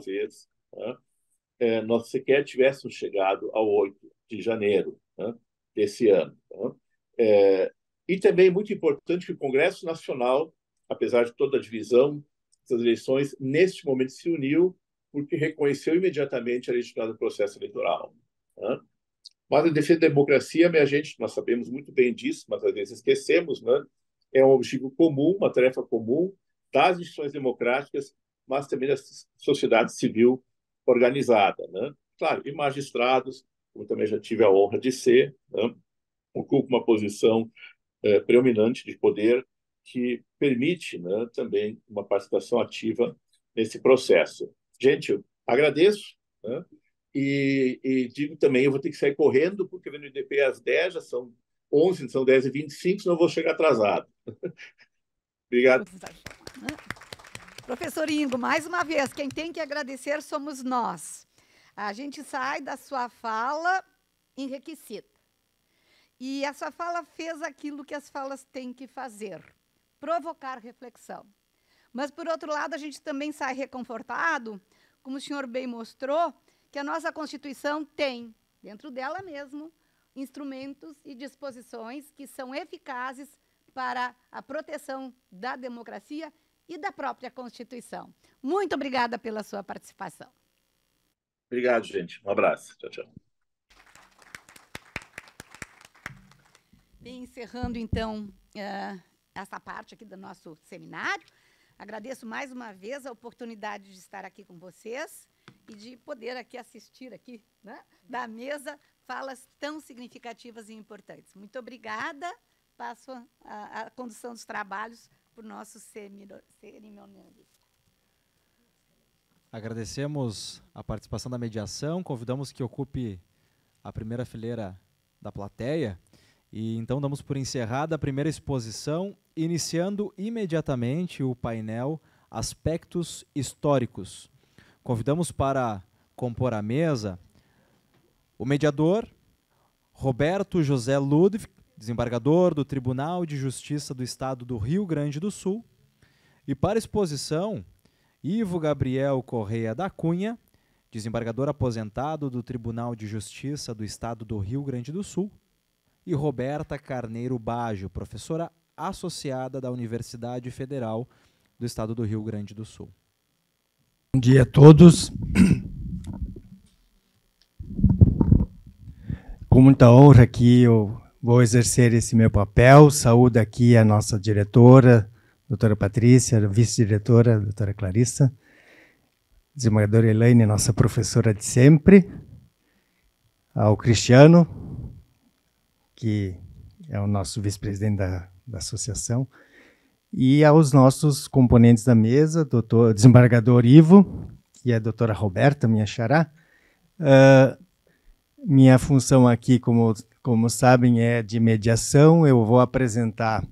né, nós sequer tivéssemos chegado ao 8 de janeiro, né, desse ano. Né? E também é muito importante que o Congresso Nacional, apesar de toda a divisão das eleições, neste momento se uniu porque reconheceu imediatamente a legitimidade do processo eleitoral, né? Mas a defesa da democracia, minha gente, nós sabemos muito bem disso, mas às vezes esquecemos, né? É um objetivo comum, uma tarefa comum das instituições democráticas, mas também da sociedade civil organizada, né? Claro, e magistrados, como também já tive a honra de ser, né? Ocupa uma posição predominante de poder que permite, né, também uma participação ativa nesse processo. Gente, eu agradeço, né? E digo também, eu vou ter que sair correndo, porque vem no IDP às 10, já são 11, são 10h25, senão eu vou chegar atrasado. Obrigado. Professor Ingo, mais uma vez, quem tem que agradecer somos nós. A gente sai da sua fala enriquecida. E a sua fala fez aquilo que as falas têm que fazer, provocar reflexão. Mas, por outro lado, a gente também sai reconfortado, como o senhor bem mostrou, que a nossa Constituição tem, dentro dela mesmo, instrumentos e disposições que são eficazes para a proteção da democracia e da própria Constituição. Muito obrigada pela sua participação. Obrigado, gente. Um abraço. Tchau, tchau. Bem, encerrando, então, essa parte aqui do nosso seminário, agradeço mais uma vez a oportunidade de estar aqui com vocês e de poder aqui assistir aqui, né, da mesa, falas tão significativas e importantes. Muito obrigada. Passo a condução dos trabalhos para o nosso cerimonialista. Agradecemos a participação da mediação, convidamos que ocupe a primeira fileira da plateia e então damos por encerrada a primeira exposição, iniciando imediatamente o painel Aspectos Históricos. Convidamos para compor a mesa o mediador Roberto José Ludwig, desembargador do Tribunal de Justiça do Estado do Rio Grande do Sul, e para exposição, Ivo Gabriel Correia da Cunha, desembargador aposentado do Tribunal de Justiça do Estado do Rio Grande do Sul, e Roberta Carneiro Baggio, professora associada da Universidade Federal do Estado do Rio Grande do Sul. Bom dia a todos. Com muita honra aqui eu vou exercer esse meu papel. Saúdo aqui a nossa diretora, doutora Patrícia, a vice-diretora, doutora Clarissa, desembargadora Elaine, nossa professora de sempre, ao Cristiano, que é o nosso vice-presidente da associação, e aos nossos componentes da mesa, doutor desembargador Ivo, e a doutora Roberta, minha xará. Minha função aqui, como sabem, é de mediação. Eu vou apresentar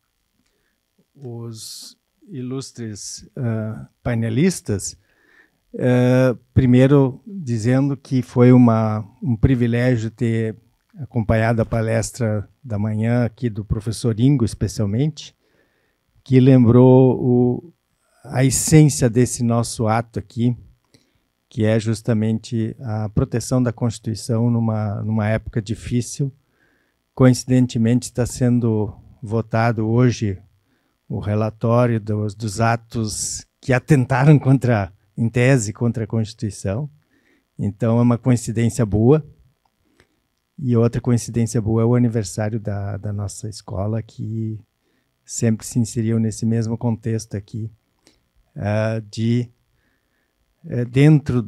os ilustres painelistas, primeiro dizendo que foi um privilégio ter acompanhado a palestra da manhã aqui do professor Ingo, especialmente, que lembrou a essência desse nosso ato aqui, que é justamente a proteção da Constituição numa época difícil. Coincidentemente, está sendo votado hoje o relatório dos atos que atentaram em tese, contra a Constituição. Então, é uma coincidência boa. E outra coincidência boa é o aniversário da nossa escola, que sempre se inseriu nesse mesmo contexto aqui, dentro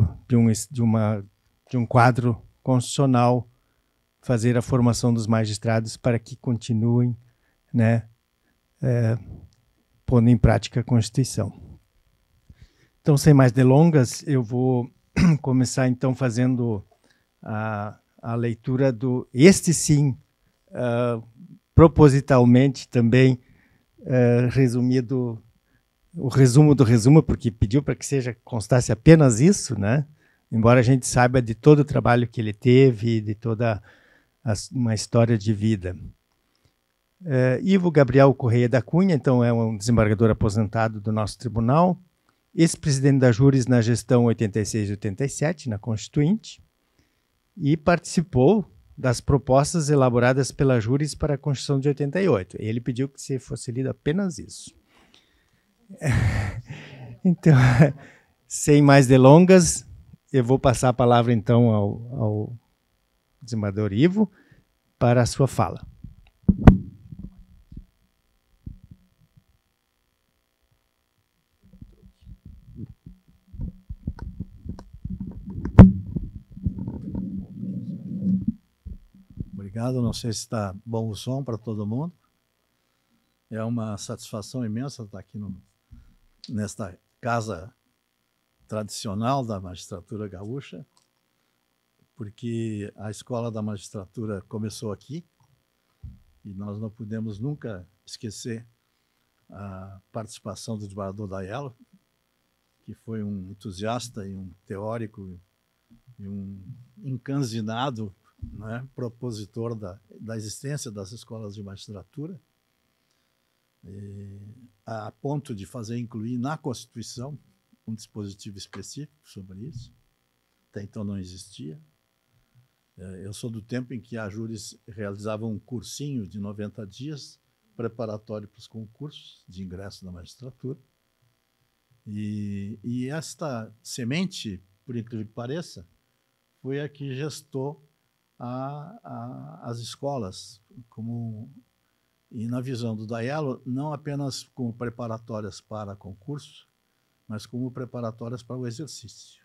de um quadro constitucional, fazer a formação dos magistrados para que continuem, né, pondo em prática a Constituição. Então, sem mais delongas, eu vou começar então fazendo a leitura este sim, propositalmente também resumido, o resumo do resumo, porque pediu para que constasse apenas isso, né? Embora a gente saiba de todo o trabalho que ele teve, de toda uma história de vida. Ivo Gabriel Correia da Cunha, então, é um desembargador aposentado do nosso tribunal, ex-presidente da Júris na gestão 86 e 87, na Constituinte, e participou das propostas elaboradas pela Júris para a Constituição de 88. Ele pediu que se fosse lido apenas isso. Então, Sem mais delongas, eu vou passar a palavra, então, ao desembargador Ivo para a sua fala. Obrigado, não sei se está bom o som para todo mundo. É uma satisfação imensa estar aqui nesta casa tradicional da magistratura gaúcha, porque a escola da magistratura começou aqui e nós não podemos nunca esquecer a participação do desembargador Daiello, que foi um entusiasta e um teórico e um encanzinado, né, propositor da existência das escolas de magistratura, a ponto de incluir na Constituição um dispositivo específico sobre isso. Até então não existia. Eu sou do tempo em que a Júris realizava um cursinho de 90 dias preparatório para os concursos de ingresso na magistratura. E esta semente, por incrível que pareça, foi a que gestou as escolas, e na visão do Daiello, não apenas como preparatórias para concurso, mas como preparatórias para o exercício.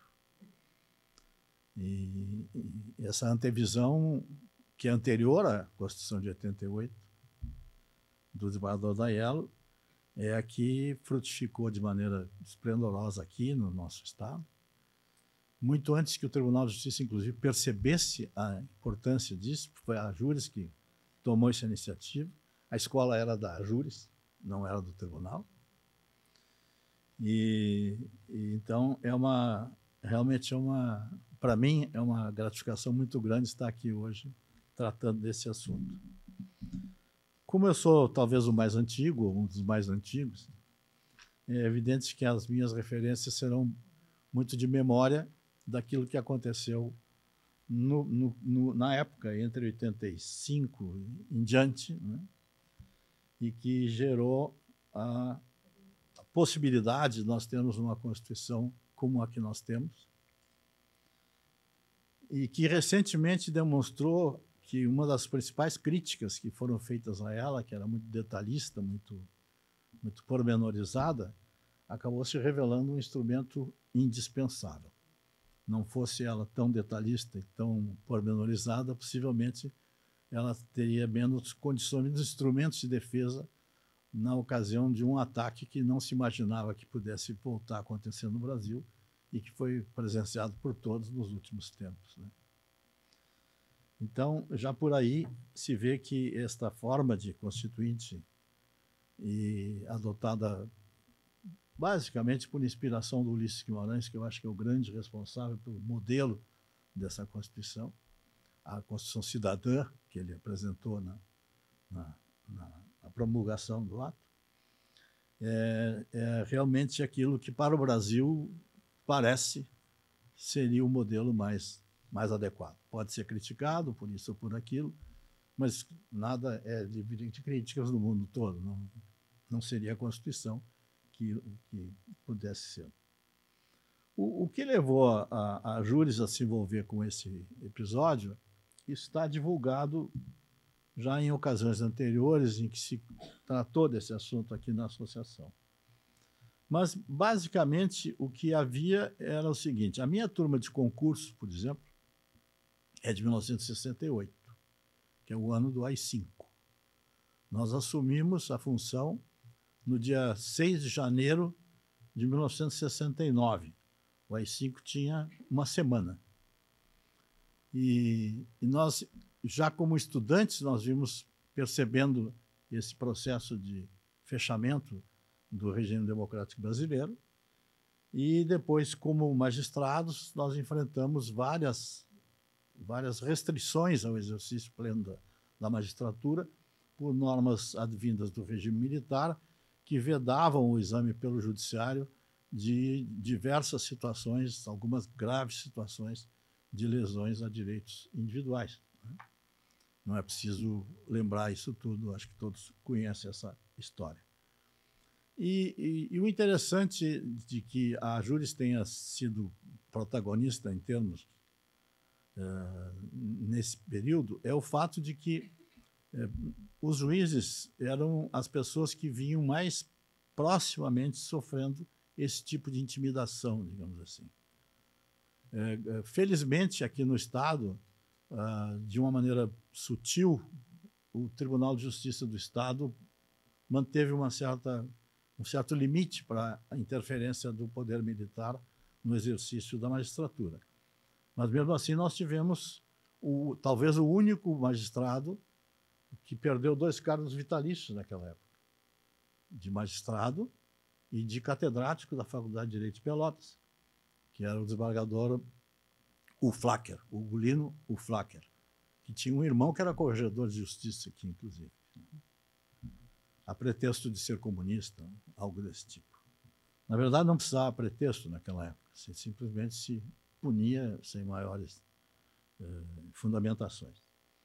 E essa antevisão, que é anterior à Constituição de 88, do desembargador Daiello, é a que frutificou de maneira esplendorosa aqui no nosso Estado, muito antes que o Tribunal de Justiça, inclusive, percebesse a importância disso. Foi a Júris que tomou essa iniciativa. A escola era da Júris, não era do Tribunal. Então, realmente para mim, é uma gratificação muito grande estar aqui hoje tratando desse assunto. Como eu sou talvez o mais antigo, um dos mais antigos, é evidente que as minhas referências serão muito de memória daquilo que aconteceu na época, entre 85 em diante, né? E que gerou a possibilidade de nós termos uma Constituição como a que nós temos, e que recentemente demonstrou que uma das principais críticas que foram feitas a ela, que era muito detalhista, muito pormenorizada, acabou se revelando um instrumento indispensável. Não fosse ela tão detalhista e tão pormenorizada, possivelmente ela teria menos condições, menos instrumentos de defesa na ocasião de um ataque que não se imaginava que pudesse voltar a acontecer no Brasil e que foi presenciado por todos nos últimos tempos, né? Então, já por aí se vê que esta forma de constituinte, e adotada basicamente por inspiração do Ulisses Guimarães, que eu acho que é o grande responsável pelo modelo dessa Constituição, a Constituição Cidadã, que ele apresentou na promulgação do ato, é realmente aquilo que para o Brasil parece seria o modelo mais adequado. Pode ser criticado por isso ou por aquilo, mas nada é livre de críticas no mundo todo. Não seria a Constituição que pudesse ser. O que levou a Júris a se envolver com esse episódio está divulgado já em ocasiões anteriores em que se tratou desse assunto aqui na associação. Mas, basicamente, o que havia era o seguinte: a minha turma de concurso, por exemplo, é de 1968, que é o ano do AI-5. Nós assumimos a função no dia 6 de janeiro de 1969. O AI-5 tinha uma semana. E nós, já como estudantes, nós vimos percebendo esse processo de fechamento do regime democrático brasileiro, e depois, como magistrados, nós enfrentamos várias restrições ao exercício pleno da magistratura, por normas advindas do regime militar, que vedavam o exame pelo judiciário de diversas situações, algumas graves situações de lesões a direitos individuais. Não é preciso lembrar isso tudo, acho que todos conhecem essa história. E o interessante de que a Júris tenha sido protagonista em termos nesse período é o fato de que os juízes eram as pessoas que vinham mais proximamente sofrendo esse tipo de intimidação, digamos assim. Felizmente, aqui no Estado, de uma maneira sutil, o Tribunal de Justiça do Estado manteve um certo limite para a interferência do poder militar no exercício da magistratura. Mas, mesmo assim, nós tivemos talvez o único magistrado que perdeu 2 cargos vitalícios naquela época, de magistrado e de catedrático da Faculdade de Direito de Pelotas, que era o desembargador Uflacker, o Ugolino Uflacker, que tinha um irmão que era corregedor de justiça aqui, inclusive, a pretexto de ser comunista, algo desse tipo. Na verdade, não precisava pretexto naquela época, simplesmente se punia sem maiores fundamentações.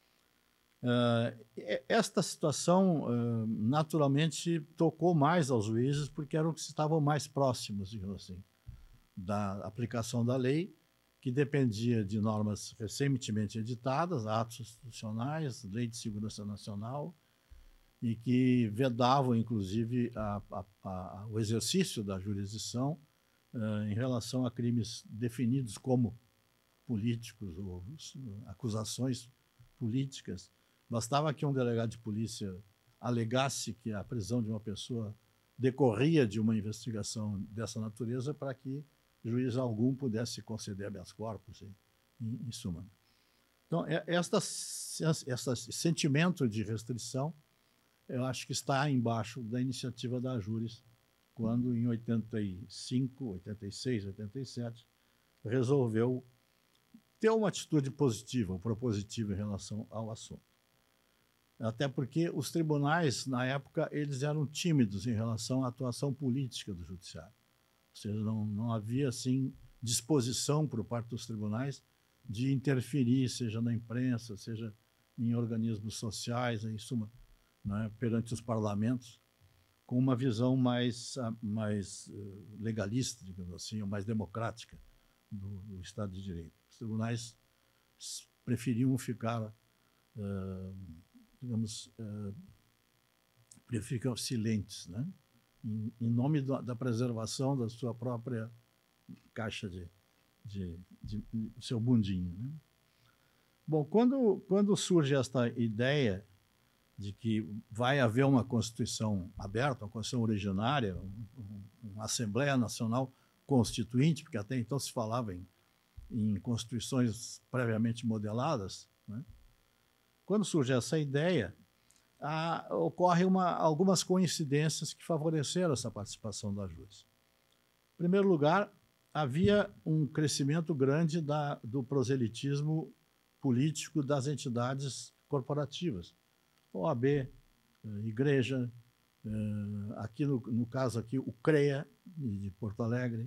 Esta situação, naturalmente, tocou mais aos juízes, porque eram os que estavam mais próximos, digamos assim, da aplicação da lei, que dependia de normas recentemente editadas, atos institucionais, lei de segurança nacional, e que vedavam, inclusive, o exercício da jurisdição em relação a crimes definidos como políticos ou acusações políticas. Bastava que um delegado de polícia alegasse que a prisão de uma pessoa decorria de uma investigação dessa natureza para que juiz algum pudesse conceder habeas corpus, em suma. Então, esse sentimento de restrição, eu acho que está embaixo da iniciativa da Júris, quando, em 85, 86, 87, resolveu ter uma atitude positiva, propositiva em relação ao assunto. Até porque os tribunais, na época, eles eram tímidos em relação à atuação política do judiciário. Ou seja, não havia, assim, disposição por parte dos tribunais de interferir, seja na imprensa, seja em organismos sociais, em suma, né, perante os parlamentos, com uma visão mais legalista, digamos assim, ou mais democrática do Estado de Direito. Os tribunais preferiam ficar, preferiam silentes, né, em nome da preservação da sua própria caixa de seu bundinho, né? Bom, quando surge esta ideia de que vai haver uma Constituição aberta, uma Constituição originária, uma Assembleia Nacional Constituinte, porque até então se falava em constituições previamente modeladas, né? Quando surge essa ideia, ocorrem algumas coincidências que favoreceram essa participação da Júris. Em primeiro lugar, havia um crescimento grande do proselitismo político das entidades corporativas, OAB, igreja, aqui no caso aqui o CREA de Porto Alegre,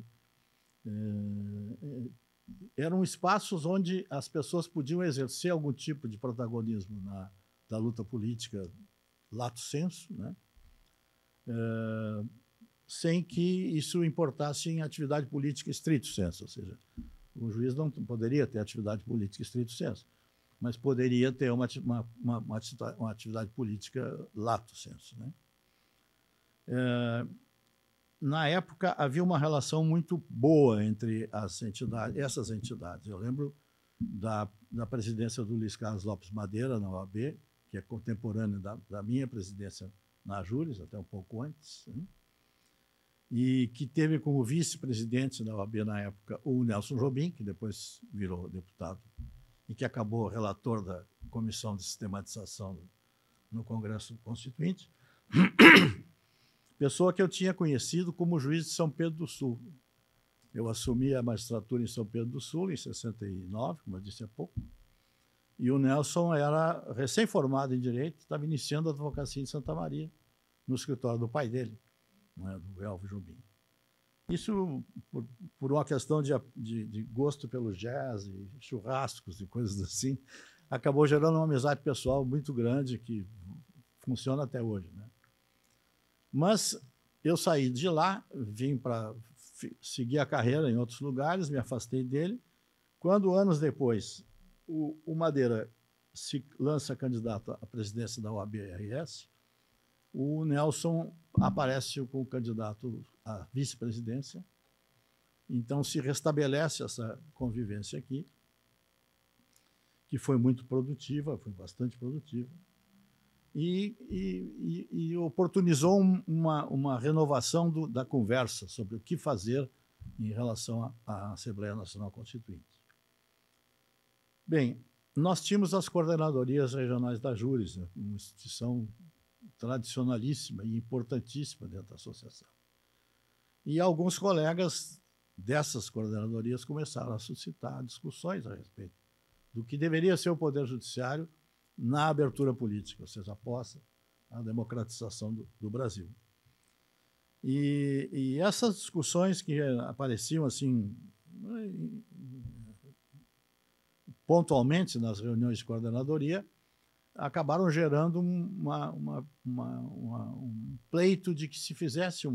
eram espaços onde as pessoas podiam exercer algum tipo de protagonismo da luta política lato sensu, né? Sem que isso importasse em atividade política stricto sensu, ou seja, o juiz não poderia ter atividade política stricto sensu, mas poderia ter uma atividade política lato sensu, né? Na época, havia uma relação muito boa entre essas entidades. Eu lembro da presidência do Luiz Carlos Lopes Madeira, na OAB, que é contemporâneo da minha presidência na Júris, até um pouco antes, né? E que teve como vice-presidente da OAB, na época, o Nelson Jobim, que depois virou deputado, e que acabou relator da Comissão de Sistematização no Congresso Constituinte, pessoa que eu tinha conhecido como juiz de São Pedro do Sul. Eu assumi a magistratura em São Pedro do Sul em 69, como eu disse há pouco, e o Nelson era recém-formado em Direito, estava iniciando a advocacia em Santa Maria, no escritório do pai dele, né, do Elvio Jobim. Isso, por uma questão de gosto pelo jazz e churrascos e coisas assim, acabou gerando uma amizade pessoal muito grande que funciona até hoje, né? Mas eu saí de lá, vim para seguir a carreira em outros lugares, me afastei dele. Quando, anos depois, o Madeira se lança candidato à presidência da OAB-RS, o Nelson aparece como candidato à vice-presidência. Então, se restabelece essa convivência aqui, que foi muito produtiva, foi bastante produtiva, e oportunizou uma renovação da conversa sobre o que fazer em relação à Assembleia Nacional Constituinte. Bem, nós tínhamos as coordenadorias regionais da Júris, né, uma instituição tradicionalíssima e importantíssima dentro da associação. E alguns colegas dessas coordenadorias começaram a suscitar discussões a respeito do que deveria ser o Poder Judiciário na abertura política, ou seja, após a democratização do Brasil. E essas discussões que apareciam assim pontualmente nas reuniões de coordenadoria acabaram gerando um pleito de que se fizesse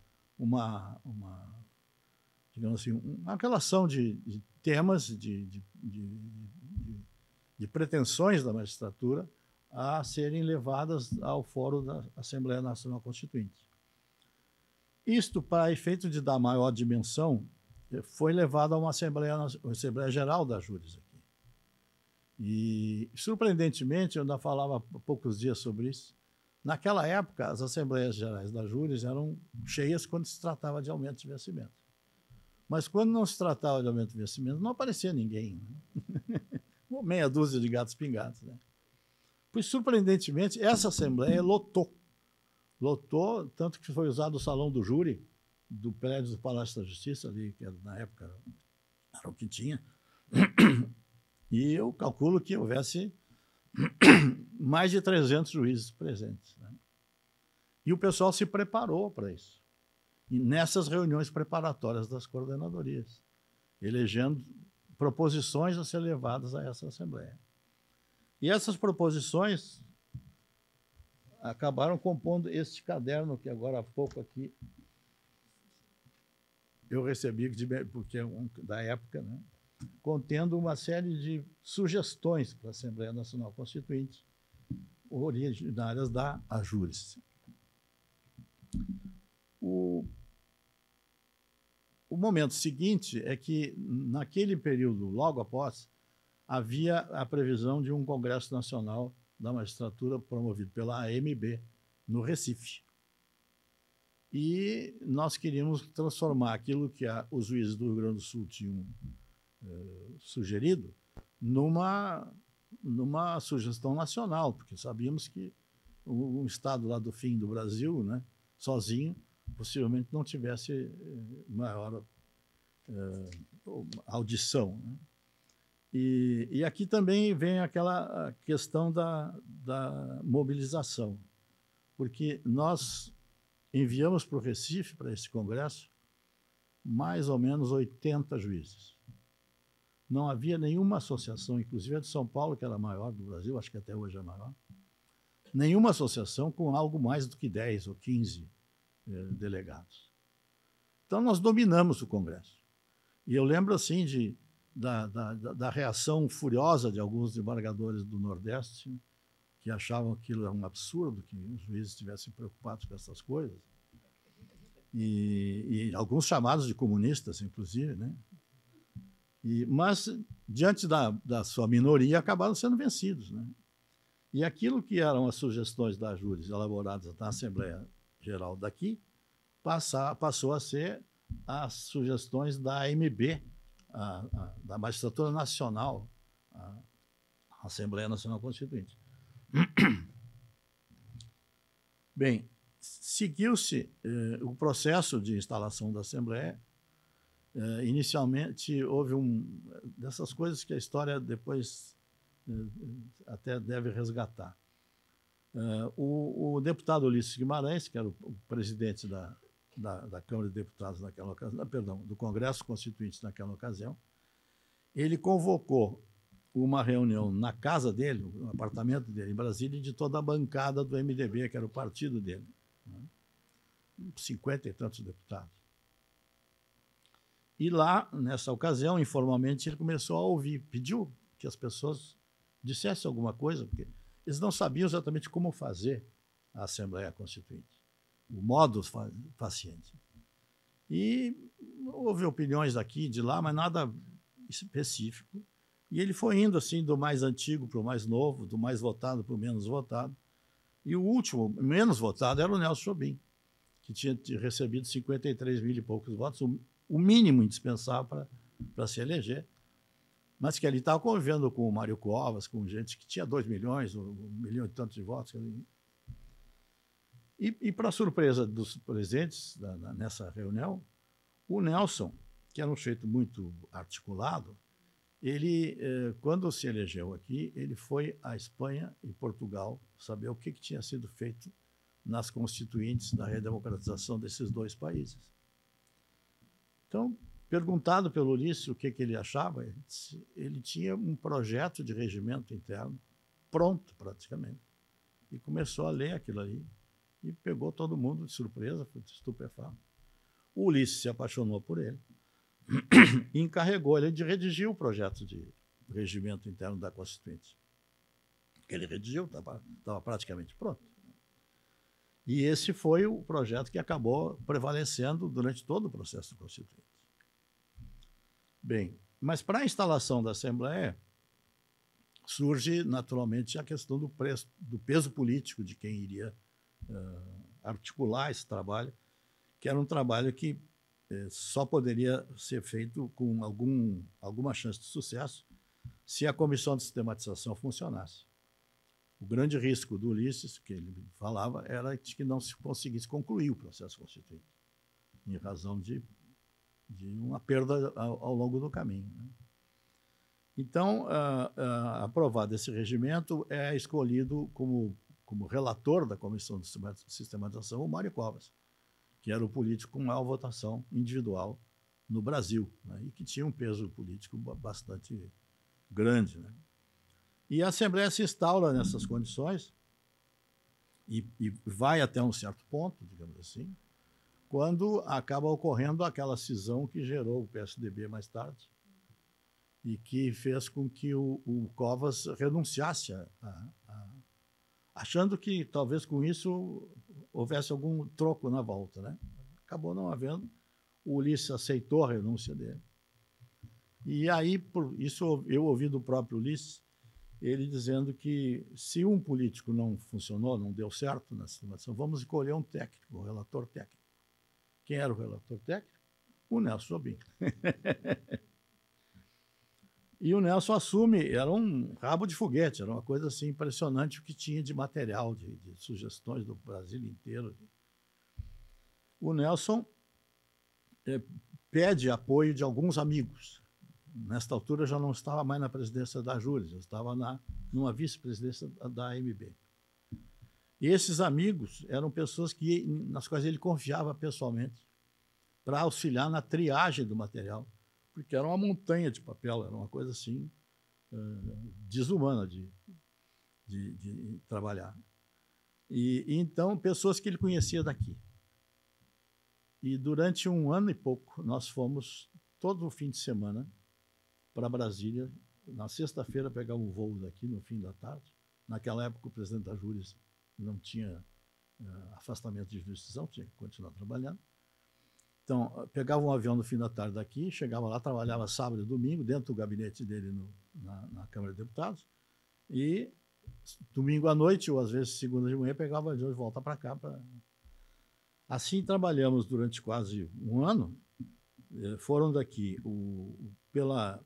digamos assim, uma relação de temas, de pretensões da magistratura a serem levadas ao fórum da Assembleia Nacional Constituinte. Isto, para efeito de dar maior dimensão, foi levado a uma Assembleia Geral da Júris aqui. E, surpreendentemente, eu ainda falava há poucos dias sobre isso, naquela época, as Assembleias Gerais da Júris eram cheias quando se tratava de aumento de vencimento. Mas quando não se tratava de aumento de vencimento, não aparecia ninguém. Né? Meia dúzia de gatos pingados. Né? Pois, surpreendentemente, essa Assembleia lotou. Lotou, tanto que foi usado o Salão do Júri, do prédio do Palácio da Justiça, ali, que na época era o que tinha. E eu calculo que houvesse mais de 300 juízes presentes. Né? E o pessoal se preparou para isso. E nessas reuniões preparatórias das coordenadorias, elegendo proposições a ser levadas a essa Assembleia. E essas proposições acabaram compondo este caderno que agora há pouco aqui eu recebi, porque é da época, né? Contendo uma série de sugestões para a Assembleia Nacional Constituinte, originárias da AJURIS. O momento seguinte é que, naquele período, logo após, havia a previsão de um Congresso Nacional da Magistratura promovido pela AMB, no Recife. E nós queríamos transformar aquilo que os juízes do Rio Grande do Sul tinham sugerido numa sugestão nacional, porque sabíamos que um estado lá do fim do Brasil, né, sozinho, possivelmente não tivesse maior audição. Né? E aqui também vem aquela questão da mobilização, porque nós enviamos para o Recife, para esse congresso, mais ou menos 80 juízes. Não havia nenhuma associação, inclusive a de São Paulo, que era a maior do Brasil, acho que até hoje é a maior, nenhuma associação com algo mais do que 10 ou 15 delegados. Então, nós dominamos o Congresso. E eu lembro, assim, da reação furiosa de alguns desembargadores do Nordeste, que achavam aquilo um absurdo, que os juízes estivessem preocupados com essas coisas. E alguns chamados de comunistas, inclusive, né? Mas, diante da sua minoria, acabaram sendo vencidos. Né? E aquilo que eram as sugestões da Júris elaboradas na Assembleia Geral daqui, passou a ser as sugestões da AMB, da Magistratura Nacional, a Assembleia Nacional Constituinte. Bem, seguiu-se o processo de instalação da Assembleia. Inicialmente, houve dessas coisas que a história depois até deve resgatar. O deputado Ulisses Guimarães, que era o presidente da Câmara de Deputados naquela ocasião, perdão, do Congresso Constituinte naquela ocasião, ele convocou uma reunião na casa dele, no apartamento dele, em Brasília, de toda a bancada do MDB, que era o partido dele. 50 e tantos deputados. E lá, nessa ocasião, informalmente, ele começou a ouvir, pediu que as pessoas dissessem alguma coisa, porque eles não sabiam exatamente como fazer a Assembleia Constituinte, o modus faciente. E houve opiniões daqui e de lá, mas nada específico. E ele foi indo assim do mais antigo para o mais novo, do mais votado para o menos votado. E o último, menos votado, era o Nelson Jobim, que tinha recebido 53 mil e poucos votos, o mínimo indispensável para se eleger, mas que ele estava convivendo com o Mário Covas, com gente que tinha 2 milhões, 1 milhão e tantos de votos. E para surpresa dos presentes nessa reunião, o Nelson, que era um sujeito muito articulado, ele, quando se elegeu aqui, ele foi à Espanha e Portugal saber o que tinha sido feito nas constituintes da redemocratização desses dois países. Então, perguntado pelo Ulisses o que ele achava, ele tinha um projeto de regimento interno pronto, praticamente, e começou a ler aquilo ali e pegou todo mundo de surpresa, foi estupefato. O Ulisses se apaixonou por ele e encarregou ele de redigir o projeto de regimento interno da Constituinte. Que ele redigiu, estava praticamente pronto. E esse foi o projeto que acabou prevalecendo durante todo o processo constituinte. Bem, mas para a instalação da Assembleia, surge naturalmente a questão do peso político de quem iria articular esse trabalho, que era um trabalho que só poderia ser feito com alguma chance de sucesso se a comissão de sistematização funcionasse. O grande risco do Ulisses, que ele falava, era de que não se conseguisse concluir o processo constituinte, em razão de uma perda ao longo do caminho, né? Então, aprovado esse regimento, é escolhido como relator da comissão de sistematização o Mário Covas, que era o político com maior votação individual no Brasil, né, e que tinha um peso político bastante grande, né? E a Assembleia se instala nessas condições e vai até um certo ponto, digamos assim, quando acaba ocorrendo aquela cisão que gerou o PSDB mais tarde e que fez com que o Covas renunciasse achando que talvez com isso houvesse algum troco na volta, né? Acabou não havendo. O Ulisses aceitou a renúncia dele. E aí, por isso, eu ouvi do próprio Ulisses, ele dizendo que se um político não funcionou, não deu certo na situação, vamos escolher um técnico, um relator técnico. Quem era o relator técnico? O Nelson Jobim. E o Nelson assume, era um rabo de foguete, era uma coisa assim impressionante o que tinha de material, de sugestões do Brasil inteiro. O Nelson pede apoio de alguns amigos. Nesta altura, já não estava mais na presidência da Júris, já estava numa vice-presidência da AMB. E esses amigos eram pessoas nas quais ele confiava pessoalmente para auxiliar na triagem do material, porque era uma montanha de papel, era uma coisa assim desumana de trabalhar. E então, pessoas que ele conhecia daqui. E durante 1 ano e pouco, nós fomos todo o fim de semana para Brasília. Na sexta-feira, pegar um voo daqui no fim da tarde. Naquela época, o presidente da Júris não tinha afastamento de jurisdição, tinha que continuar trabalhando. Então, pegava um avião no fim da tarde daqui, chegava lá, trabalhava sábado e domingo, dentro do gabinete dele na Câmara de Deputados, e domingo à noite, ou às vezes segunda de manhã, pegava o avião e volta para cá. Assim trabalhamos durante quase 1 ano. Foram daqui pela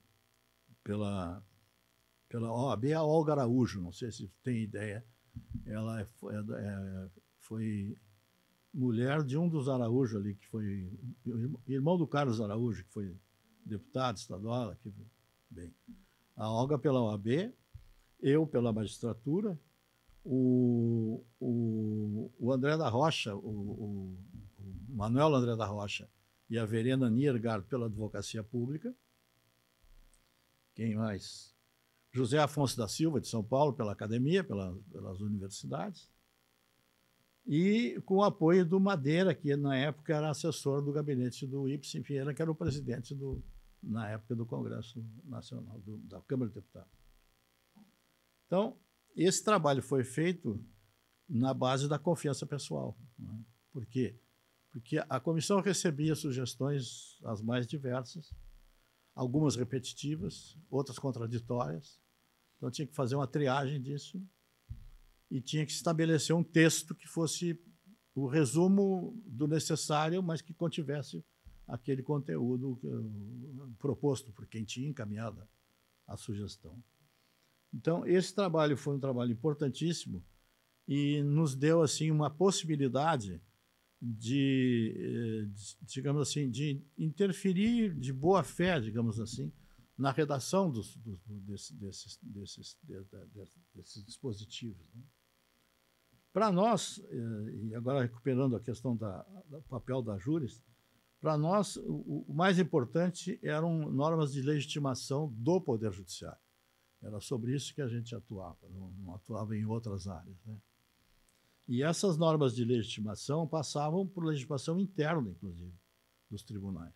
OAB a Olga Araújo, não sei se tem ideia, ela foi mulher de um dos Araújo ali, que foi irmão do Carlos Araújo, que foi deputado estadual aqui. Bem, a Olga pela OAB, eu pela magistratura, o André da Rocha, o Manuel André da Rocha e a Verena Niergard pela advocacia pública. Quem mais? José Afonso da Silva, de São Paulo, pela academia, pelas universidades. e com o apoio do Madeira, que na época era assessor do gabinete do Ibsen Vieira, que era o presidente na época do Congresso Nacional, da Câmara de Deputados. Então, esse trabalho foi feito na base da confiança pessoal. Né? Por quê? Porque a comissão recebia sugestões as mais diversas, algumas repetitivas, outras contraditórias. Então, tinha que fazer uma triagem disso e tinha que estabelecer um texto que fosse o resumo do necessário, mas que contivesse aquele conteúdo proposto por quem tinha encaminhado a sugestão. Então, esse trabalho foi um trabalho importantíssimo e nos deu assim uma possibilidade digamos assim, de interferir de boa fé, digamos assim, na redação desses dispositivos. Né? Para nós, e agora recuperando a questão do papel da Júris, para nós o mais importante eram normas de legitimação do Poder Judiciário. Era sobre isso que a gente atuava, não atuava em outras áreas. Né? E essas normas de legitimação passavam por legitimação interna, inclusive, dos tribunais.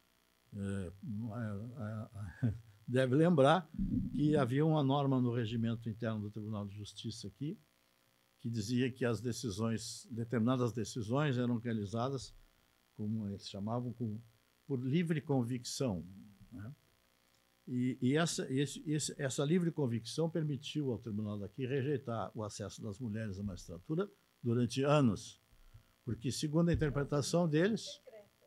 Deve lembrar que havia uma norma no regimento interno do Tribunal de Justiça aqui, que dizia que as decisões, determinadas decisões eram realizadas, como eles chamavam, por livre convicção. Né? E essa livre convicção permitiu ao tribunal daqui rejeitar o acesso das mulheres à magistratura durante anos, porque, segundo a interpretação deles,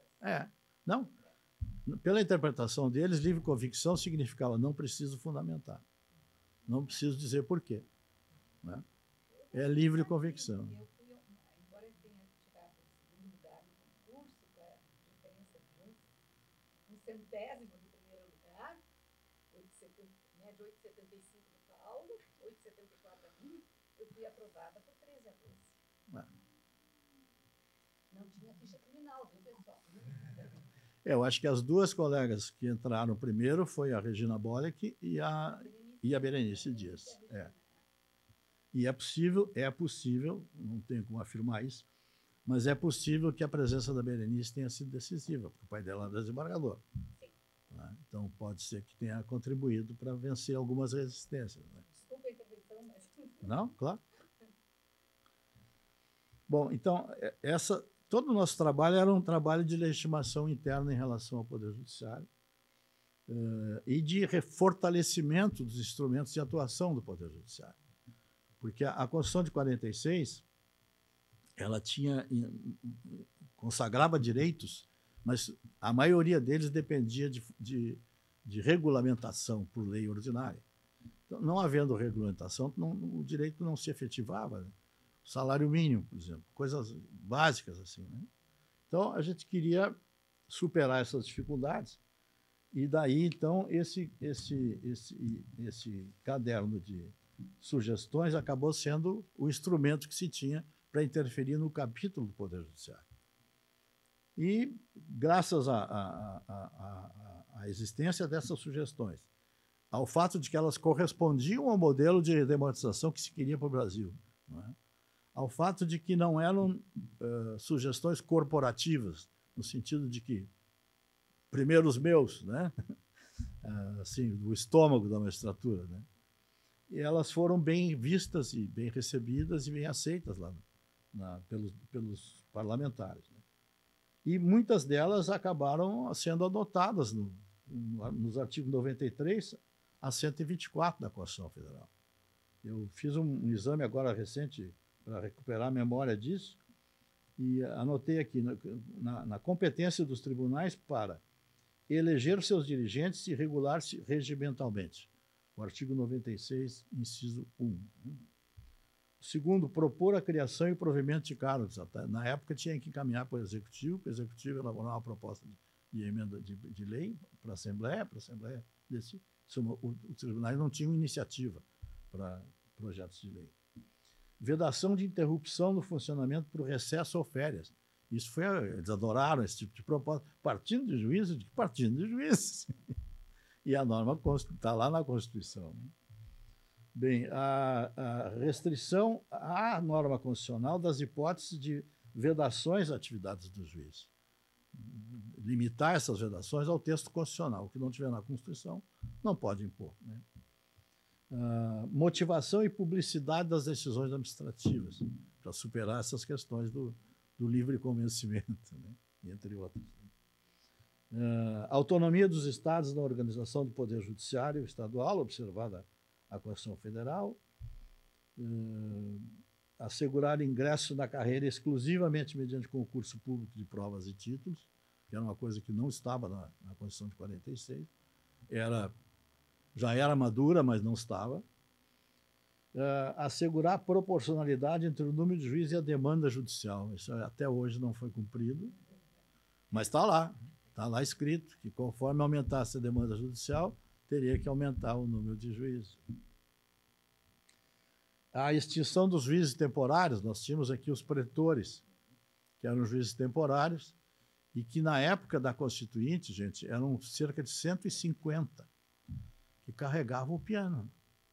pela interpretação deles, livre convicção significava não preciso fundamentar, não preciso dizer por quê. Né? É livre convicção. Embora eu tenha tirado o segundo lugar no concurso, com a diferença de um centésimo do primeiro lugar, de 8,75 do Paulo, 8,74 a mim, eu fui aprovada por 13 a 12. Não tinha ficha criminal, viu, pessoal? Eu acho que as duas colegas que entraram primeiro foi a Regina Bolek e a Berenice Dias. E é possível, não tenho como afirmar isso, mas é possível que a presença da Berenice tenha sido decisiva, porque o pai dela era desembargador. Né? Então, pode ser que tenha contribuído para vencer algumas resistências. Né? Desculpa a intervenção, mas... Não, claro. Bom, então, todo o nosso trabalho era um trabalho de legitimação interna em relação ao Poder Judiciário e de fortalecimento dos instrumentos de atuação do Poder Judiciário. Porque a Constituição de 46, ela consagrava direitos, mas a maioria deles dependia de regulamentação por lei ordinária. Então, não havendo regulamentação, o direito não se efetivava. Né? Salário mínimo, por exemplo, coisas básicas assim. Né? Então, a gente queria superar essas dificuldades e daí, então, esse caderno de sugestões acabou sendo o instrumento que se tinha para interferir no capítulo do Poder Judiciário. E, graças à existência dessas sugestões, ao fato de que elas correspondiam ao modelo de democratização que se queria para o Brasil, não é? Ao fato de que não eram sugestões corporativas, no sentido de que, primeiro os meus, né? Assim, do estômago da magistratura, né? E elas foram bem vistas e bem recebidas e bem aceitas lá pelos parlamentares. Né? E muitas delas acabaram sendo adotadas nos artigos 93 a 124 da Constituição Federal. Eu fiz um exame agora recente para recuperar a memória disso e anotei aqui na competência dos tribunais para eleger seus dirigentes e regular-se regimentalmente. O artigo 96, inciso 1. O segundo, propor a criação e provimento de cargos. Na época, tinha que encaminhar para o Executivo elaborar uma proposta de emenda de lei para a Assembleia decidir. Os tribunais não tinham iniciativa para projetos de lei. Vedação de interrupção no funcionamento por recesso ou férias. Isso foi, eles adoraram esse tipo de proposta, partindo de juízes. E a norma está lá na Constituição. Né? Bem, a restrição à norma constitucional das hipóteses de vedações às atividades do juiz. Limitar essas vedações ao texto constitucional. O que não tiver na Constituição não pode impor, né? Motivação e publicidade das decisões administrativas, para superar essas questões do livre convencimento, né? Entre outras. Autonomia dos estados na organização do poder judiciário estadual, observada a Constituição Federal. Assegurar ingresso na carreira exclusivamente mediante concurso público de provas e títulos, que era uma coisa que não estava na Constituição de 46. Já era madura, mas não estava. Assegurar proporcionalidade entre o número de juízes e a demanda judicial. Isso até hoje não foi cumprido, mas está lá escrito que conforme aumentasse a demanda judicial, teria que aumentar o número de juízes. A extinção dos juízes temporários, nós tínhamos aqui os pretores, que eram juízes temporários, e que na época da Constituinte, gente, eram cerca de 150 que carregavam o piano.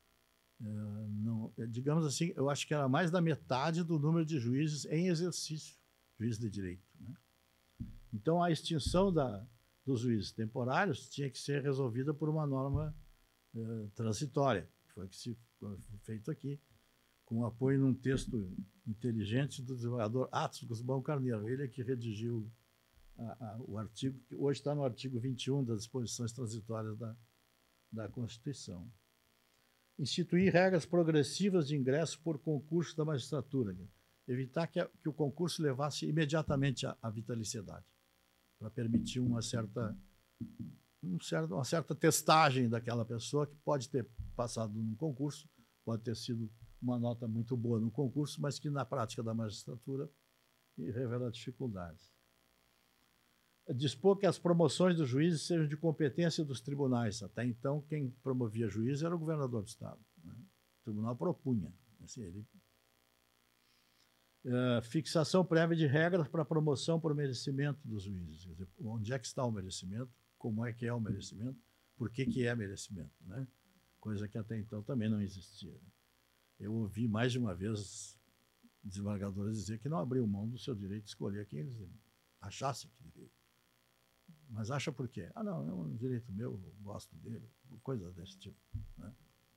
Digamos assim, eu acho que era mais da metade do número de juízes em exercício, juízes de direito, né? Então, a extinção dos juízes temporários tinha que ser resolvida por uma norma transitória, que foi feito aqui, com apoio num texto inteligente do desembargador Atos Guzmão Carneiro. Ele é que redigiu o artigo, que hoje está no artigo 21 das disposições transitórias da Constituição. Instituir regras progressivas de ingresso por concurso da magistratura, evitar que o concurso levasse imediatamente à vitaliciedade, para permitir uma certa testagem daquela pessoa que pode ter passado num concurso, pode ter sido uma nota muito boa no concurso, mas que na prática da magistratura revela dificuldades. Dispor que as promoções dos juízes sejam de competência dos tribunais. Até então, quem promovia juiz era o governador do Estado, né? O tribunal propunha. Assim, fixação prévia de regras para promoção por merecimento dos juízes. Quer dizer, onde é que está o merecimento, como é que é o merecimento, por que é merecimento, né? Coisa que até então também não existia. Eu ouvi mais de uma vez desembargadores dizer que não abriam mão do seu direito de escolher quem eles achassem que deveria. Mas acha por quê? Não, é um direito meu, eu gosto dele, coisa desse tipo, né?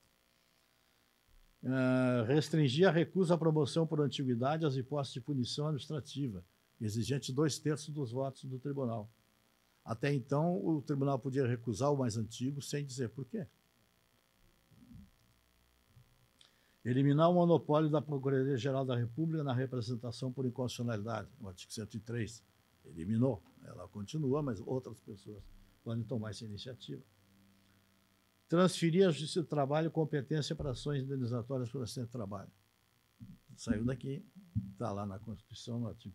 Restringir a recusa à promoção por antiguidade às hipóteses de punição administrativa, exigente 2/3 dos votos do tribunal. Até então, o tribunal podia recusar o mais antigo sem dizer por quê. Eliminar o monopólio da Procuradoria-Geral da República na representação por inconstitucionalidade, o artigo 103. Eliminou. Ela continua, mas outras pessoas podem tomar essa iniciativa. Transferir à Justiça do Trabalho competência para ações indenizatórias por acidente de trabalho. Saiu daqui, está lá na Constituição, no artigo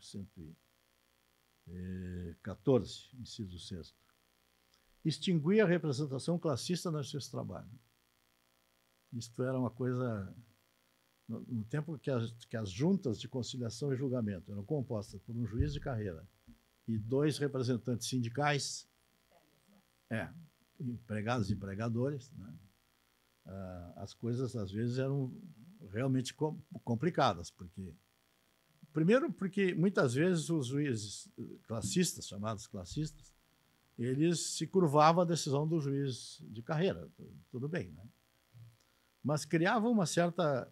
114, inciso 6º. Extinguir a representação classista na Justiça do Trabalho. Isto era uma coisa... No tempo que as juntas de conciliação e julgamento eram compostas por um juiz de carreira e 2 representantes sindicais, empregados e empregadores, né? As coisas, às vezes, eram realmente complicadas, primeiro porque muitas vezes os juízes classistas, chamados classistas, eles se curvavam à decisão do juiz de carreira, tudo bem, né? Mas criavam uma certa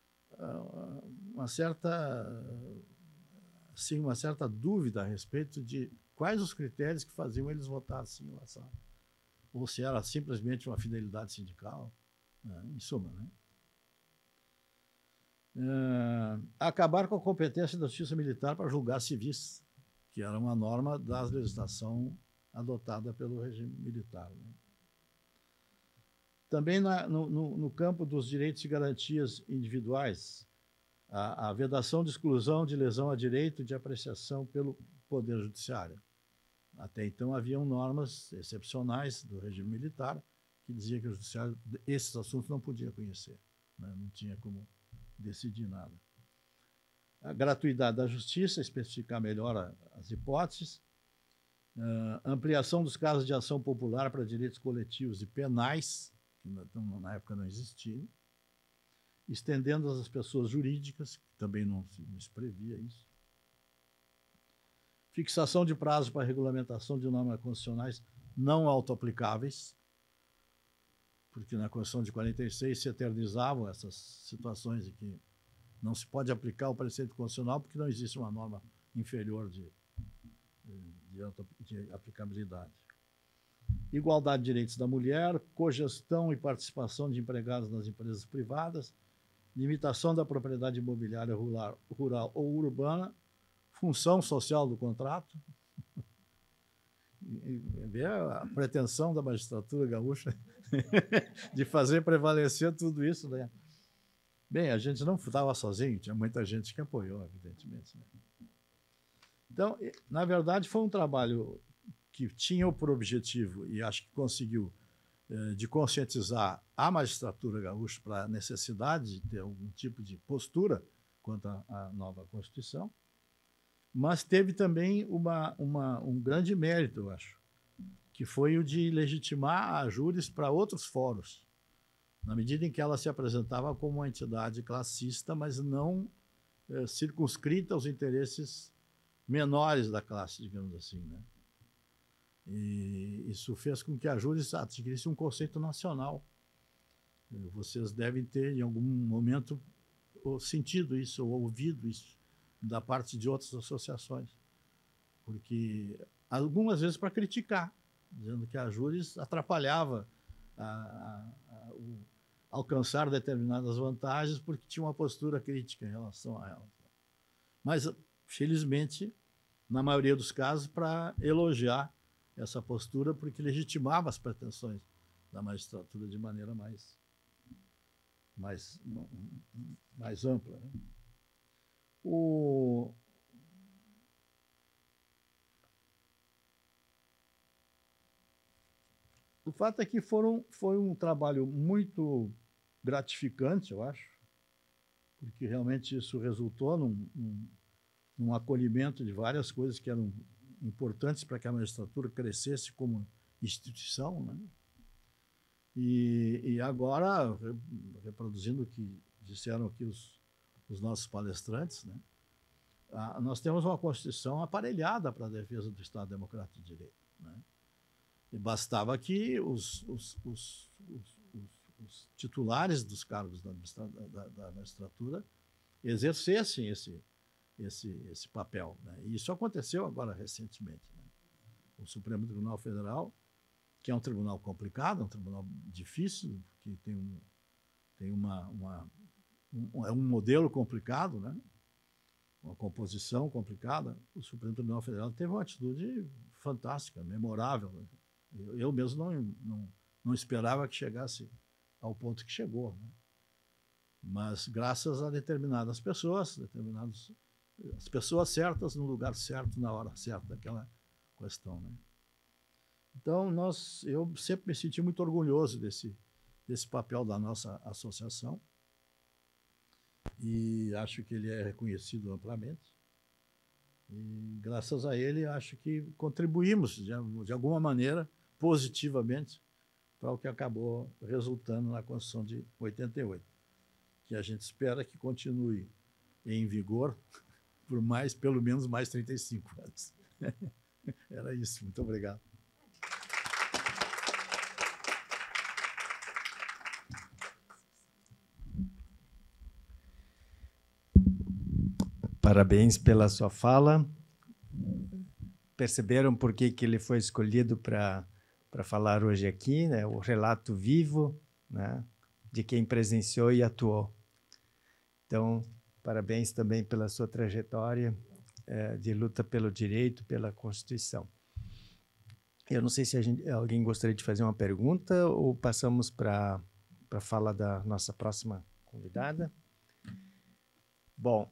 dúvida a respeito de quais os critérios que faziam eles votar assim ou assado. Ou se era simplesmente uma fidelidade sindical, né? Em suma, né? Acabar com a competência da Justiça Militar para julgar civis, que era uma norma da legislação adotada pelo regime militar, né? Também no campo dos direitos e garantias individuais, a vedação de exclusão de lesão a direito de apreciação pelo Poder Judiciário. Até então, haviam normas excepcionais do regime militar que diziam que o Judiciário, esses assuntos, não podia conhecer, né? Não tinha como decidir nada. A gratuidade da justiça, especificar melhor as hipóteses. Ampliação dos casos de ação popular para direitos coletivos e penais, que na época não existiam, estendendo às pessoas jurídicas, que também não se previa isso. Fixação de prazo para regulamentação de normas constitucionais não autoaplicáveis, porque na Constituição de 46 se eternizavam essas situações em que não se pode aplicar o preceito constitucional porque não existe uma norma inferior de aplicabilidade. Igualdade de direitos da mulher, cogestão e participação de empregados nas empresas privadas, limitação da propriedade imobiliária rural ou urbana, função social do contrato. Vê a pretensão da magistratura gaúcha de fazer prevalecer tudo isso, né? Bem, a gente não estava sozinho, tinha muita gente que apoiou, evidentemente, né? Então, na verdade, foi um trabalho que tinha por objetivo, e acho que conseguiu, de conscientizar a magistratura gaúcha para a necessidade de ter algum tipo de postura quanto à nova Constituição, mas teve também um grande mérito, eu acho, que foi o de legitimar a Júris para outros fóruns, na medida em que ela se apresentava como uma entidade classista, mas não circunscrita aos interesses menores da classe, digamos assim, né? E isso fez com que a Júris adquirisse um conceito nacional. Vocês devem ter, em algum momento, sentido isso, ou ouvido isso, da parte de outras associações. Porque, algumas vezes, para criticar, dizendo que a Júris atrapalhava o alcançar determinadas vantagens porque tinha uma postura crítica em relação a ela. Mas, felizmente, na maioria dos casos, para elogiar essa postura, porque legitimava as pretensões da magistratura de maneira mais ampla, né? O fato é que foi um trabalho muito gratificante, eu acho, porque realmente isso resultou num acolhimento de várias coisas que eram importantes para que a magistratura crescesse como instituição, né? E agora, reproduzindo o que disseram aqui os nossos palestrantes, né? Nós temos uma Constituição aparelhada para a defesa do Estado Democrático de Direito, né? E bastava que os titulares dos cargos da magistratura exercessem esse papel, né? E isso aconteceu agora recentemente, né? O Supremo Tribunal Federal, que é um tribunal complicado, um tribunal difícil, que tem é um modelo complicado, né? Uma composição complicada. O Supremo Tribunal Federal teve uma atitude fantástica, memorável, né? Eu mesmo não esperava que chegasse ao ponto que chegou, né? Mas graças a determinadas pessoas, as pessoas certas no lugar certo, na hora certa daquela questão, né? Então, eu sempre me senti muito orgulhoso desse papel da nossa associação e acho que ele é reconhecido amplamente. E, graças a ele, acho que contribuímos, de alguma maneira, positivamente, para o que acabou resultando na Constituição de 88, que a gente espera que continue em vigor por pelo menos mais 35 anos. Era isso. Muito obrigado. Parabéns pela sua fala. Perceberam por que ele foi escolhido para falar hoje aqui, né? O relato vivo, né, de quem presenciou e atuou. Então, parabéns também pela sua trajetória de luta pelo direito, pela Constituição. Eu não sei se alguém gostaria de fazer uma pergunta ou passamos para a fala da nossa próxima convidada. Bom,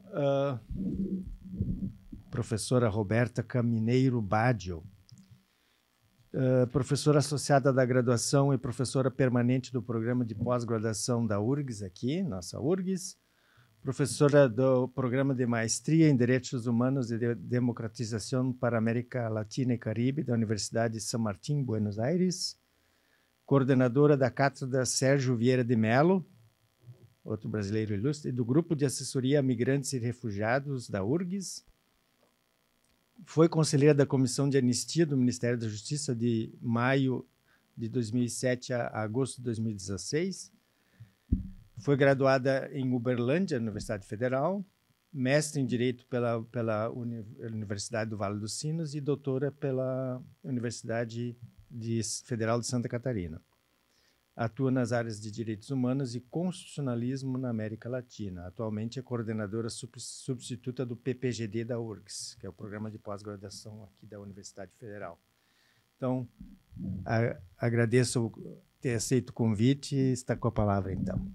professora Roberta Camineiro Baggio, professora associada da graduação e professora permanente do programa de pós-graduação da URGS aqui, nossa URGS, professora do programa de maestria em Direitos Humanos e de Democratização para a América Latina e Caribe da Universidade de San Martín, Buenos Aires, coordenadora da Cátedra Sérgio Vieira de Mello, outro brasileiro ilustre, do Grupo de Assessoria a Migrantes e Refugiados, da URGS. Foi conselheira da Comissão de Anistia do Ministério da Justiça de maio de 2007 a agosto de 2016. Foi graduada em Uberlândia, Universidade Federal, mestre em Direito pela Universidade do Vale dos Sinos e doutora pela Universidade Federal de Santa Catarina. Atua nas áreas de Direitos Humanos e Constitucionalismo na América Latina. Atualmente é coordenadora substituta do PPGD da URGS, que é o Programa de Pós-Graduação aqui da Universidade Federal. Então, agradeço ter aceito o convite e está com a palavra, então.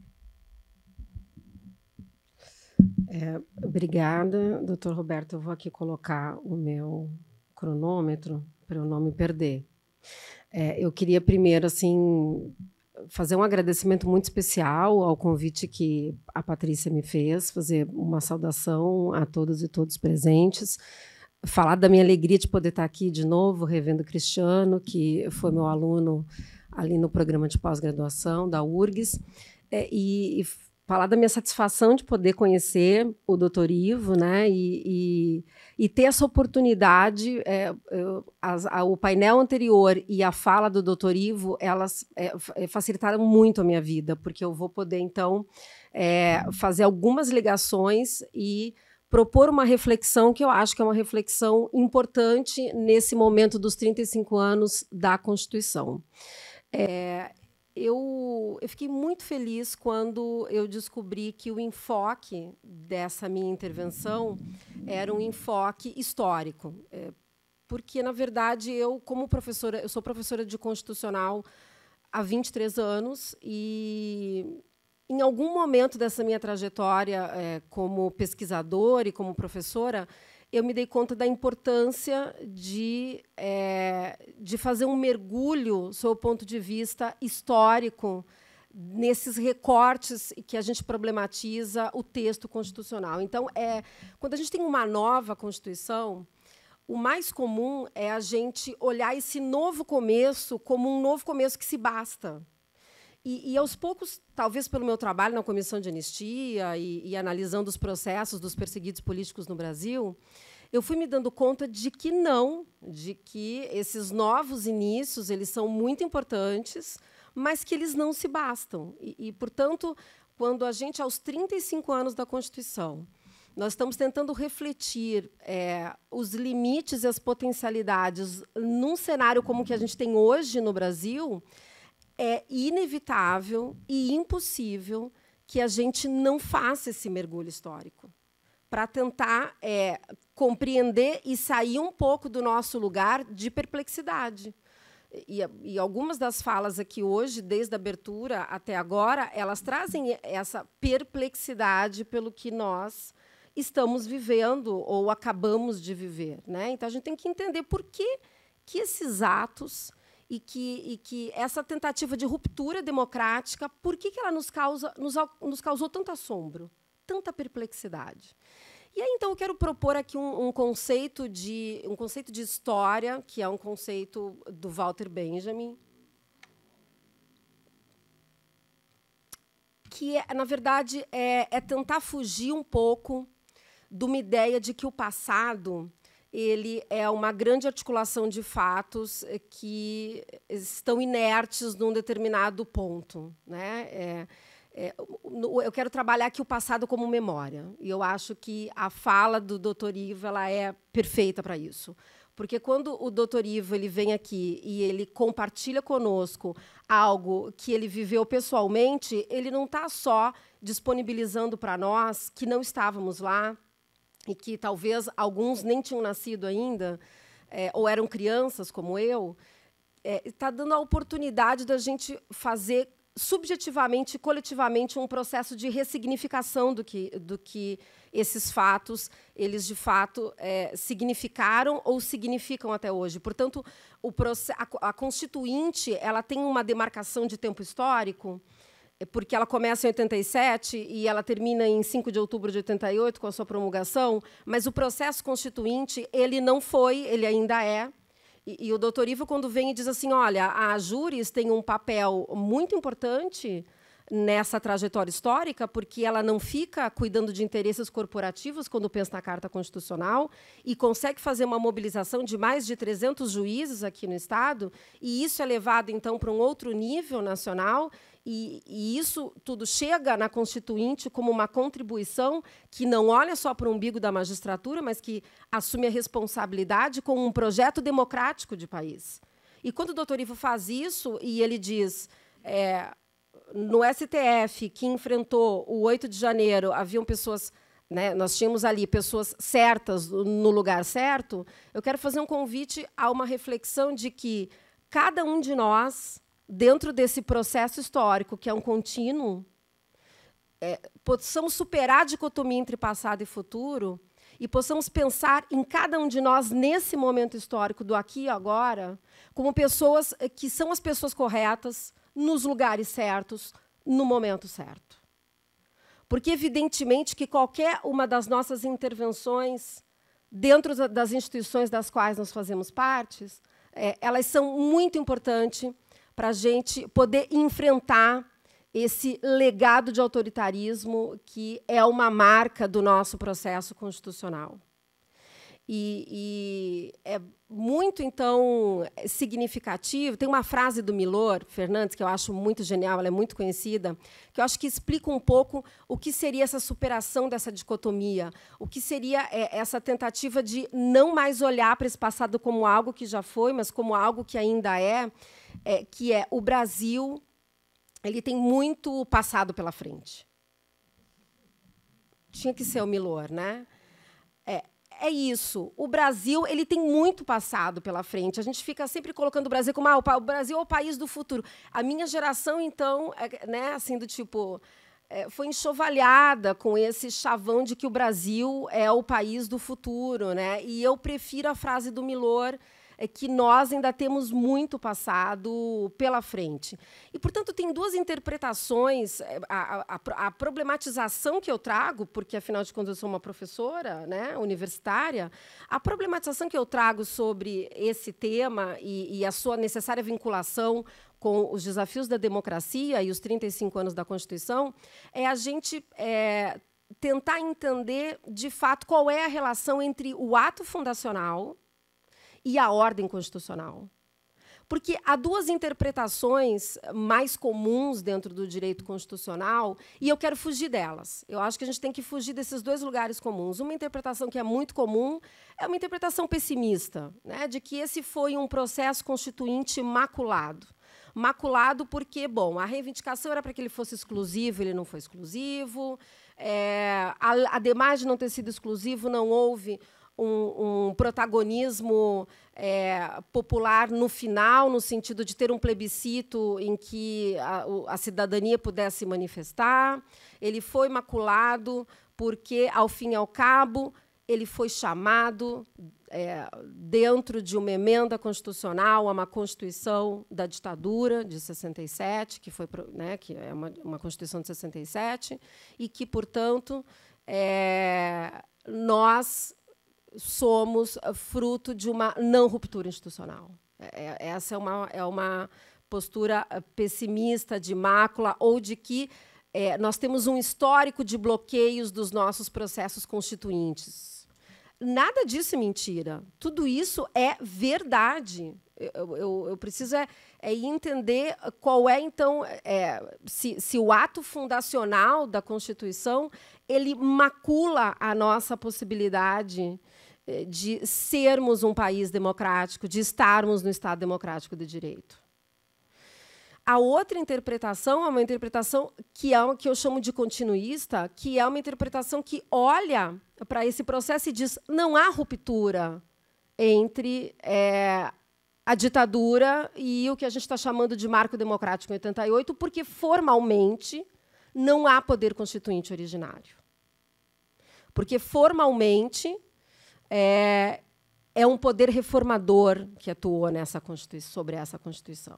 Obrigada, doutor Roberto. Eu vou aqui colocar o meu cronômetro para eu não me perder. Eu queria primeiro, assim, fazer um agradecimento muito especial ao convite que a Patrícia me fez, fazer uma saudação a todas e todos presentes, falar da minha alegria de poder estar aqui de novo, revendo o Cristiano, que foi meu aluno ali no programa de pós-graduação da URGS, e falar da minha satisfação de poder conhecer o doutor Ivo, né, e ter essa oportunidade. O painel anterior e a fala do doutor Ivo, elas facilitaram muito a minha vida, porque eu vou poder, então, fazer algumas ligações e propor uma reflexão que eu acho que é uma reflexão importante nesse momento dos 35 anos da Constituição. Eu fiquei muito feliz quando eu descobri que o enfoque dessa minha intervenção era um enfoque histórico, porque, na verdade, eu sou professora de Constitucional há 23 anos e, em algum momento dessa minha trajetória como pesquisadora e como professora, eu me dei conta da importância de fazer um mergulho, sob o ponto de vista histórico, nesses recortes que a gente problematiza o texto constitucional. Então, quando a gente tem uma nova Constituição, o mais comum é a gente olhar esse novo começo como um novo começo que se basta. E aos poucos, talvez pelo meu trabalho na Comissão de Anistia e analisando os processos dos perseguidos políticos no Brasil, eu fui me dando conta de que não, de que esses novos inícios eles são muito importantes, mas que eles não se bastam. Portanto, quando a gente, aos 35 anos da Constituição, nós estamos tentando refletir os limites e as potencialidades num cenário como o que a gente tem hoje no Brasil, é inevitável e impossível que a gente não faça esse mergulho histórico para tentar compreender e sair um pouco do nosso lugar de perplexidade. E algumas das falas aqui hoje, desde a abertura até agora, elas trazem essa perplexidade pelo que nós estamos vivendo ou acabamos de viver, né? Então, a gente tem que entender por que esses atos e que essa tentativa de ruptura democrática, por que ela nos causou tanto assombro, tanta perplexidade. E aí, então, eu quero propor aqui um conceito de história, que é um conceito do Walter Benjamin, que, na verdade, é tentar fugir um pouco de uma ideia de que o passado ele é uma grande articulação de fatos que estão inertes num determinado ponto, né? Eu quero trabalhar aqui o passado como memória, e eu acho que a fala do Dr. Ivo ela é perfeita para isso, porque quando o Dr. Ivo ele vem aqui e ele compartilha conosco algo que ele viveu pessoalmente, ele não está só disponibilizando para nós que não estávamos lá, e que talvez alguns nem tinham nascido ainda, ou eram crianças como eu, está dando a oportunidade da gente fazer subjetivamente e coletivamente um processo de ressignificação do que esses fatos eles de fato significaram ou significam até hoje. Portanto, a Constituinte ela tem uma demarcação de tempo histórico, porque ela começa em 87 e ela termina em 5 de outubro de 88 com a sua promulgação, mas o processo constituinte ele não foi, ele ainda é. E o doutor Ivo, quando vem e diz assim, olha, a júris tem um papel muito importante nessa trajetória histórica, porque ela não fica cuidando de interesses corporativos quando pensa na Carta Constitucional e consegue fazer uma mobilização de mais de 300 juízes aqui no Estado, e isso é levado, então, para um outro nível nacional, e isso tudo chega na Constituinte como uma contribuição que não olha só para o umbigo da magistratura, mas que assume a responsabilidade com um projeto democrático de país. E quando o doutor Ivo faz isso, e ele diz... no STF, que enfrentou o 8 de janeiro, haviam pessoas, né, nós tínhamos ali pessoas certas no lugar certo, eu quero fazer um convite a uma reflexão de que cada um de nós, dentro desse processo histórico, que é um contínuo, possamos superar a dicotomia entre passado e futuro e possamos pensar em cada um de nós, nesse momento histórico do aqui e agora, como pessoas que são as pessoas corretas, nos lugares certos, no momento certo. Porque, evidentemente, que qualquer uma das nossas intervenções, dentro das instituições das quais nós fazemos parte, elas são muito importantes para a gente poder enfrentar esse legado de autoritarismo que é uma marca do nosso processo constitucional. E é muito, então, significativo. Tem uma frase do Milor Fernandes, que eu acho muito genial, ela é muito conhecida, que eu acho que explica um pouco o que seria essa superação dessa dicotomia, o que seria essa tentativa de não mais olhar para esse passado como algo que já foi, mas como algo que ainda que é o Brasil, ele tem muito passado pela frente. Tinha que ser o Milor, né? É isso. O Brasil ele tem muito passado pela frente. A gente fica sempre colocando o Brasil como o Brasil é o país do futuro. A minha geração, então, né, assim, do tipo, foi enxovalhada com esse chavão de que o Brasil é o país do futuro, né? E eu prefiro a frase do Milor, que nós ainda temos muito passado pela frente. E, portanto, tem duas interpretações. A problematização que eu trago, porque, afinal de contas, eu sou uma professora, né, universitária, a problematização que eu trago sobre esse tema e a sua necessária vinculação com os desafios da democracia e os 35 anos da Constituição, é a gente tentar entender, de fato, qual é a relação entre o ato fundacional e a ordem constitucional. Porque há duas interpretações mais comuns dentro do direito constitucional, e eu quero fugir delas. Eu acho que a gente tem que fugir desses dois lugares comuns. Uma interpretação que é muito comum é uma interpretação pessimista, né, de que esse foi um processo constituinte maculado. Maculado porque, bom, a reivindicação era para que ele fosse exclusivo, ele não foi exclusivo. Ademais de não ter sido exclusivo, não houve um protagonismo popular no final, no sentido de ter um plebiscito em que a cidadania pudesse manifestar. Ele foi maculado porque, ao fim e ao cabo, ele foi chamado, dentro de uma emenda constitucional, a uma Constituição da ditadura de 67, que foi, né, que é uma Constituição de 67, e que, portanto, nós somos fruto de uma não ruptura institucional. Essa é uma postura pessimista de mácula, ou de que nós temos um histórico de bloqueios dos nossos processos constituintes. Nada disso é mentira. Tudo isso é verdade. Eu preciso entender qual é, então, se o ato fundacional da Constituição ele macula a nossa possibilidade de sermos um país democrático, de estarmos no Estado democrático de direito. A outra interpretação é uma interpretação que eu chamo de continuista, que é uma interpretação que olha para esse processo e diz: não há ruptura entre a ditadura e o que a gente está chamando de marco democrático em 88, porque, formalmente, não há poder constituinte originário. Porque, formalmente, é um poder reformador que atuou sobre essa Constituição.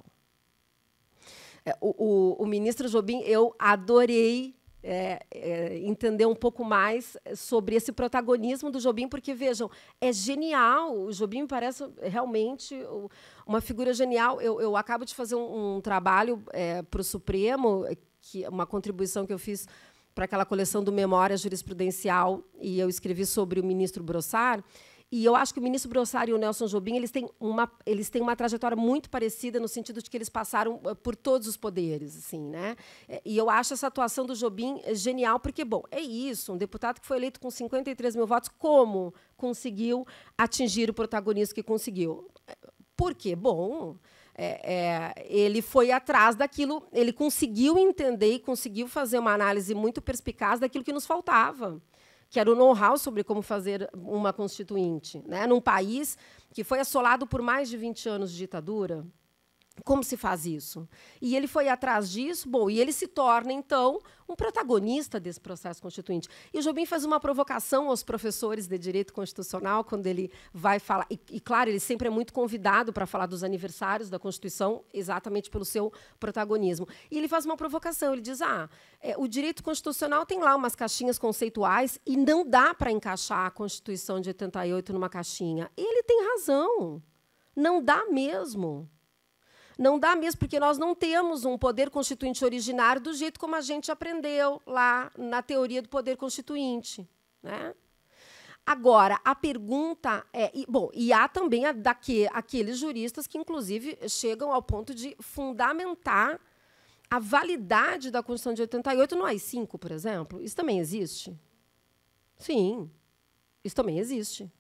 O ministro Jobim, eu adorei entender um pouco mais sobre esse protagonismo do Jobim, porque, vejam, é genial. O Jobim me parece realmente uma figura genial. Eu acabo de fazer um trabalho para o Supremo, uma contribuição que eu fiz para aquela coleção do Memória Jurisprudencial, e eu escrevi sobre o ministro Brossard. E eu acho que o ministro Brossard e o Nelson Jobim eles têm uma trajetória muito parecida, no sentido de que eles passaram por todos os poderes, assim, né? E eu acho essa atuação do Jobim genial, porque, bom, é isso, um deputado que foi eleito com 53 mil votos, como conseguiu atingir o protagonismo que conseguiu? Por quê? Bom, ele foi atrás daquilo, ele conseguiu entender e conseguiu fazer uma análise muito perspicaz daquilo que nos faltava, que era o know-how sobre como fazer uma constituinte, né? Num país que foi assolado por mais de 20 anos de ditadura. Como se faz isso? E ele foi atrás disso, bom, e ele se torna, então, um protagonista desse processo constituinte. E o Jobim faz uma provocação aos professores de direito constitucional, quando ele vai falar, e claro, ele sempre é muito convidado para falar dos aniversários da Constituição, exatamente pelo seu protagonismo. E ele faz uma provocação, ele diz, o direito constitucional tem lá umas caixinhas conceituais e não dá para encaixar a Constituição de 88 numa caixinha. E ele tem razão, não dá mesmo. Não dá mesmo, porque nós não temos um poder constituinte originário do jeito como a gente aprendeu lá na teoria do poder constituinte, né? Agora, a pergunta é... E há também aqueles juristas que, inclusive, chegam ao ponto de fundamentar a validade da Constituição de 88 no AI-5, por exemplo. Isso também existe? Sim, isso também existe.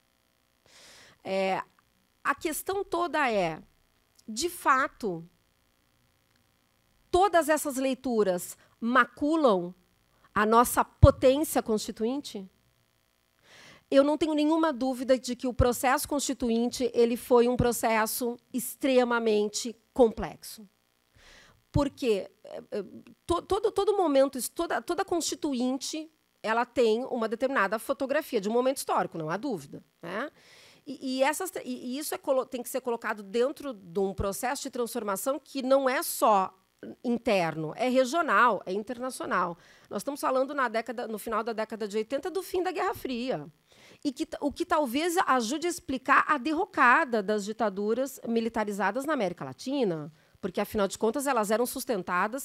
A questão toda é... De fato, todas essas leituras maculam a nossa potência constituinte? Eu não tenho nenhuma dúvida de que o processo constituinte ele foi um extremamente complexo. Porque todo momento, toda constituinte ela tem uma determinada fotografia de um momento histórico, não há dúvida, né? E isso tem que ser colocado dentro de um processo de transformação que não é só interno, é regional, é internacional. Nós estamos falando no final da década de 80 do fim da Guerra Fria. O que talvez ajude a explicar a derrocada das ditaduras militarizadas na América Latina, porque, afinal de contas, elas eram sustentadas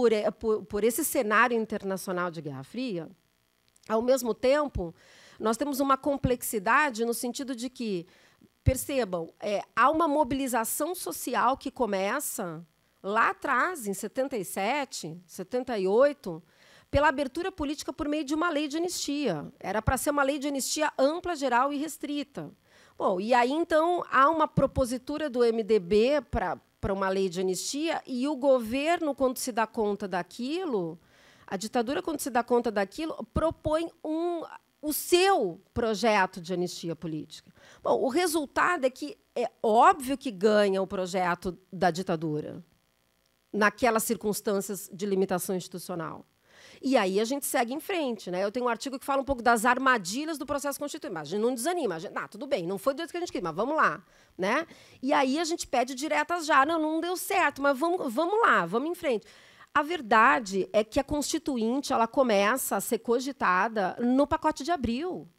por esse cenário internacional de Guerra Fria. Ao mesmo tempo, nós temos uma complexidade no sentido de que, percebam, há uma mobilização social que começa lá atrás, em 77, 78, pela abertura política por meio de uma lei de anistia. Era para ser uma lei de anistia ampla, geral e restrita. Bom, e aí, então, há uma propositura do MDB para uma lei de anistia, e o governo, quando se dá conta daquilo, a ditadura, quando se dá conta daquilo, propõe o seu projeto de anistia política. Bom, o resultado é que é óbvio que ganha o projeto da ditadura, naquelas circunstâncias de limitação institucional. E aí a gente segue em frente, né? Eu tenho um artigo que fala um pouco das armadilhas do processo constituinte. Mas a gente não desanima. Tudo bem, não foi do jeito que a gente queria, mas vamos lá, né? E aí a gente pede diretas já. Não deu certo, mas vamos lá, vamos em frente. A verdade é que a Constituinte ela começa a ser cogitada no pacote de abril.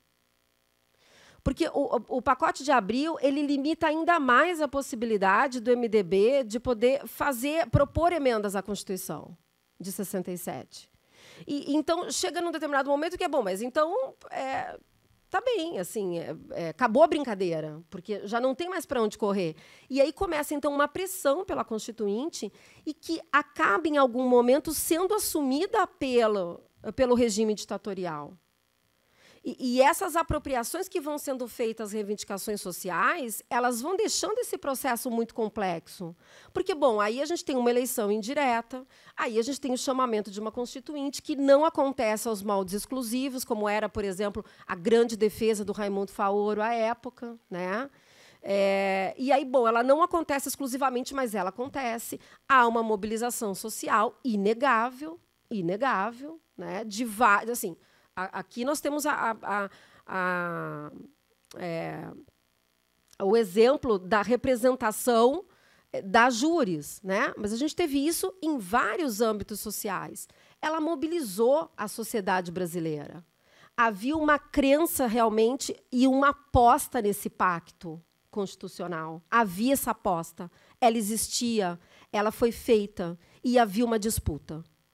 Porque o pacote de abril ele limita ainda mais a possibilidade do MDB de poder propor emendas à Constituição de 67. E então chega num determinado momento que é bom, mas então tá bem, assim, acabou a brincadeira, porque já não tem mais para onde correr. E aí começa, então, uma pressão pela Constituinte e que acaba, em algum momento, sendo assumida pelo regime ditatorial. E essas apropriações que vão sendo feitas às reivindicações sociais, elas vão deixando esse processo muito complexo. Porque, bom, aí a gente tem uma eleição indireta, aí a gente tem o chamamento de uma constituinte que não acontece aos moldes exclusivos, como era, por exemplo, a grande defesa do Raimundo Faoro à época, né? E aí, bom, ela não acontece exclusivamente, mas ela acontece. Há uma mobilização social inegável, né? De vários, assim. Aqui nós temos o exemplo da representação das júris, né? Mas a gente teve isso em vários âmbitos sociais. Ela mobilizou a sociedade brasileira. Havia uma crença realmente e uma aposta nesse pacto constitucional. Havia essa aposta. Ela existia, ela foi feita e havia uma disputa.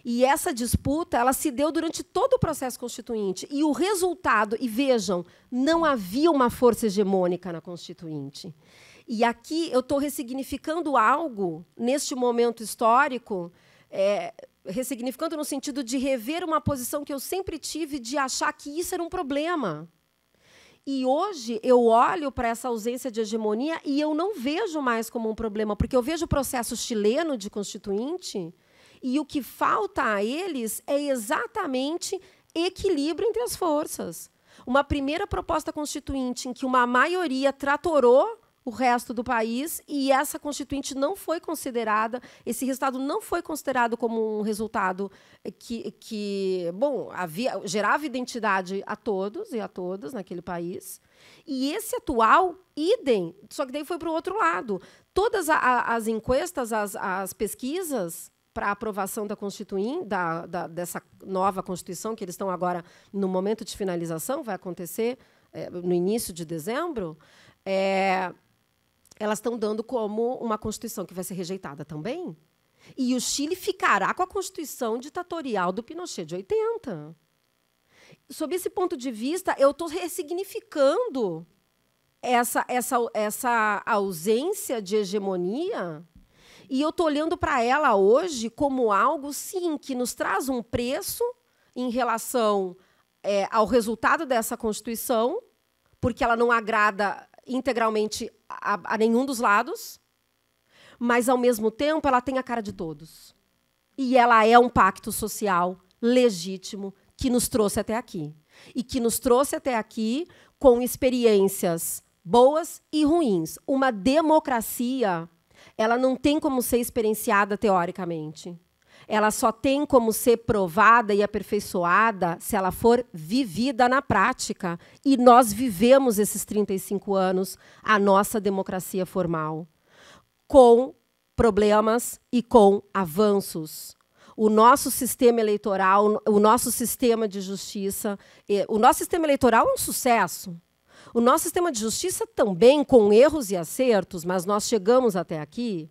E essa disputa, ela se deu durante todo o processo constituinte. E o resultado, e vejam, não havia uma força hegemônica na Constituinte. E aqui eu estou ressignificando algo, neste momento histórico, ressignificando no sentido de rever uma posição que eu sempre tive de achar que isso era um problema. E hoje eu olho para essa ausência de hegemonia e eu não vejo mais como um problema, porque eu vejo o processo chileno de constituinte e o que falta a eles é exatamente equilíbrio entre as forças. Uma primeira proposta constituinte em que uma maioria tratorou o resto do país e essa constituinte não foi considerada, esse resultado não foi considerado como um resultado que gerava identidade a todos e a todas naquele país. E esse atual, idem, só que daí foi para o outro lado. Todas as encuestas, as pesquisas para a aprovação da Constituinte, dessa nova Constituição, que eles estão agora no momento de finalização, vai acontecer no início de dezembro, elas estão dando como uma Constituição que vai ser rejeitada também. E o Chile ficará com a Constituição ditatorial do Pinochet de 80. Sob esse ponto de vista, eu estou ressignificando essa ausência de hegemonia e eu estou olhando para ela hoje como algo, sim, que nos traz um preço em relação ao resultado dessa Constituição, porque ela não agrada integralmente a nenhum dos lados, mas, ao mesmo tempo, ela tem a cara de todos. E ela é um pacto social legítimo que nos trouxe até aqui. E que nos trouxe até aqui com experiências boas e ruins. Uma democracia, ela não tem como ser experienciada teoricamente. Ela só tem como ser provada e aperfeiçoada se ela for vivida na prática. E nós vivemos esses 35 anos a nossa democracia formal, com problemas e com avanços. O nosso sistema eleitoral, o nosso sistema de justiça, o nosso sistema eleitoral é um sucesso. O nosso sistema de justiça também, com erros e acertos, mas nós chegamos até aqui.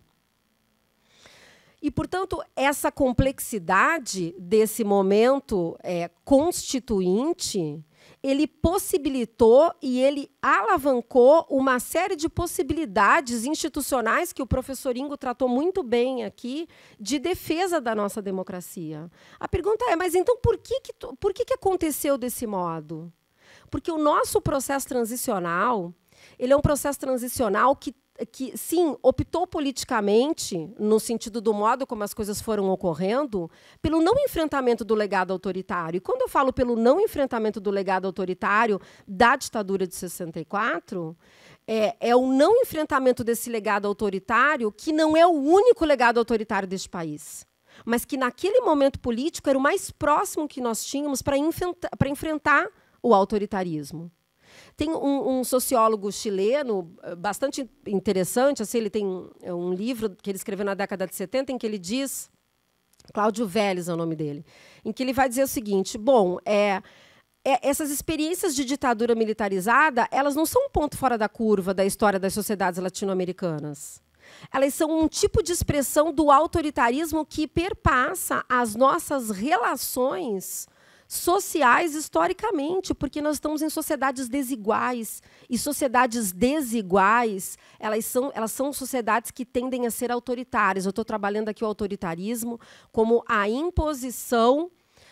E, portanto, essa complexidade desse momento constituinte, ele possibilitou e ele alavancou uma série de possibilidades institucionais que o professor Ingo tratou muito bem aqui, de defesa da nossa democracia. A pergunta é, mas então por que aconteceu desse modo? Porque o nosso processo transicional, ele é um processo transicional que sim, optou politicamente, no sentido do modo como as coisas foram ocorrendo, pelo não enfrentamento do legado autoritário. E quando eu falo pelo não enfrentamento do legado autoritário da ditadura de 64, é o não enfrentamento desse legado autoritário que não é o único legado autoritário deste país, mas que, naquele momento político, era o mais próximo que nós tínhamos para enfrentar o autoritarismo. Tem um sociólogo chileno bastante interessante, assim, ele tem um livro que ele escreveu na década de 70, em que ele diz, Cláudio Vélez é o nome dele, em que ele vai dizer o seguinte, bom, essas experiências de ditadura militarizada, elas não são um ponto fora da curva da história das sociedades latino-americanas. Elas são um tipo de expressão do autoritarismo que perpassa as nossas relações sociais historicamente, porque nós estamos em sociedades desiguais, e sociedades desiguais, elas são sociedades que tendem a ser autoritárias. Eu estou trabalhando aqui o autoritarismo como a imposição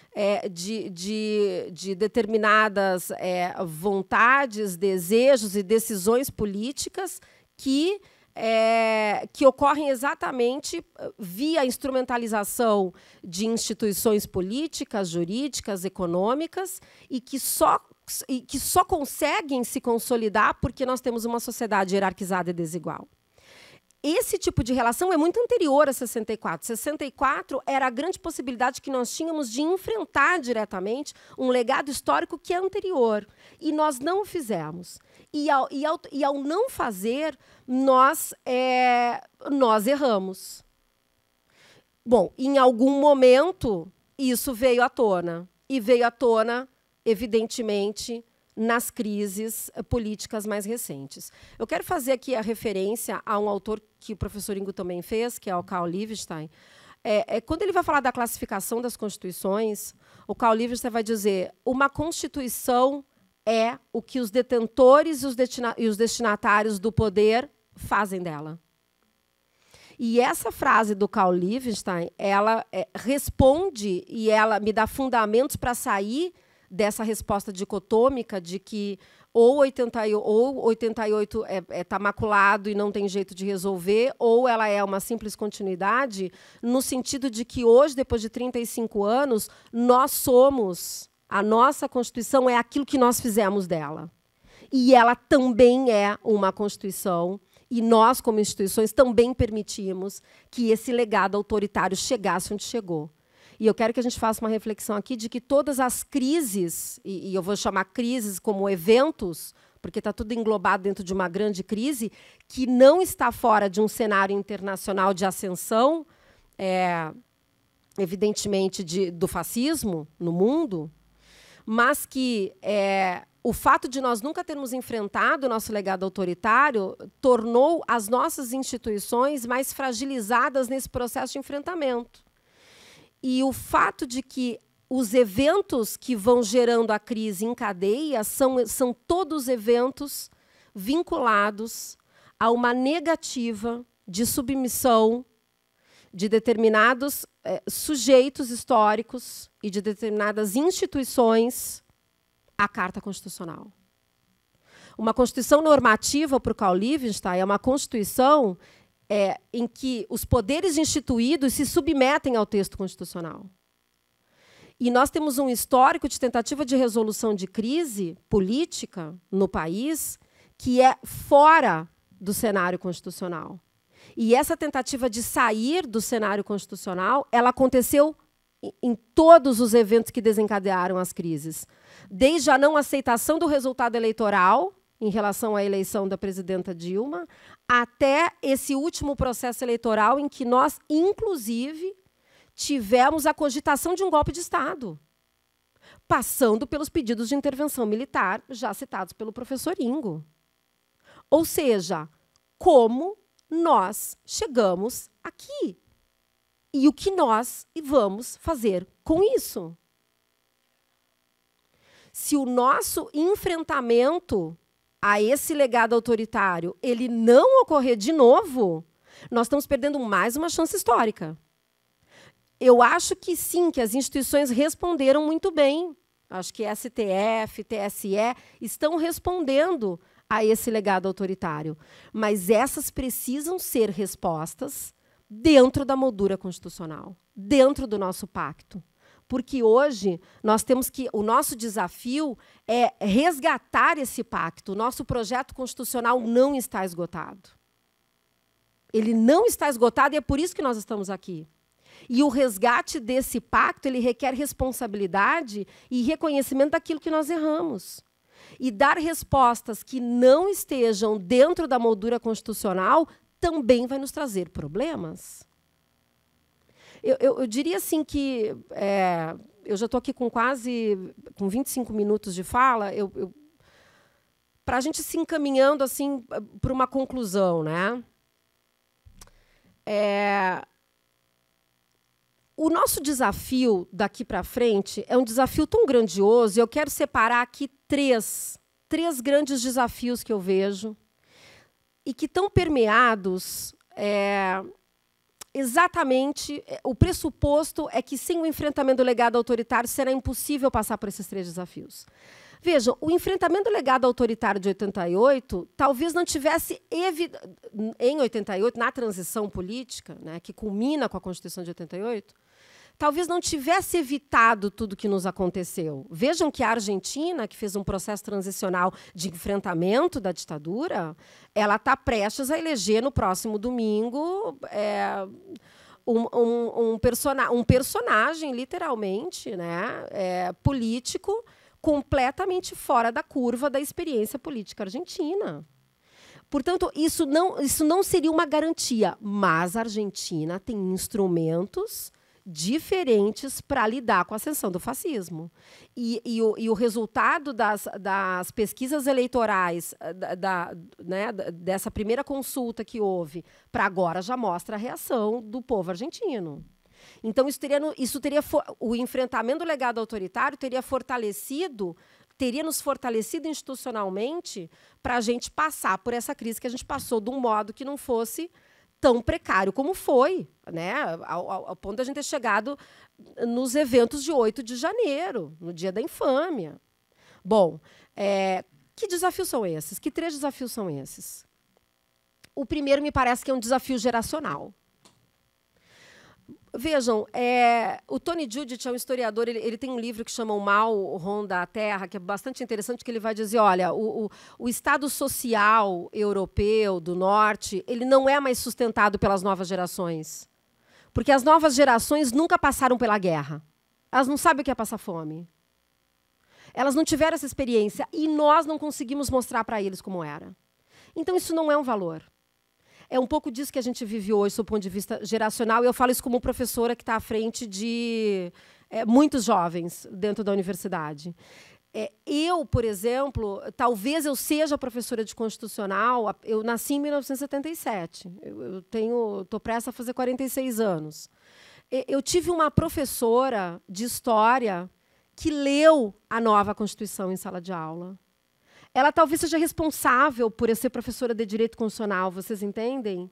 de determinadas vontades, desejos e decisões políticas que ocorrem exatamente via a instrumentalização de instituições políticas, jurídicas, econômicas, e que só conseguem se consolidar porque nós temos uma sociedade hierarquizada e desigual. Esse tipo de relação é muito anterior a 64. 64 era a grande possibilidade que nós tínhamos de enfrentar diretamente um legado histórico que é anterior. E nós não o fizemos. E ao não fazer, nós erramos. Bom, em algum momento, isso veio à tona. E veio à tona, evidentemente, nas crises políticas mais recentes. Eu quero fazer aqui a referência a um autor que o professor Ingo também fez, que é o Carl Liebestein, quando ele vai falar da classificação das constituições, o Carl Liebknecht vai dizer: uma constituição é o que os detentores e os destinatários do poder fazem dela. E essa frase do Carl Liebknecht, ela responde e ela me dá fundamentos para sair dessa resposta dicotômica de que ou 88 está maculado e não tem jeito de resolver, ou ela é uma simples continuidade, no sentido de que hoje, depois de 35 anos, nós somos, a nossa Constituição é aquilo que nós fizemos dela. E ela também é uma Constituição, e nós, como instituições, também permitimos que esse legado autoritário chegasse onde chegou. E eu quero que a gente faça uma reflexão aqui de que todas as crises, e eu vou chamar crises como eventos, porque está tudo englobado dentro de uma grande crise, que não está fora de um cenário internacional de ascensão, evidentemente, do fascismo no mundo, mas que o fato de nós nunca termos enfrentado o nosso legado autoritário tornou as nossas instituições mais fragilizadas nesse processo de enfrentamento. E o fato de que os eventos que vão gerando a crise em cadeia são todos eventos vinculados a uma negativa de submissão de determinados sujeitos históricos e de determinadas instituições à Carta Constitucional. Uma Constituição normativa, para o Carl Liebknecht, é uma Constituição em que os poderes instituídos se submetem ao texto constitucional. E nós temos um histórico de tentativa de resolução de crise política no país que é fora do cenário constitucional. E essa tentativa de sair do cenário constitucional, ela aconteceu em todos os eventos que desencadearam as crises. Desde a não aceitação do resultado eleitoral, em relação à eleição da presidenta Dilma, até esse último processo eleitoral em que nós, inclusive, tivemos a cogitação de um golpe de Estado, passando pelos pedidos de intervenção militar, já citados pelo professor Ingo. Ou seja, como nós chegamos aqui e o que nós vamos fazer com isso. Se o nosso enfrentamento a esse legado autoritário ele não ocorrer de novo, nós estamos perdendo mais uma chance histórica. Eu acho que sim, que as instituições responderam muito bem. Acho que STF, TSE estão respondendo a esse legado autoritário. Mas essas precisam ser respostas dentro da moldura constitucional, dentro do nosso pacto. Porque hoje nós temos que, o nosso desafio é resgatar esse pacto. O nosso projeto constitucional não está esgotado. Ele não está esgotado e é por isso que nós estamos aqui. E o resgate desse pacto, ele requer responsabilidade e reconhecimento daquilo que nós erramos. E dar respostas que não estejam dentro da moldura constitucional também vai nos trazer problemas. Eu diria assim que eu já estou aqui com 25 minutos de fala, para a gente se encaminhando assim, para uma conclusão, né? O nosso desafio daqui para frente é um desafio tão grandioso, e eu quero separar aqui três grandes desafios que eu vejo e que estão permeados exatamente, o pressuposto é que sem o enfrentamento do legado autoritário será impossível passar por esses três desafios. Vejam, o enfrentamento do legado autoritário de 88 talvez não tivesse, em 88, na transição política, né, que culmina com a Constituição de 88, talvez não tivesse evitado tudo que nos aconteceu. Vejam que a Argentina, que fez um processo transicional de enfrentamento da ditadura, ela está prestes a eleger no próximo domingo um personagem, literalmente, né, político, completamente fora da curva da experiência política argentina. Portanto, isso não seria uma garantia, mas a Argentina tem instrumentos diferentes para lidar com a ascensão do fascismo. E o resultado das pesquisas eleitorais, dessa primeira consulta que houve, para agora já mostra a reação do povo argentino. Então, o enfrentamento do legado autoritário teria nos fortalecido institucionalmente para a gente passar por essa crise que a gente passou de um modo que não fosse tão precário como foi, né? Ao ponto de a gente ter chegado nos eventos de 8 de janeiro, no dia da infâmia. Bom, que desafios são esses? Que 3 desafios são esses? O primeiro me parece que é um desafio geracional. Vejam, o Tony Juditt é um historiador, ele tem um livro que chama O Mal Ronda a Terra, que é bastante interessante, que ele vai dizer, olha, o Estado social europeu do Norte, ele não é mais sustentado pelas novas gerações. Porque as novas gerações nunca passaram pela guerra. Elas não sabem o que é passar fome. Elas não tiveram essa experiência e nós não conseguimos mostrar para eles como era. Então, isso não é um valor. É um pouco disso que a gente vive hoje, do ponto de vista geracional, e eu falo isso como professora que está à frente de muitos jovens dentro da universidade. Eu, por exemplo, talvez eu seja professora de constitucional, eu nasci em 1977, estou prestes a fazer 46 anos. Eu tive uma professora de história que leu a nova Constituição em sala de aula. Ela talvez seja responsável por eu ser professora de Direito Constitucional, vocês entendem?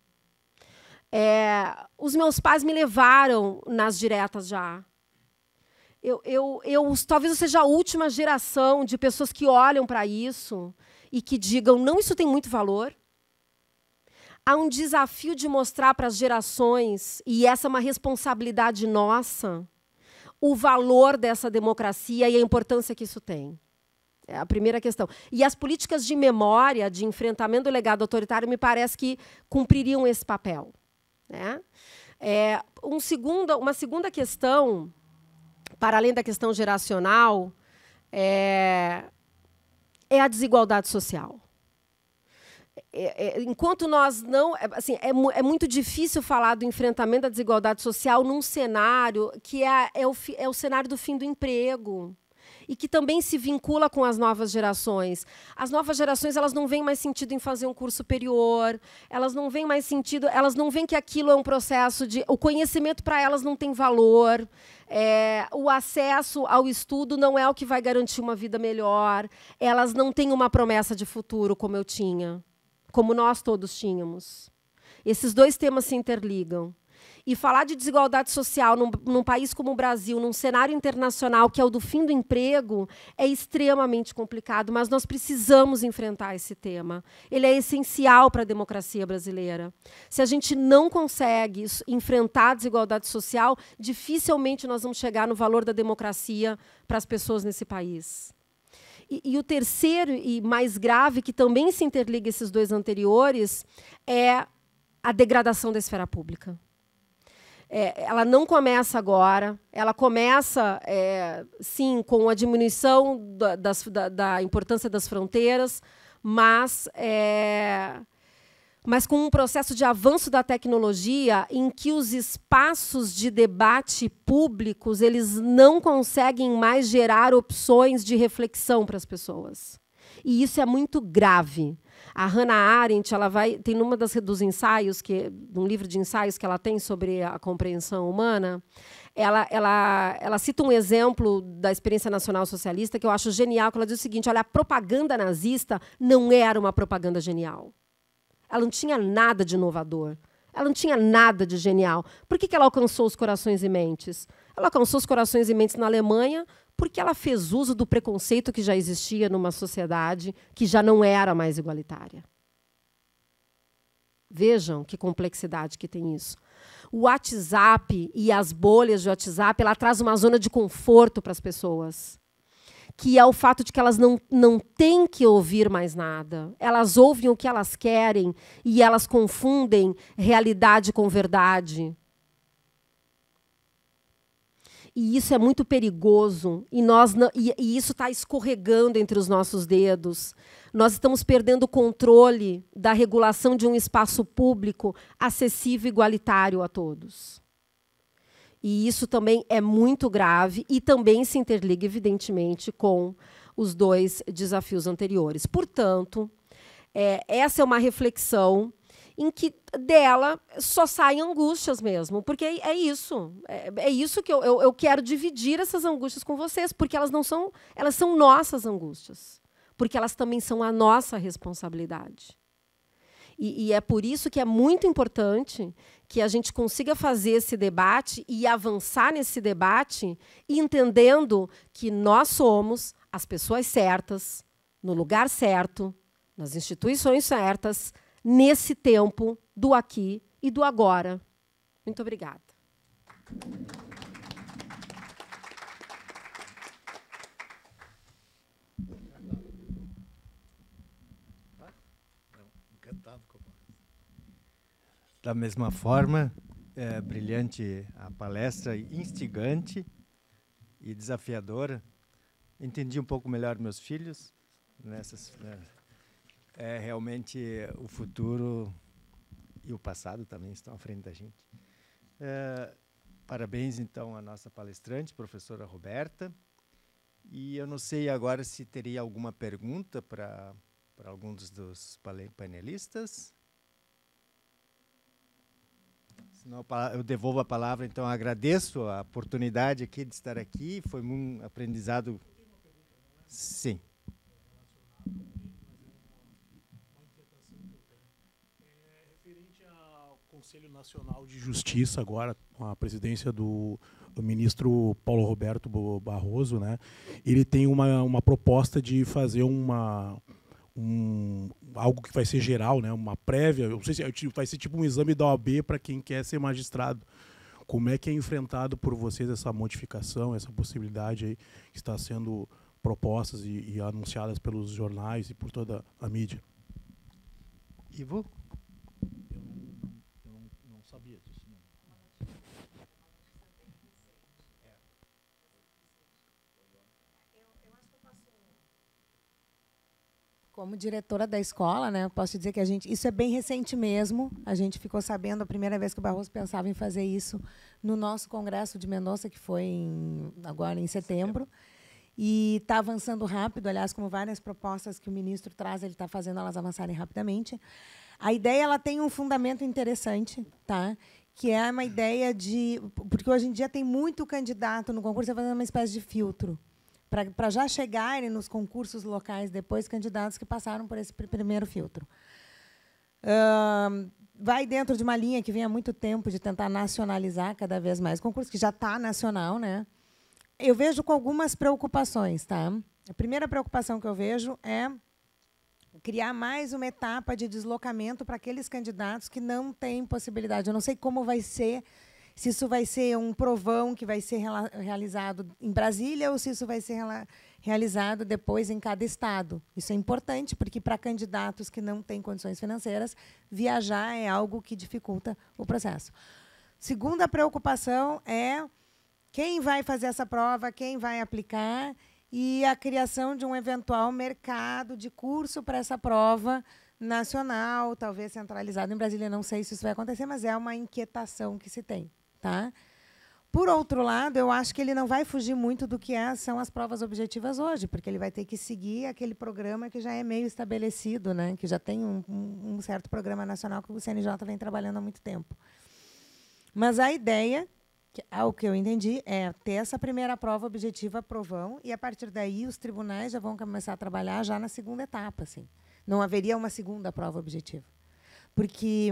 Os meus pais me levaram nas diretas já. Talvez eu seja a última geração de pessoas que olham para isso e que digam, não, isso tem muito valor. Há um desafio de mostrar para as gerações, e essa é uma responsabilidade nossa, o valor dessa democracia e a importância que isso tem. É a primeira questão. E as políticas de memória, de enfrentamento do legado autoritário, me parece que cumpririam esse papel, né? Uma segunda questão, para além da questão geracional, é a desigualdade social. Enquanto nós não... Assim, é muito difícil falar do enfrentamento da desigualdade social num cenário que é o cenário do fim do emprego, e que também se vincula com as novas gerações. As novas gerações, elas não veem mais sentido em fazer um curso superior, elas não veem mais sentido, elas não veem que aquilo é um processo de... O conhecimento para elas não tem valor, o acesso ao estudo não é o que vai garantir uma vida melhor, elas não têm uma promessa de futuro como eu tinha, como nós todos tínhamos. Esses dois temas se interligam. E falar de desigualdade social num país como o Brasil, num cenário internacional que é o do fim do emprego, é extremamente complicado, mas nós precisamos enfrentar esse tema. Ele é essencial para a democracia brasileira. Se a gente não consegue enfrentar a desigualdade social, dificilmente nós vamos chegar no valor da democracia para as pessoas nesse país. E o terceiro e mais grave, que também se interliga a esses dois anteriores, é a degradação da esfera pública. Ela não começa agora, ela começa, sim, com a diminuição da importância das fronteiras, mas com um processo de avanço da tecnologia em que os espaços de debate públicos eles não conseguem mais gerar opções de reflexão para as pessoas. E isso é muito grave. A Hannah Arendt, tem numa dos ensaios, num livro de ensaios que ela tem sobre a compreensão humana, ela cita um exemplo da experiência nacional socialista que eu acho genial, que ela diz o seguinte, olha, a propaganda nazista não era uma propaganda genial. Ela não tinha nada de inovador. Ela não tinha nada de genial. Por que ela alcançou os corações e mentes? Ela alcançou os corações e mentes na Alemanha porque ela fez uso do preconceito que já existia numa sociedade que já não era mais igualitária. Vejam que complexidade que tem isso. O WhatsApp e as bolhas de WhatsApp, ela traz uma zona de conforto para as pessoas, que é o fato de que elas não têm que ouvir mais nada. Elas ouvem o que elas querem e elas confundem realidade com verdade. E isso é muito perigoso, e isso está escorregando entre os nossos dedos. Nós estamos perdendo o controle da regulação de um espaço público acessível e igualitário a todos. E isso também é muito grave e também se interliga, evidentemente, com os dois desafios anteriores. Portanto, essa é uma reflexão em que dela só saem angústias mesmo, porque é isso. É isso que eu quero dividir essas angústias com vocês, porque elas são nossas angústias, porque elas também são a nossa responsabilidade. E é por isso que é muito importante que a gente consiga fazer esse debate e avançar nesse debate, entendendo que nós somos as pessoas certas, no lugar certo, nas instituições certas, nesse tempo do aqui e do agora. Muito obrigada. Da mesma forma, brilhante a palestra, instigante e desafiadora. Entendi um pouco melhor meus filhos. Realmente o futuro e o passado também estão à frente da gente. Parabéns, então, à nossa palestrante, professora Roberta. E eu não sei agora se teria alguma pergunta para alguns dos panelistas. Senão eu devolvo a palavra, então agradeço a oportunidade aqui de estar aqui, foi um aprendizado. Sim. Referente ao Conselho Nacional de Justiça, agora, com a presidência do ministro Paulo Roberto Barroso, né, ele tem uma proposta de fazer algo que vai ser geral, né, uma prévia, eu não sei se vai ser tipo um exame da OAB para quem quer ser magistrado. Como é que é enfrentado por vocês essa modificação, essa possibilidade aí que está sendo propostas e anunciadas pelos jornais e por toda a mídia? Ivo? Eu não sabia disso. Não. Como diretora da escola, né, posso dizer que isso é bem recente mesmo. A gente ficou sabendo a primeira vez que o Barroso pensava em fazer isso no nosso congresso de Mendonça, que foi agora em setembro. E está avançando rápido, aliás, como várias propostas que o ministro traz, ele está fazendo elas avançarem rapidamente. A ideia ela tem um fundamento interessante, tá? Que é uma ideia de... Porque hoje em dia tem muito candidato no concurso fazendo uma espécie de filtro, para já chegarem nos concursos locais depois candidatos que passaram por esse primeiro filtro. Vai dentro de uma linha que vem há muito tempo de tentar nacionalizar cada vez mais o concurso, que já está nacional, né? Eu vejo com algumas preocupações. Tá? A primeira preocupação que eu vejo é criar mais uma etapa de deslocamento para aqueles candidatos que não têm possibilidade. Eu não sei como vai ser, se isso vai ser um provão que vai ser realizado em Brasília ou se isso vai ser realizado depois em cada estado. Isso é importante, porque para candidatos que não têm condições financeiras, viajar é algo que dificulta o processo. Segunda preocupação é quem vai fazer essa prova, quem vai aplicar, e a criação de um eventual mercado de curso para essa prova nacional, talvez centralizado em Brasília. Não sei se isso vai acontecer, mas é uma inquietação que se tem. Tá? Por outro lado, eu acho que ele não vai fugir muito do que são as provas objetivas hoje, porque ele vai ter que seguir aquele programa que já é meio estabelecido, né? Que já tem um certo programa nacional que o CNJ vem trabalhando há muito tempo. Mas a ideia, ao que eu entendi, é ter essa primeira prova objetiva, provão, e, a partir daí, os tribunais já vão começar a trabalhar já na segunda etapa. Assim. Não haveria uma segunda prova objetiva. Porque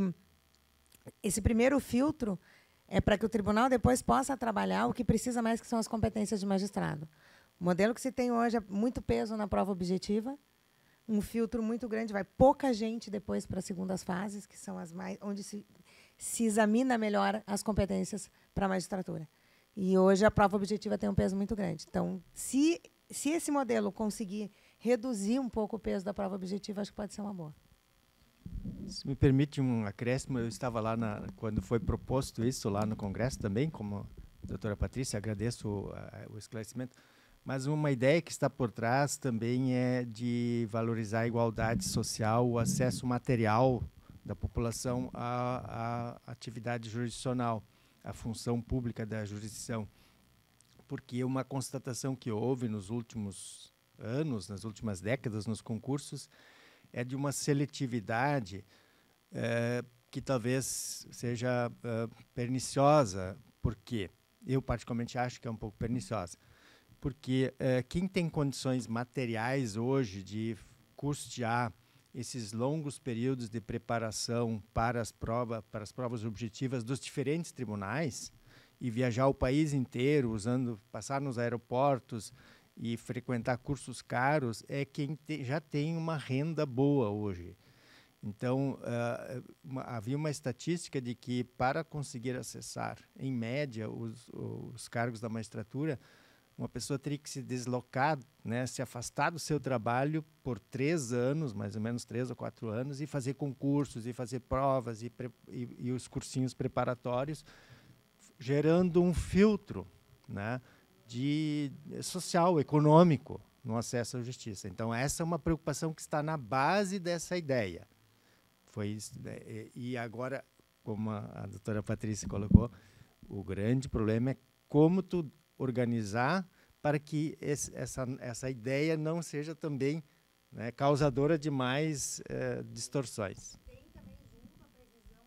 esse primeiro filtro é para que o tribunal depois possa trabalhar o que precisa mais, que são as competências de magistrado. O modelo que se tem hoje é muito peso na prova objetiva, um filtro muito grande, vai pouca gente depois para as segundas fases, que são as mais onde se examina melhor as competências para a magistratura. E hoje a prova objetiva tem um peso muito grande. Então, se esse modelo conseguir reduzir um pouco o peso da prova objetiva, acho que pode ser uma boa. Se me permite um acréscimo, eu estava lá quando foi proposto isso lá no Congresso também, como a doutora Patrícia, agradeço o esclarecimento, mas uma ideia que está por trás também é de valorizar a igualdade social, o acesso material da população à atividade jurisdicional, à função pública da jurisdição. Porque uma constatação que houve nos últimos anos, nas últimas décadas, nos concursos, é de uma seletividade que talvez seja perniciosa. Por quê? Eu, particularmente, acho que é um pouco perniciosa. Porque quem tem condições materiais hoje de custear esses longos períodos de preparação para as provas objetivas dos diferentes tribunais e viajar o país inteiro, passar nos aeroportos e frequentar cursos caros, é quem já tem uma renda boa hoje. Então, havia uma estatística de que, para conseguir acessar, em média, os cargos da magistratura, uma pessoa teria que se deslocar, né, se afastar do seu trabalho por 3 anos, mais ou menos 3 ou 4 anos, e fazer concursos, e fazer provas, e os cursinhos preparatórios, gerando um filtro, né, social, econômico, no acesso à justiça. Então, essa é uma preocupação que está na base dessa ideia. E agora, como a doutora Patrícia colocou, o grande problema é como tu organizar para que essa ideia não seja também, né, causadora de mais distorções. Tem também junto a previsão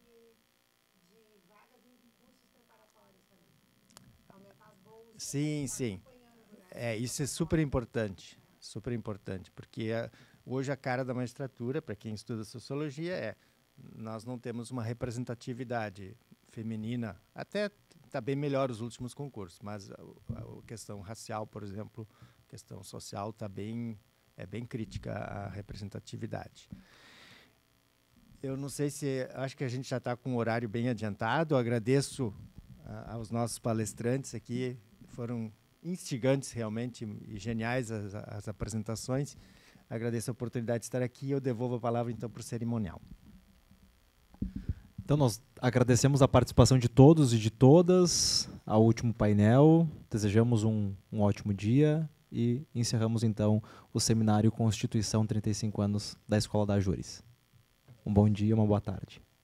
de vagas em cursos preparatórios também. Aumentar as bolsas. Sim, sim. Isso é super importante, porque hoje a cara da magistratura, para quem estuda sociologia, nós não temos uma representatividade feminina, até está bem melhor os últimos concursos, mas a questão racial, por exemplo, questão social, é bem crítica a representatividade. Eu não sei acho que a gente já está com um horário bem adiantado. Eu agradeço aos nossos palestrantes aqui, foram instigantes realmente e geniais as apresentações. Agradeço a oportunidade de estar aqui e eu devolvo a palavra então para o cerimonial. Então, nós agradecemos a participação de todos e de todas ao último painel, desejamos um ótimo dia e encerramos, então, o seminário Constituição 35 anos da Escola da Júris. Um bom dia, uma boa tarde.